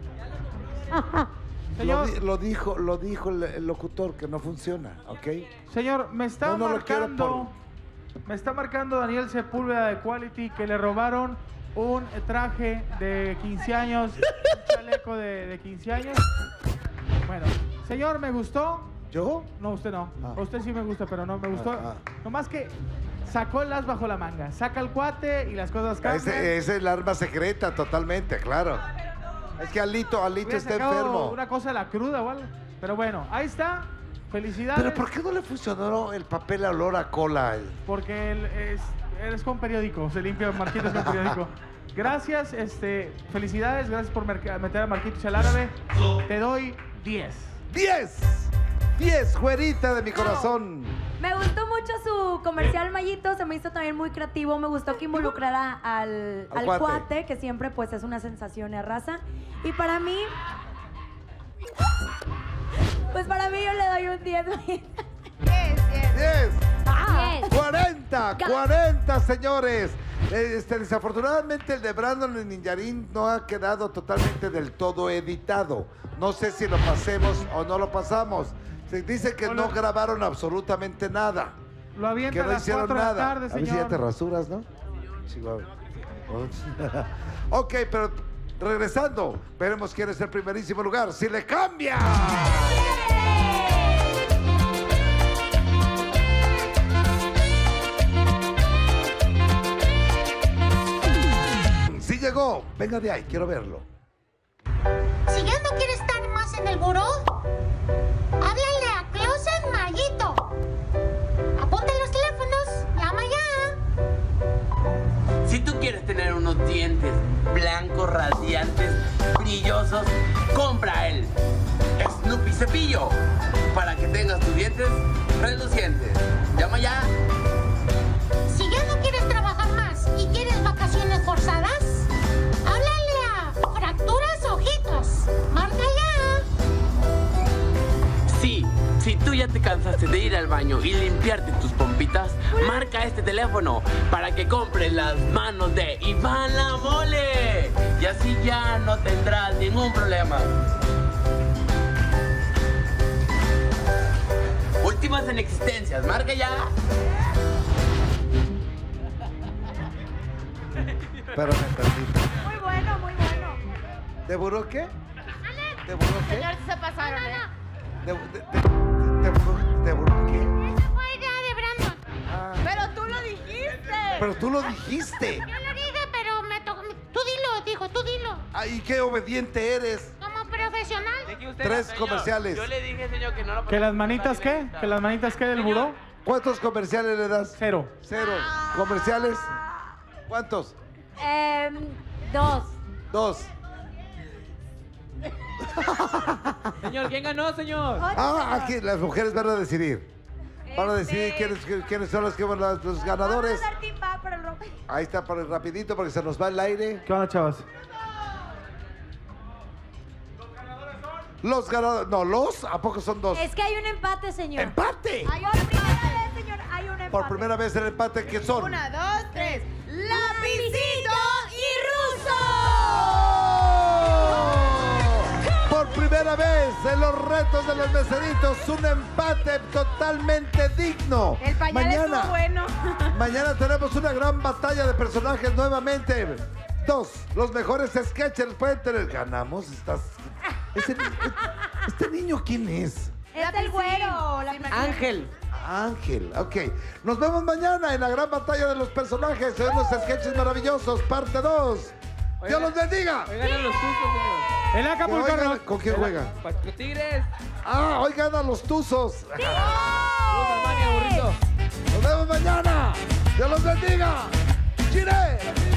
Lo, Señor, lo dijo el locutor que no funciona, ¿ok? señor, me está No lo quiero me está marcando Daniel Sepúlveda de Quality que le robaron un traje de 15 años, un chaleco de 15 años. Bueno, señor, me gustó. ¿Yo? No, usted no. Ah. A usted sí me gusta, pero no me gustó. Ah. Nomás que sacó el as bajo la manga. Saca el Cuate y las cosas cambian. Ese es el arma secreta, totalmente, claro. Es que Alito Hubiera está sacado enfermo. una cosa de la cruda o algo. Pero bueno, ahí está. Felicidades. ¿Pero por qué no le funcionó el papel a olor a cola? Porque él es con periódico. Se limpia Marquitos con periódico. Gracias, felicidades. Gracias por meter a Marquitos al árabe. Te doy 10. 10. 10, güerita de mi corazón. Me gustó mucho su comercial, Mayito. Se me hizo también muy creativo. Me gustó que involucrara al cuate, que siempre pues es una sensación y arrasa. Y para mí... Pues para mí yo le doy un 10. 10. Ah. 40, señores. Desafortunadamente el de Brandon y Ninjarín no ha quedado totalmente del todo editado. No sé si lo pasemos o no lo pasamos. Se dice que no grabaron absolutamente nada. Lo avientan Que no a las hicieron 4 de la nada. tarde, A ver si ya señor. te rasuras, ¿no? Chihuahua. Ok, pero regresando, veremos quién es el primerísimo lugar. ¡Si le cambia! Sí llegó. Venga de ahí, quiero verlo. Si ya no quiere estar más en el buró, háblale a Closet Mayito. Apunta los teléfonos, llama ya. Si tú quieres tener unos dientes blancos, radiantes, brillosos, compra el Snoopy Cepillo para que tengas tus dientes relucientes. Llama ya. Si ya no quieres trabajar más y quieres vacaciones forzadas, háblale a Fracturas Ojitos. Marca ya. Sí, si tú ya te cansaste de ir al baño y limpiarte tus pompitas, marca este teléfono para que compres las manos de Iván La Mole. Y así ya no tendrás ningún problema. Últimas en existencias, marca ya. Pero me perdí. Muy bueno, muy bueno. ¿De buró qué? ¿De buró qué? Señor, se pasaron, ¿eh? ¿De buró qué? Fue idea de Brandon. Pero tú lo dijiste. Pero tú lo dijiste. Yo lo dije, pero me tocó. Tú dilo, dijo, tú dilo. Ay, qué obediente eres. Como profesional. 3 comerciales. Yo le dije, señor, que no lo ¿Que las manitas qué? ¿Que las manitas qué del buró? ¿Cuántos comerciales le das? 0. 0. ¿Comerciales? ¿Cuántos? 2. 2. Señor, ¿quién ganó, señor? Aquí las mujeres van a decidir. Van a decidir quiénes son los ganadores. Vamos a dar timba para el rojo. Ahí está, rapidito porque se nos va el aire. ¿Qué onda, chavas? Los ganadores. No, ¿a poco son 2? Es que hay un empate, señor. ¡Empate! Hay por primera vez, señor, hay un empate. Por primera vez el empate, ¿qué son? 1, 2, 3. ¡Lapicito y Ruso! Por primera vez en los retos de los meseritos, un empate totalmente digno. El pañal estuvo bueno. Mañana tenemos una gran batalla de personajes nuevamente. 2, los mejores sketchers pueden tener. Ganamos, ¿Este niño quién es? Es el güero. Ángel. Ángel, ok. Nos vemos mañana en la gran batalla de los personajes, en unos sketches maravillosos, parte 2. ¡Dios los bendiga! Hoy ganan los Tuzos, señor. El Acapulco Rock. ¿Con quién juega? Pachuca Tigres. Hoy ganan los Tuzos. Saludos al Mani, burrito. Nos vemos mañana. ¡Dios los bendiga! ¡Chile!